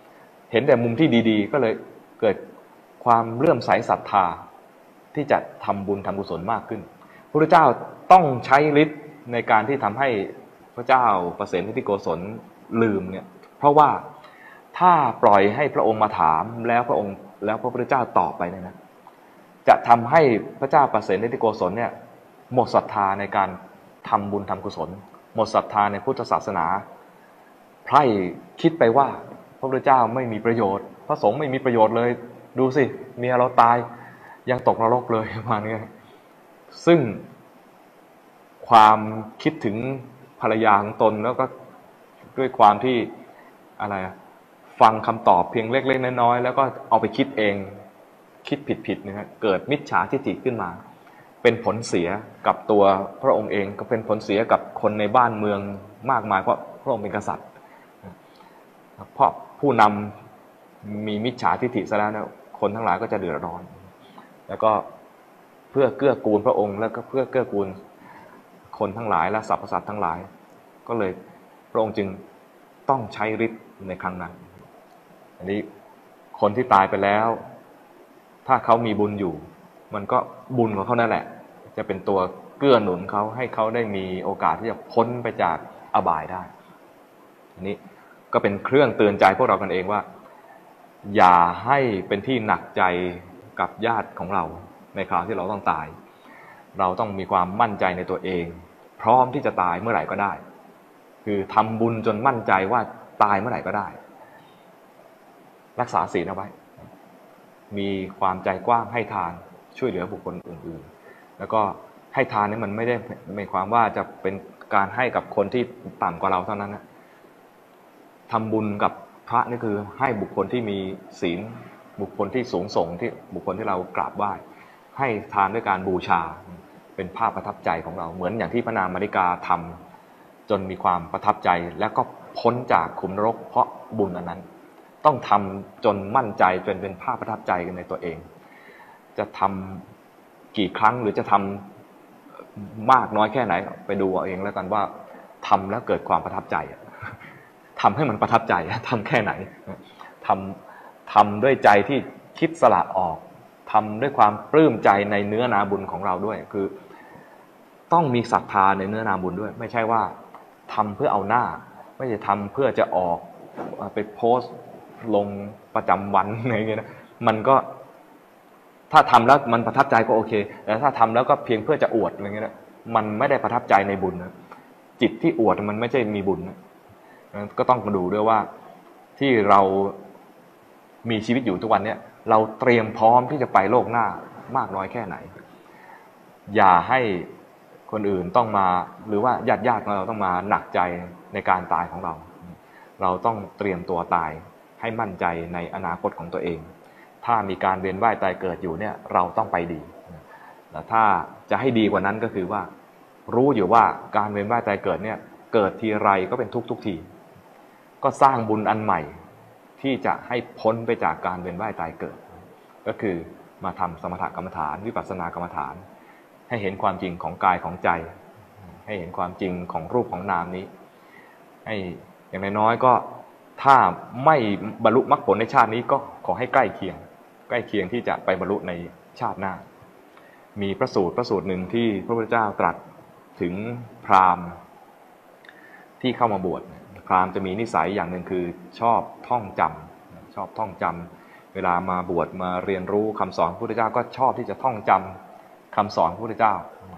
เห็นแต่มุมที่ดีๆก็เลยเกิดความเลื่อมใสศรัทธาที่จะทำบุญทำกุศลมากขึ้นพระพุทธเจ้าต้องใช้ฤทธิ์ในการที่ทำให้พระเจ้าประเสนทิโกศลลืมเนี่ยเพราะว่าถ้าปล่อยให้พระองค์มาถามแล้วพระพุทธเจ้าตอบไปเนี่ยนะจะทำให้พระเจ้าประเสนทิโกศลเนี่ยหมดศรัทธาในการทำบุญทำกุศลหมดศรัทธาในพุทธศาสนาไพร่คิดไปว่าพระพุทธเจ้าไม่มีประโยชน์พระสงฆ์ไม่มีประโยชน์เลยดูสิเมียเราตายยังตกนรกเลยประมาณนี้ซึ่งความคิดถึงภรรยาของตนแล้วก็ด้วยความที่อะไรฟังคำตอบเพียงเล็กๆน้อยๆแล้วก็เอาไปคิดเองคิดผิดๆนะครับเกิดมิจฉาทิฏฐิขึ้นมาเป็นผลเสียกับตัวพระองค์เองก็เป็นผลเสียกับคนในบ้านเมืองมากมายเพราะพระองค์เป็นกษัตริย์เพราะผู้นำมีมิจฉาทิฏฐิซะแล้วนะคนทั้งหลายก็จะเดือดร้อนแล้วก็เพื่อเกื้อกูลพระองค์แล้วก็เพื่อเกื้อกูลคนทั้งหลายและสรรพสัตว์ทั้งหลายก็เลยพระองค์จึงต้องใช้ฤทธิ์ในครั้งนั้นอันนี้คนที่ตายไปแล้วถ้าเขามีบุญอยู่มันก็บุญของเขานั่นแหละจะเป็นตัวเกื้อหนุนเขาให้เขาได้มีโอกาสที่จะพ้นไปจากอบายได้อันนี้ก็เป็นเครื่องเตือนใจพวกเรากันเองว่าอย่าให้เป็นที่หนักใจกับญาติของเราในคราวที่เราต้องตายเราต้องมีความมั่นใจในตัวเองพร้อมที่จะตายเมื่อไหร่ก็ได้คือทำบุญจนมั่นใจว่าตายเมื่อไหร่ก็ได้รักษาศีลเอาไว้มีความใจกว้างให้ทานช่วยเหลือบุคคลอื่นๆแล้วก็ให้ทานนี่มันไม่ได้หมายความว่าจะเป็นการให้กับคนที่ต่ำกว่าเราเท่านั้นนะทำบุญกับพระนี่คือให้บุคคลที่มีศีลบุคคลที่สูงส่งที่บุคคลที่เรากราบไหว้ให้ทานด้วยการบูชาเป็นภาพประทับใจของเราเหมือนอย่างที่พระนางมาริกาทำจนมีความประทับใจและก็พ้นจากขุมนรกเพราะบุญอันนั้นต้องทำจนมั่นใจจนเป็นภาพประทับใจกันในตัวเองจะทำกี่ครั้งหรือจะทำมากน้อยแค่ไหนไปดูเอาเองแล้วกันว่าทำแล้วเกิดความประทับใจทำให้มันประทับใจทำแค่ไหนทำด้วยใจที่คิดสละออกทำด้วยความปลื้มใจในเนื้อนาบุญของเราด้วยคือต้องมีศรัทธาในเนื้อนาบุญด้วยไม่ใช่ว่าทำเพื่อเอาหน้าไม่ใช่ทำเพื่อจะออกไปโพสต์ลงประจำวันอะไรอย่างเงี้ยนะมันก็ถ้าทำแล้วมันประทับใจก็โอเคแต่ถ้าทำแล้วก็เพียงเพื่อจะอวดอะไรเงี้ยนะมันไม่ได้ประทับใจในบุญนะจิตที่อวดมันไม่ใช่มีบุญนะก็ต้องมาดูด้วยว่าที่เรามีชีวิตอยู่ทุกวันนี้เราเตรียมพร้อมที่จะไปโลกหน้ามากน้อยแค่ไหนอย่าให้คนอื่นต้องมาหรือว่าญาติของเราต้องมาหนักใจในการตายของเราเราต้องเตรียมตัวตายให้มั่นใจในอนาคตของตัวเองถ้ามีการเวียนว่ายตายเกิดอยู่เนี่ยเราต้องไปดีแต่ถ้าจะให้ดีกว่านั้นก็คือว่ารู้อยู่ว่าการเวียนว่ายตายเกิดเนี่ยเกิดทีไรก็เป็นทุกทีก็สร้างบุญอันใหม่ที่จะให้พ้นไปจากการเวียนว่ายตายเกิดก็คือมาทำสมถกรรมฐานวิปัสสนากรรมฐานให้เห็นความจริงของกายของใจให้เห็นความจริงของรูปของนามนี้ให้อย่างน้อยๆก็ถ้าไม่บรรลุมรรคผลในชาตินี้ก็ขอให้ใกล้เคียงที่จะไปบรรลุในชาติหน้ามีพระสูตรหนึ่งที่พระพุทธเจ้าตรัสถึงพราหมณ์ที่เข้ามาบวชพราหมณ์จะมีนิสัยอย่างหนึ่งคือชอบท่องจำเวลามาบวชมาเรียนรู้คำสอนพระพุทธเจ้าก็ชอบที่จะท่องจำคำสอนพระพุทธเจ้า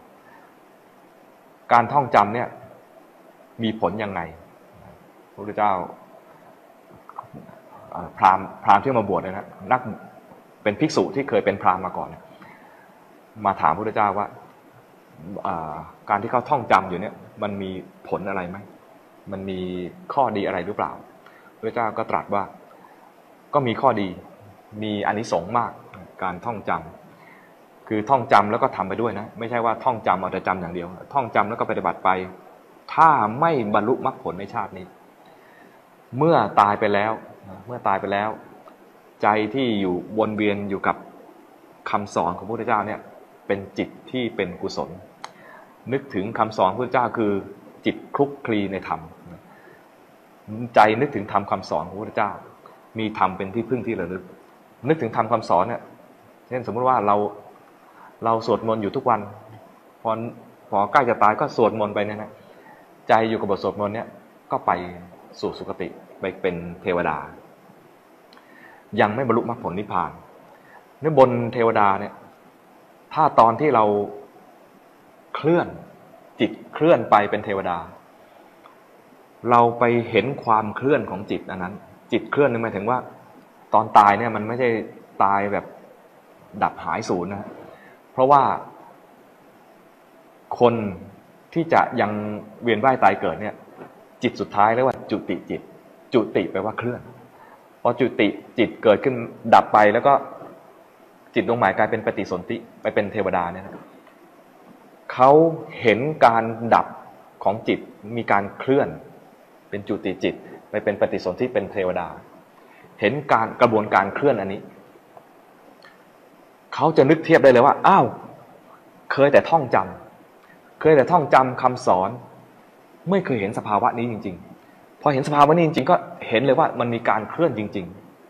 การท่องจำเนี่ยมีผลยังไงพระพุทธเจ้าพราหมณ์ที่มาบวชเนี่ยนะนักเป็นภิกษุที่เคยเป็นพราหมณ์มาก่อนมาถามพระพุทธเจ้าว่าการที่เขาท่องจำอยู่เนี่ยมันมีผลอะไรไหมมันมีข้อดีอะไรหรือเปล่าพระพุทธเจ้าก็ตรัสว่าก็มีข้อดีมีอานิสงส์มากการท่องจำคือท่องจำแล้วก็ทำไปด้วยนะไม่ใช่ว่าท่องจำเอาแต่จำอย่างเดียวท่องจำแล้วก็ปฏิบัติไปถ้าไม่บรรลุมรรคผลในชาตินี้เมื่อตายไปแล้วใจที่อยู่วนเวียนอยู่กับคำสอนของพระพุทธเจ้าเนี่ยเป็นจิตที่เป็นกุศลนึกถึงคำสอนพระพุทธเจ้าคือจิตคลุกคลีในธรรมใจนึกถึงธรรมคำสอนของพระพุทธเจ้ามีธรรมเป็นที่พึ่งที่ระลึกนึกถึงธรรมคำสอนเนี่ยเช่นสมมติว่าเราสวดมนต์อยู่ทุกวันพอใกล้จะตายก็สวดมนต์ไปเนี่ยนะใจอยู่กับบทสวดมนต์เนี่ยก็ไปสู่สุคติไปเป็นเทวดายังไม่บรรลุมรรคผลนิพพานในบนเทวดาเนี่ยถ้าตอนที่เราเคลื่อนจิตเคลื่อนไปเป็นเทวดาเราไปเห็นความเคลื่อนของจิตอันนั้นจิตเคลื่อนนี่หมายถึงว่าตอนตายเนี่ยมันไม่ใช่ตายแบบดับหายสูญนะเพราะว่าคนที่จะยังเวียนว่ายตายเกิดเนี่ยจิตสุดท้ายเรียกว่าจุติจิตจุติแปลว่าเคลื่อนพอจุติจิตเกิดขึ้นดับไปแล้วก็จิตดวงใหม่กลายเป็นปฏิสนธิไปเป็นเทวดาเนี่ยนะเขาเห็นการดับของจิตมีการเคลื่อนเป็นจุติจิตไปเป็นปฏิสนธิเป็นเทวดาเห็นการกระบวนการเคลื่อนอันนี้เขาจะนึกเทียบได้เลยว่าอ้าวเคยแต่ท่องจำคำสอนไม่เคยเห็นสภาวะนี้จริงๆพอเห็นสภาวะนี้จริงๆก็เห็นเลยว่ามันมีการเคลื่อนจริง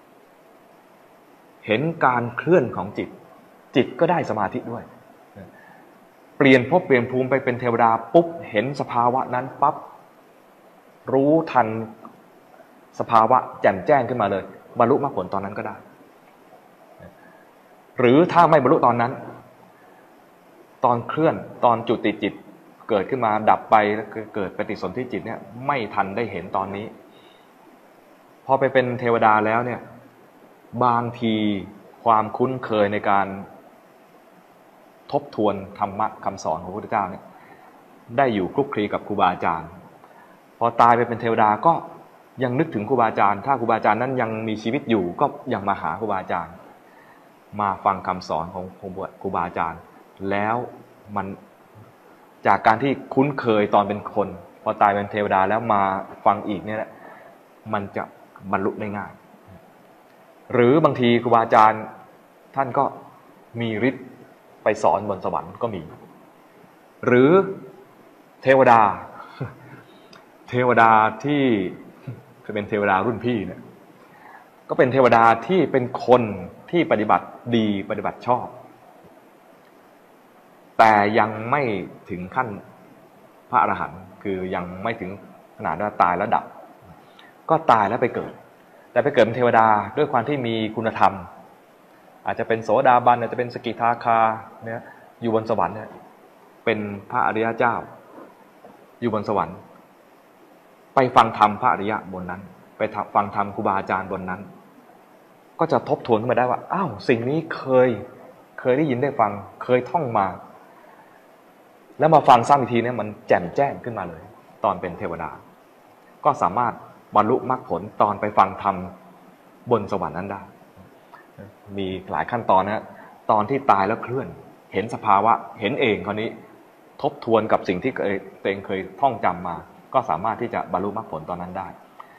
ๆเห็นการเคลื่อนของจิตก็ได้สมาธิด้วยเปลี่ยนภพเปลี่ยนภูมิไปเป็นเทวดาปุ๊บเห็นสภาวะนั้นปั๊บรู้ทันสภาวะแจ่มแจ้งขึ้นมาเลยบรรลุมรรคผลตอนนั้นก็ได้หรือถ้าไม่บรรลุตอนนั้นตอนเคลื่อนตอนจุติจิตเกิดขึ้นมาดับไปแล้วเกิดปฏิสนธิจิตเนี่ยไม่ทันได้เห็นตอนนี้พอไปเป็นเทวดาแล้วเนี่ยบางทีความคุ้นเคยในการทบทวนธรรมะคำสอนของพระพุทธเจ้าเนี่ยได้อยู่คลุกคลีกับครูบาอาจารย์พอตายไปเป็นเทวดาก็ยังนึกถึงครูบาอาจารย์ถ้าครูบาอาจารย์นั้นยังมีชีวิตอยู่ก็ยังมาหาครูบาอาจารย์มาฟังคำสอนของครูบาอาจารย์แล้วมันจากการที่คุ้นเคยตอนเป็นคนพอตายเป็นเทวดาแล้วมาฟังอีกเนี่ยมันจะบรรลุได้ง่ายหรือบางทีครูบาอาจารย์ท่านก็มีฤทธิ์ไปสอนบนสวรรค์ก็มีหรือเทวดาที่เป็นเทวดารุ่นพี่เนี่ยก็เป็นเทวดาที่เป็นคนที่ปฏิบัติดีปฏิบัติชอบแต่ยังไม่ถึงขั้นพระอรหันต์คือยังไม่ถึงขนาดว่าตายแล้วดับก็ตายแล้วไปเกิดแต่ไปเกิดเป็นเทวดาด้วยความที่มีคุณธรรมอาจจะเป็นโสดาบันอาจจะเป็นสกิทาคาเนี่ยอยู่บนสวรรค์เนี่ยเป็นพระอริยเจ้าอยู่บนสวรรค์ไปฟังธรรมพระอริยะบนนั้นไปฟังธรรมครูบาอาจารย์บนนั้นก็จะทบทวนขึ้นมาได้ว่าอ้าวสิ่งนี้เคยได้ยินได้ฟังเคยท่องมาแล้วมาฟังซ้ำอีกทีเนี่ยมันแจ่มแจ้งขึ้นมาเลยตอนเป็นเทวดาก็สามารถบรรลุมรรคผลตอนไปฟังธรรมบนสวรรค์นั้นได้มีหลายขั้นตอนนะตอนที่ตายแล้วเคลื่อนเห็นสภาวะเห็นเองคราวนี้ทบทวนกับสิ่งที่ตัวเองเคยท่องจำมาก็สามารถที่จะบรรลุมรรคผลตอนนั้นได้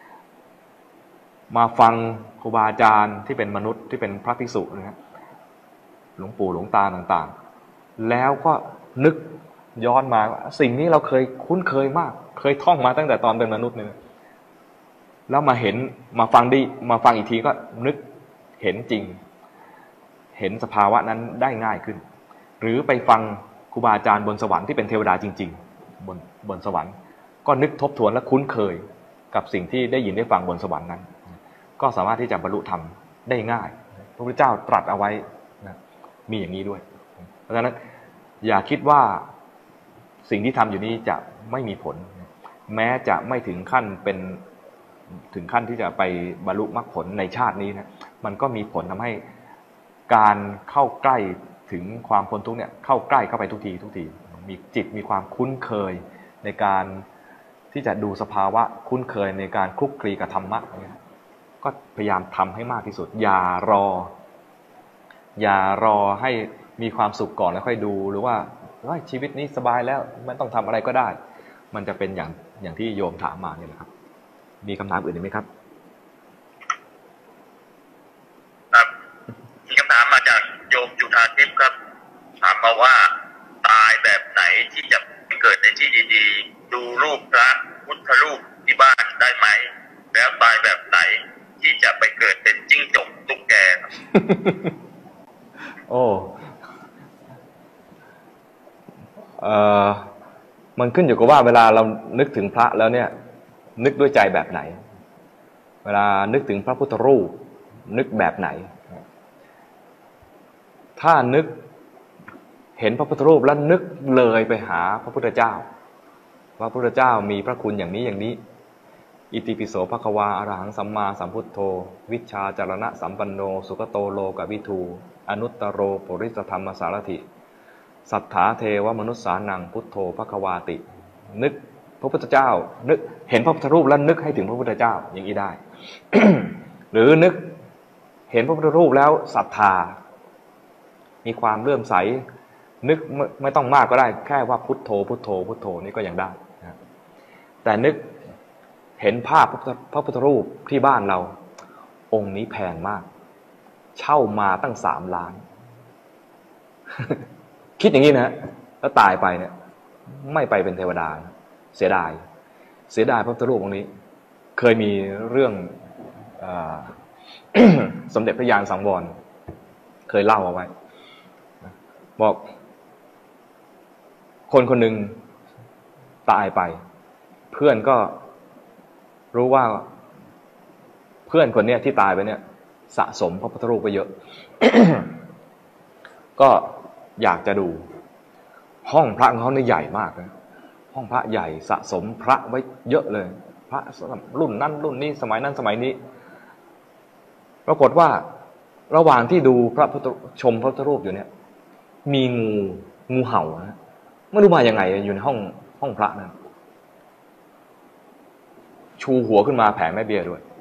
มาฟังครูบาอาจารย์ที่เป็นมนุษย์ที่เป็นพระภิกษุนะครับหลวงปู่หลวงตาต่างๆแล้วก็นึกย้อนมาว่าสิ่งนี้เราเคยคุ้นเคยมากเคยท่องมาตั้งแต่ตอนเป็นมนุษย์เนี่ยแล้วมาเห็นมาฟังอีกทีก็นึกเห็นจริงเห็นสภาวะนั้นได้ง่ายขึ้นหรือไปฟังครูบาอาจารย์บนสวรรค์ที่เป็นเทวดาจริงๆบนสวรรค์ก็นึกทบทวนและคุ้นเคยกับสิ่งที่ได้ยินได้ฟังบนสวรรค์นั้นก็สามารถที่จะบรรลุธรรมได้ง่ายพระพุทธเจ้าตรัสเอาไว้นะมีอย่างนี้ด้วยเพราะฉะนั้นอย่าคิดว่าสิ่งที่ทำอยู่นี้จะไม่มีผลแม้จะไม่ถึงขั้นที่จะไปบรรลุมรรคผลในชาตินี้นะมันก็มีผลทำให้การเข้าใกล้ถึงความพ้นทุกข์เนี่ยเข้าใกล้เข้าไปทุกทีมีจิตมีความคุ้นเคยในการที่จะดูสภาวะคุ้นเคยในการคลุกคลีกับธรรมะเนี่ยก็พยายามทำให้มากที่สุดอย่ารอให้มีความสุขก่อนแล้วค่อยดูหรือว่าชีวิตนี้สบายแล้วมันต้องทำอะไรก็ได้มันจะเป็นอย่างที่โยมถามมาเนี่ยนะครับมีคำถามอื่นอีกไหมครับครับมีคำถามมาจากโยมจุฑาทิพย์ครับถามมาว่าตายแบบไหนที่จะเกิดในที่ดีๆดูรูปพระพุทธรูปที่บ้านได้ไหมแล้วตายแบบไหนที่จะไปเกิดโอ้มันขึ้นอยู่กับว่าเวลาเรานึกถึงพระแล้วเนี่ยนึกด้วยใจแบบไหนเวลานึกถึงพระพุทธรูปนึกแบบไหนถ้านึกเห็นพระพุทธรูปแล้วนึกเลยไปหาพระพุทธเจ้าว่าพระพุทธเจ้ามีพระคุณอย่างนี้อย่างนี้อิติปิโสภควาอรหังสัมมาสัมพุทโธวิชชาจารณะสัมปันโนสุขโตโลกวิทูอนุตตโรปุริสธรรมสารถิสัทธาเทวมนุษสานังพุทโธภควาตินึกพระพุทธเจ้านึกเห็นพระพุทธรูปแล้วนึกให้ถึงพระพุทธเจ้าอย่างนี้ได้ หรือนึกเห็นพระพุทธรูปแล้วศรัทธามีความเลื่อมใสนึกไม่ต้องมากก็ได้แค่ว่าพุทโธพุทโธพุทโธนี่ก็ยังได้นะแต่นึกเห็นภาพพระพุทธรูปที่บ้านเราองค์นี้แพงมากเช่ามาตั้ง3 ล้าน คิดอย่างนี้นะแล้วตายไปเนี่ยไม่ไปเป็นเทวดาเสียดายพระพุทธรูปองค์นี้เคยมีเรื่อง สมเด็จพระยานสังวรเคยเล่าเอาไว้บอกคนคนหนึ่งตายไปเพื่อนก็รู้ว่าเพื่อนคนนี้ที่ตายไปเนี่ยสะสมพระพุทธรูปไปเยอะ ก็อยากจะดูห้องพระของเขาเนี่ยใหญ่มากนะห้องพระใหญ่สะสมพระไว้เยอะเลยพระรุ่นนั้นรุ่นนี้สมัยนั้นสมัยนี้ปรากฏว่าระหว่างที่ดูพระพุทธชมพระพุทธรูปอยู่เนี่ยมีงูเห่านะไม่รู้มายังไงอยู่ในห้องพระนั้นชูหัวขึ้นมาแผ่แม่เบี้ยด้วย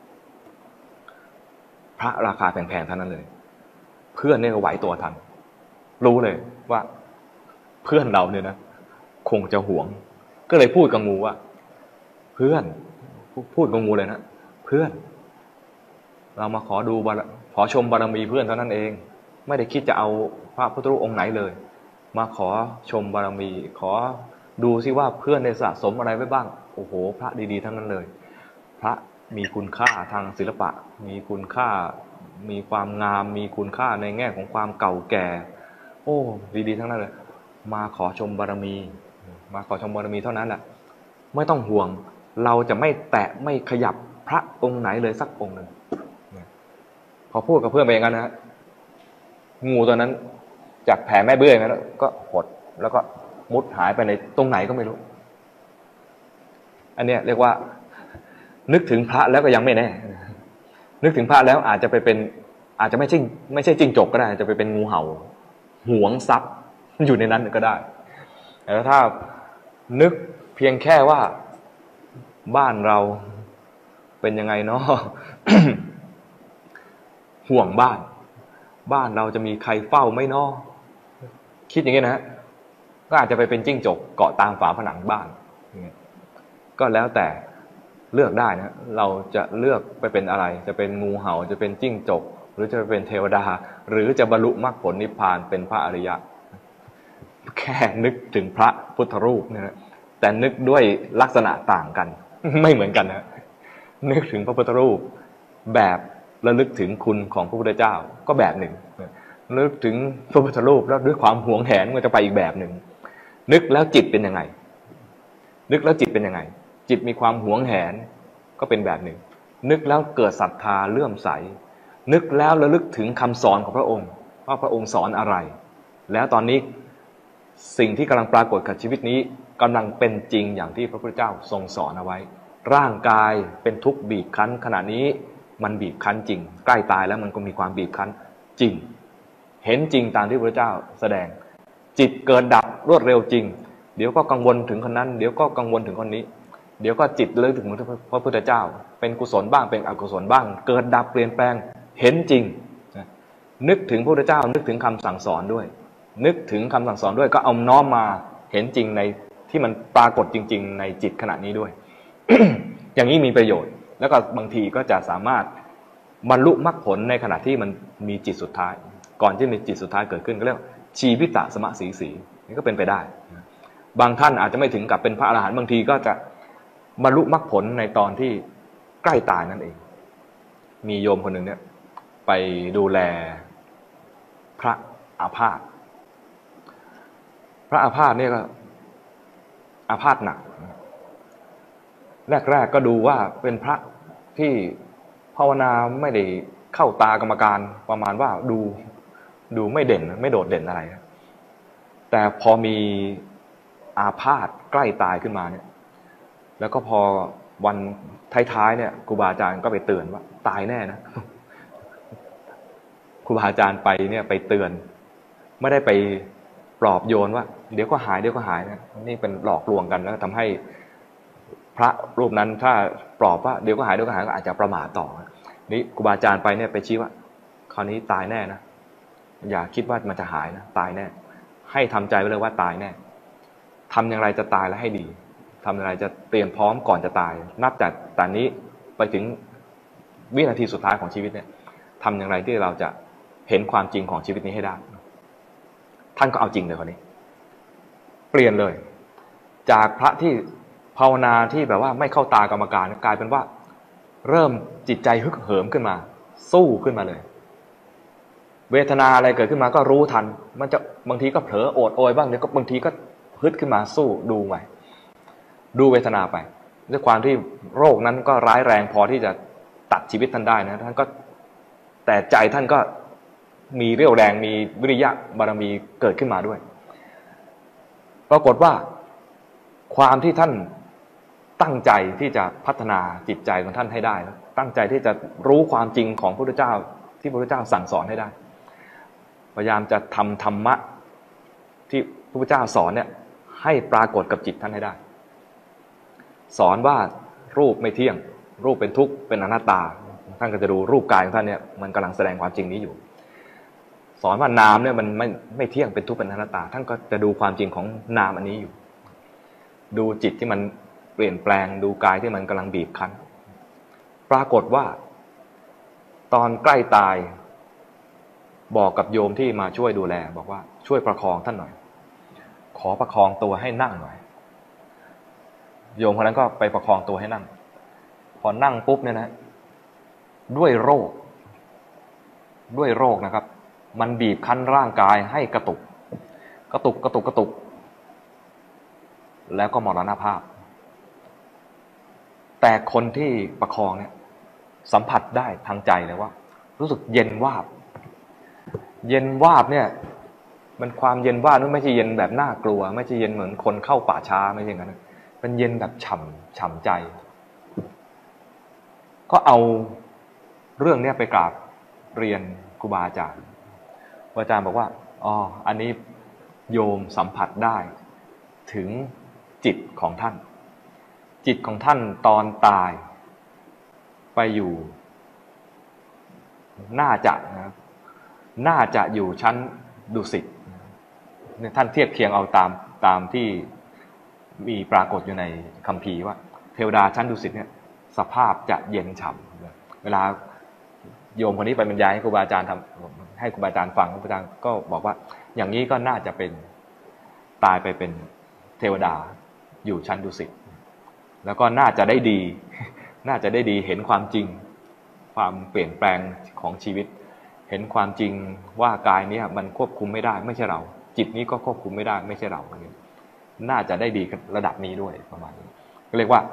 พระราคาแพงๆท่านนั้นเลยเพื่อนเนี่ยก็ไหวตัวทันรู้เลยว่าเพื่อนเราเนี่ยนะคงจะหวงก็เลยพูดกับงูว่าเพื่อนพูดกับงูเลยนะเพื่อนเรามาขอชมบารมีเพื่อนเท่านั้นเองไม่ได้คิดจะเอาพระพุทธรูปองค์ไหนเลยมาขอชมบารมีขอดูซิว่าเพื่อนได้สะสมอะไรไว้บ้างโอ้โหพระดีๆทั้งนั้นเลยพระมีคุณค่าทางศิลปะมีคุณค่ามีความงามมีคุณค่าในแง่ของความเก่าแก่โอ้ดีๆทั้งนั้นเลยมาขอชมบารมีเท่านั้นแหละไม่ต้องห่วงเราจะไม่แตะไม่ขยับพระองค์ไหนเลยสักองค์หนึ่งพอพูดกับเพื่อนไปอย่างนั้นนะงูตัวนั้นจากแผ่แม่เบี้ยนั้นก็หดแล้วก็มุดหายไปในตรงไหนก็ไม่รู้อันเนี้ยเรียกว่านึกถึงพระแล้วก็ยังไม่แน่นึกถึงพระแล้วอาจจะไม่ใช่จิ้งจกก็ได้จะไปเป็นงูเห่าหวงทรัพย์อยู่ในนั้นก็ได้แต่ถ้านึกเพียงแค่ว่าบ้านเราเป็นยังไงเนาะ ห่วงบ้านเราจะมีใครเฝ้าไหมเนาะคิดอย่างนี้นะก็อาจจะไปเป็นจิ้งจกเกาะตามฝาผนังบ้านก็แล้วแต่เลือกได้นะเราจะเลือกไปเป็นอะไรจะเป็นงูเห่าจะเป็นจิ้งจกหรือจะเป็นเทวดาหรือจะบรรลุมรรคผลนิพพานเป็นพระอริยะแค่นึกถึงพระพุทธรูปเนี่ยแต่นึกด้วยลักษณะต่างกันไม่เหมือนกันนะนึกถึงพระพุทธรูปแบบระลึกถึงคุณของพระพุทธเจ้าก็แบบหนึ่งนึกถึงพระพุทธรูปแล้วด้วยความหวงแหนมันจะไปอีกแบบหนึ่งนึกแล้วจิตเป็นยังไงจิตมีความหวงแหนก็เป็นแบบหนึ่งนึกแล้วเกิดศรัทธาเลื่อมใสนึกแล้วระลึกถึงคำสอนของพระองค์ว่าพระองค์สอนอะไรแล้วตอนนี้สิ่งที่กำลังปรากฏกับชีวิตนี้กำลังเป็นจริงอย่างที่พระพุทธเจ้าทรงสอนเอาไว้ร่างกายเป็นทุกข์บีบคั้นขณะนี้มันบีบคั้นจริงใกล้ตายแล้วมันก็มีความบีบคั้นจริงเห็นจริงตามที่พระพุทธเจ้าแสดงจิตเกิดดับรวดเร็วจริงเดี๋ยวก็กังวลถึงคนนั้นเดี๋ยวก็กังวลถึงคนนี้เดี๋ยวก็จิตเลื่อนถึงพระพุทธเจ้าเป็นกุศลบ้างเป็นอกุศลบ้างเกิดดับเปลี่ยนแปลงเห็นจริงนึกถึงพระพุทธเจ้านึกถึงคำสั่งสอนด้วยนึกถึงคำสั่งสอนด้วยก็เอาน้อมมาเห็นจริงในที่มันปรากฏจริงๆในจิตขณะนี้ด้วย อย่างนี้มีประโยชน์แล้วก็บางทีก็จะสามารถบรรลุมรรคผลในขณะที่มันมีจิตสุดท้ายก่อนที่มีจิตสุดท้ายเกิดขึ้นก็เรียกชีวิตะสมะสีสีนี่ก็เป็นไปได้บางท่านอาจจะไม่ถึงกับเป็นพระอรหันต์บางทีก็จะบรรลุมรรคผลในตอนที่ใกล้ตายนั่นเองมีโยมคนหนึ่งเนี่ยไปดูแลพระอาพาธพระอาพาธเนี่ยก็อาพาธหนักแรกๆก็ดูว่าเป็นพระที่ภาวนาไม่ได้เข้าตากรรมการประมาณว่าดูไม่เด่นไม่โดดเด่นอะไรแต่พอมีอาพาธใกล้ตายขึ้นมาเนี่ยแล้วก็พอวันท้ายๆเนี่ยครูบาอาจารย์ก็ไปเตือนว่าตายแน่นะครูบาอาจารย์ไปเนี่ยไปเตือนไม่ได้ไปปลอบโยนว่าเดี๋ยวก็หายนะนี่เป็นหลอกลวงกันแล้วทำให้พระรูปนั้นถ้าปลอบว่าเดี๋ยวก็หายก็อาจจะประมาทต่อนี่ครูบาอาจารย์ไปเนี่ยไปชี้ว่าคราวนี้ตายแน่นะอย่าคิดว่ามันจะหายนะตายแน่ให้ทำใจไว้เลยว่าตายแน่ทำอย่างไรจะตายแล้วให้ดีทำอย่างไรจะเตรียมพร้อมก่อนจะตายนับจากตอนนี้ไปถึงวินาทีสุดท้ายของชีวิตเนี่ยทำอย่างไรที่เราจะเห็นความจริงของชีวิตนี้ให้ได้ท่านก็เอาจริงเลยคนนี้เปลี่ยนเลยจากพระที่ภาวนาที่แบบว่าไม่เข้าตากรรมการกลายเป็นว่าเริ่มจิตใจฮึกเหิมขึ้นมาสู้ขึ้นมาเลยเวทนาอะไรเกิดขึ้นมาก็รู้ทันมันจะบางทีก็เผลอโอดโอยบ้างเดี๋ยวก็บางทีก็ฮึดขึ้นมาสู้ดูไปดูเวทนาไปด้วยความที่โรคนั้นก็ร้ายแรงพอที่จะตัดชีวิตท่านได้นะท่านก็แต่ใจท่านก็มีเรี่ยวแรงมีวิริยะบารมีเกิดขึ้นมาด้วยปรากฏว่าความที่ท่านตั้งใจที่จะพัฒนาจิตใจของท่านให้ได้ตั้งใจที่จะรู้ความจริงของพระพุทธเจ้าที่พระพุทธเจ้าสั่งสอนให้ได้พยายามจะทำธรรมะที่พระพุทธเจ้าสอนเนี่ยให้ปรากฏกับจิตท่านให้ได้สอนว่ารูปไม่เที่ยงรูปเป็นทุกข์เป็นอนัตตาท่านก็จะดูรูปกายของท่านเนี่ยมันกำลังแสดงความจริงนี้อยู่สอนว่านามเนี่ยมันไม่เที่ยงเป็นทุกข์เป็นอนัตตาท่านก็จะดูความจริงของนามอันนี้อยู่ดูจิตที่มันเปลี่ยนแปลงดูกายที่มันกำลังบีบคั้นปรากฏว่าตอนใกล้ตายบอกกับโยมที่มาช่วยดูแลบอกว่าช่วยประคองท่านหน่อยขอประคองตัวให้นั่งหน่อยโยมคนนั้นก็ไปประคองตัวให้นั่งพอนั่งปุ๊บเนี่ยนะด้วยโรคนะครับมันบีบคั้นร่างกายให้กระตุกแล้วก็มรณภาพแต่คนที่ประคองเนี่ยสัมผัสได้ทางใจเลยว่ารู้สึกเย็นวาบเนี่ยมันความเย็นวาบนั่นไม่ใช่เย็นแบบน่ากลัวไม่ใช่เย็นเหมือนคนเข้าป่าช้าไม่ใช่อย่างนั้นเป็นเย็นแบบฉ่ำใจก็เอาเรื่องนี้ไปกราบเรียนครูบาอาจารย์อาจารย์บอกว่าอ๋ออันนี้โยมสัมผัสได้ถึงจิตของท่านตอนตายไปอยู่น่าจะอยู่ชั้นดุสิตท่านเทียบเคียงเอาตามที่มีปรากฏอยู่ในคัมภีร์ว่าเทวดาชั้นดุสิตเนี่ยสภาพจะเย็นฉ่ำเวลาโยมคนนี้ไปบรรยายให้ครูบาอาจารย์ให้ครูบาอาจารย์ฟังครูบาอาจารย์ก็บอกว่าอย่างนี้ก็น่าจะเป็นตายไปเป็นเทวดาอยู่ชั้นดุสิตแล้วก็น่าจะได้ดีเห็นความจริงความเปลี่ยนแปลงของชีวิตเห็นความจริงว่ากายนี้มันควบคุมไม่ได้ไม่ใช่เราจิตนี้ก็ควบคุมไม่ได้ไม่ใช่เราน่าจะได้ดีระดับนี้ด้วยประมาณนี้ก็เรียกว่า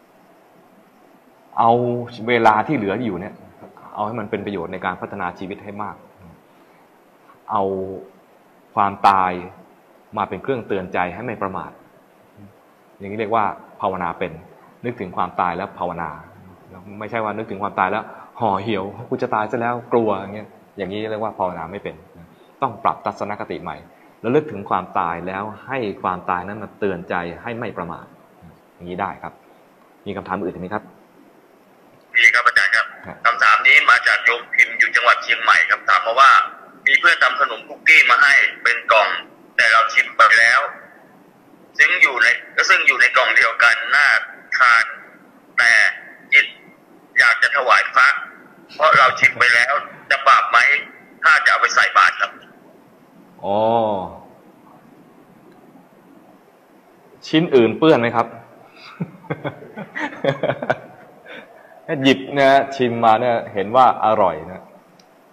เอาเวลาที่เหลืออยู่เนี่ยเอาให้มันเป็นประโยชน์ในการพัฒนาชีวิตให้มากเอาความตายมาเป็นเครื่องเตือนใจให้ไม่ประมาทอย่างนี้เรียกว่าภาวนาเป็นนึกถึงความตายแล้วภาวนาไม่ใช่ว่านึกถึงความตายแล้วห่อเหี่ยวกูจะตายซะแล้วกลัวอย่างนี้เรียกว่าภาวนาไม่เป็นต้องปรับทัศนคติใหม่แล้วลึกถึงความตายแล้วให้ความตายนั้นมาเตือนใจให้ไม่ประมาทอย่างนี้ได้ครับมีคำถามอื่นไหมครับมีครับอาจารย์ครับคำถามนี้มาจากโยมพิมพ์อยู่จังหวัดเชียงใหม่ครับถามมาว่ามีเพื่อนทำขนมคุกกี้มาให้เป็นกล่องแต่เราชิมไปแล้วซึ่งอยู่ในกล่องเดียวกันน่าทานแต่จิตอยากจะถวายพระเพราะเราชิมไปแล้วจะบาปไหมถ้าจะเอาไปใส่บาตรครับอ๋อชิ้นอื่นเปื้อนไหมครับ หยิบเนี่ยชิมมาเนี่ยเห็นว่าอร่อยนะ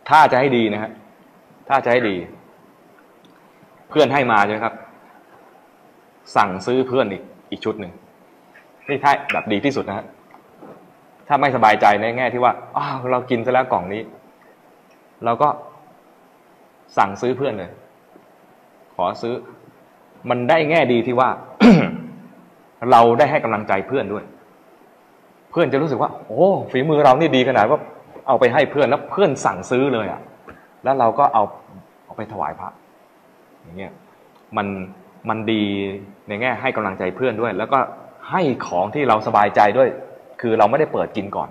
ถ้าจะให้ดีนะฮะถ้าจะให้ดี เพื่อนให้มาใช่ไหมครับ สั่งซื้อเพื่อนอีกชุดหนึ่งนี่ถ้าแบบดีที่สุดนะฮะถ้าไม่สบายใจในแง่ที่ว่าเรากินซะแล้วกล่องนี้เราก็สั่งซื้อเพื่อนเลยขอซื้อมันได้แง่ดีที่ว่า เราได้ให้กำลังใจเพื่อนด้วยเพื่อนจะรู้สึกว่าโอ้ฝีมือเรานี่ดีขนาดว่าเอาไปให้เพื่อนแล้วเพื่อนสั่งซื้อเลยอ่ะแล้วเราก็เอาไปถวายพระอย่างเงี้ยมันดีในแง่ให้กำลังใจเพื่อนด้วยแล้วก็ให้ของที่เราสบายใจด้วยคือเราไม่ได้เปิดกินก่อน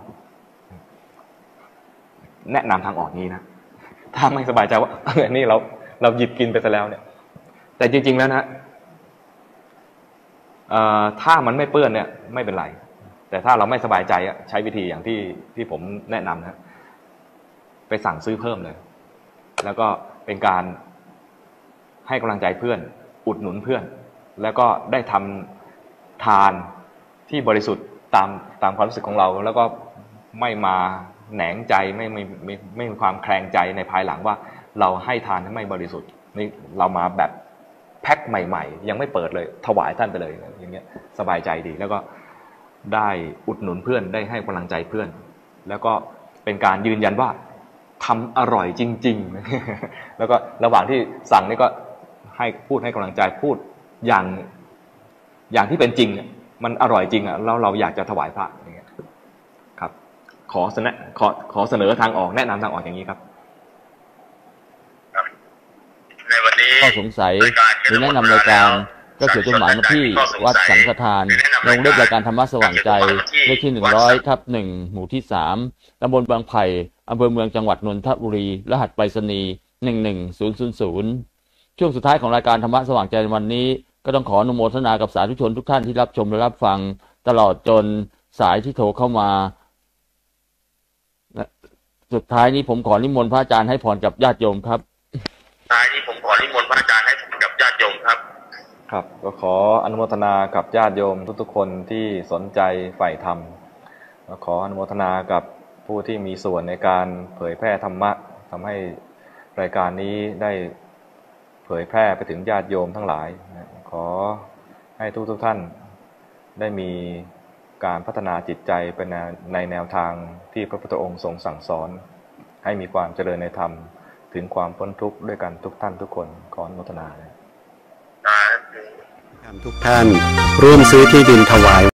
แนะนำทางออกนี้นะถ้าไม่สบายใจว่านี่เราหยิบกินไปซะแล้วเนี่ยแต่จริงๆแล้วนะถ้ามันไม่เปื้อนเนี่ยไม่เป็นไรแต่ถ้าเราไม่สบายใจใช้วิธีอย่างที่ผมแนะนำนะไปสั่งซื้อเพิ่มเลยแล้วก็เป็นการให้กำลังใจเพื่อนอุดหนุนเพื่อนแล้วก็ได้ทำทานที่บริสุทธิ์ตามความรู้สึกของเราแล้วก็ไม่มาแหนงใจไม่มีความแคลงใจในภายหลังว่าเราให้ทานที่ไม่บริสุทธิ์นี่เรามาแบบแพ็คใหม่ๆยังไม่เปิดเลยถวายท่านไปเลยอย่างเงี้ยสบายใจดีแล้วก็ได้อุดหนุนเพื่อนได้ให้กำลังใจเพื่อนแล้วก็เป็นการยืนยันว่าทำอร่อยจริงๆแล้วก็ระหว่างที่สั่งนี่ก็พูดให้กำลังใจพูดอย่างที่เป็นจริงมันอร่อยจริงแล้วเราอยากจะถวายพระอย่างเงี้ยครับขอเสนอทางออกแนะนำทางออกอย่างนี้ครับในวันนี้ข้อสงสัยหรือแนะนำรายการก็เขียนจดหมายมาที่วัดสังฆทานลงเล็บรายการธรรมะสว่างใจเลขที่100/1หมู่ที่3ตำบลบางไผ่อำเภอเมืองจังหวัดนนทบุรีรหัสไปรษณีย์11000ช่วงสุดท้ายของรายการธรรมะสว่างใจวันนี้ก็ต้องขออนุโมทนากับสาธุชนทุกท่านที่รับชมและรับฟังตลอดจนสายที่โทรเข้ามาสุดท้ายนี้ผมขอนิมนต์พระอาจารย์ให้พรกับญาติโยมครับท้ายนี้ผมขอนิมนต์พระอาจารย์ให้พรกับญาติโยมครับครับก็ขออนุโมทนากับญาติโยมทุกๆคนที่สนใจใฝ่ธรรมขออนุโมทนากับผู้ที่มีส่วนในการเผยแพร่ธรรมะทำให้รายการนี้ได้เผยแพร่ไปถึงญาติโยมทั้งหลายขอให้ทุกท่านได้มีการพัฒนาจิตใจเป็นในแนวทางที่พระพุทธองค์ทรงสั่งสอนให้มีความเจริญในธรรมถึงความพ้นทุกข์ด้วยกันทุกท่านทุกคนขออนุโมทนาทุกท่านร่วมซื้อที่ดินถวาย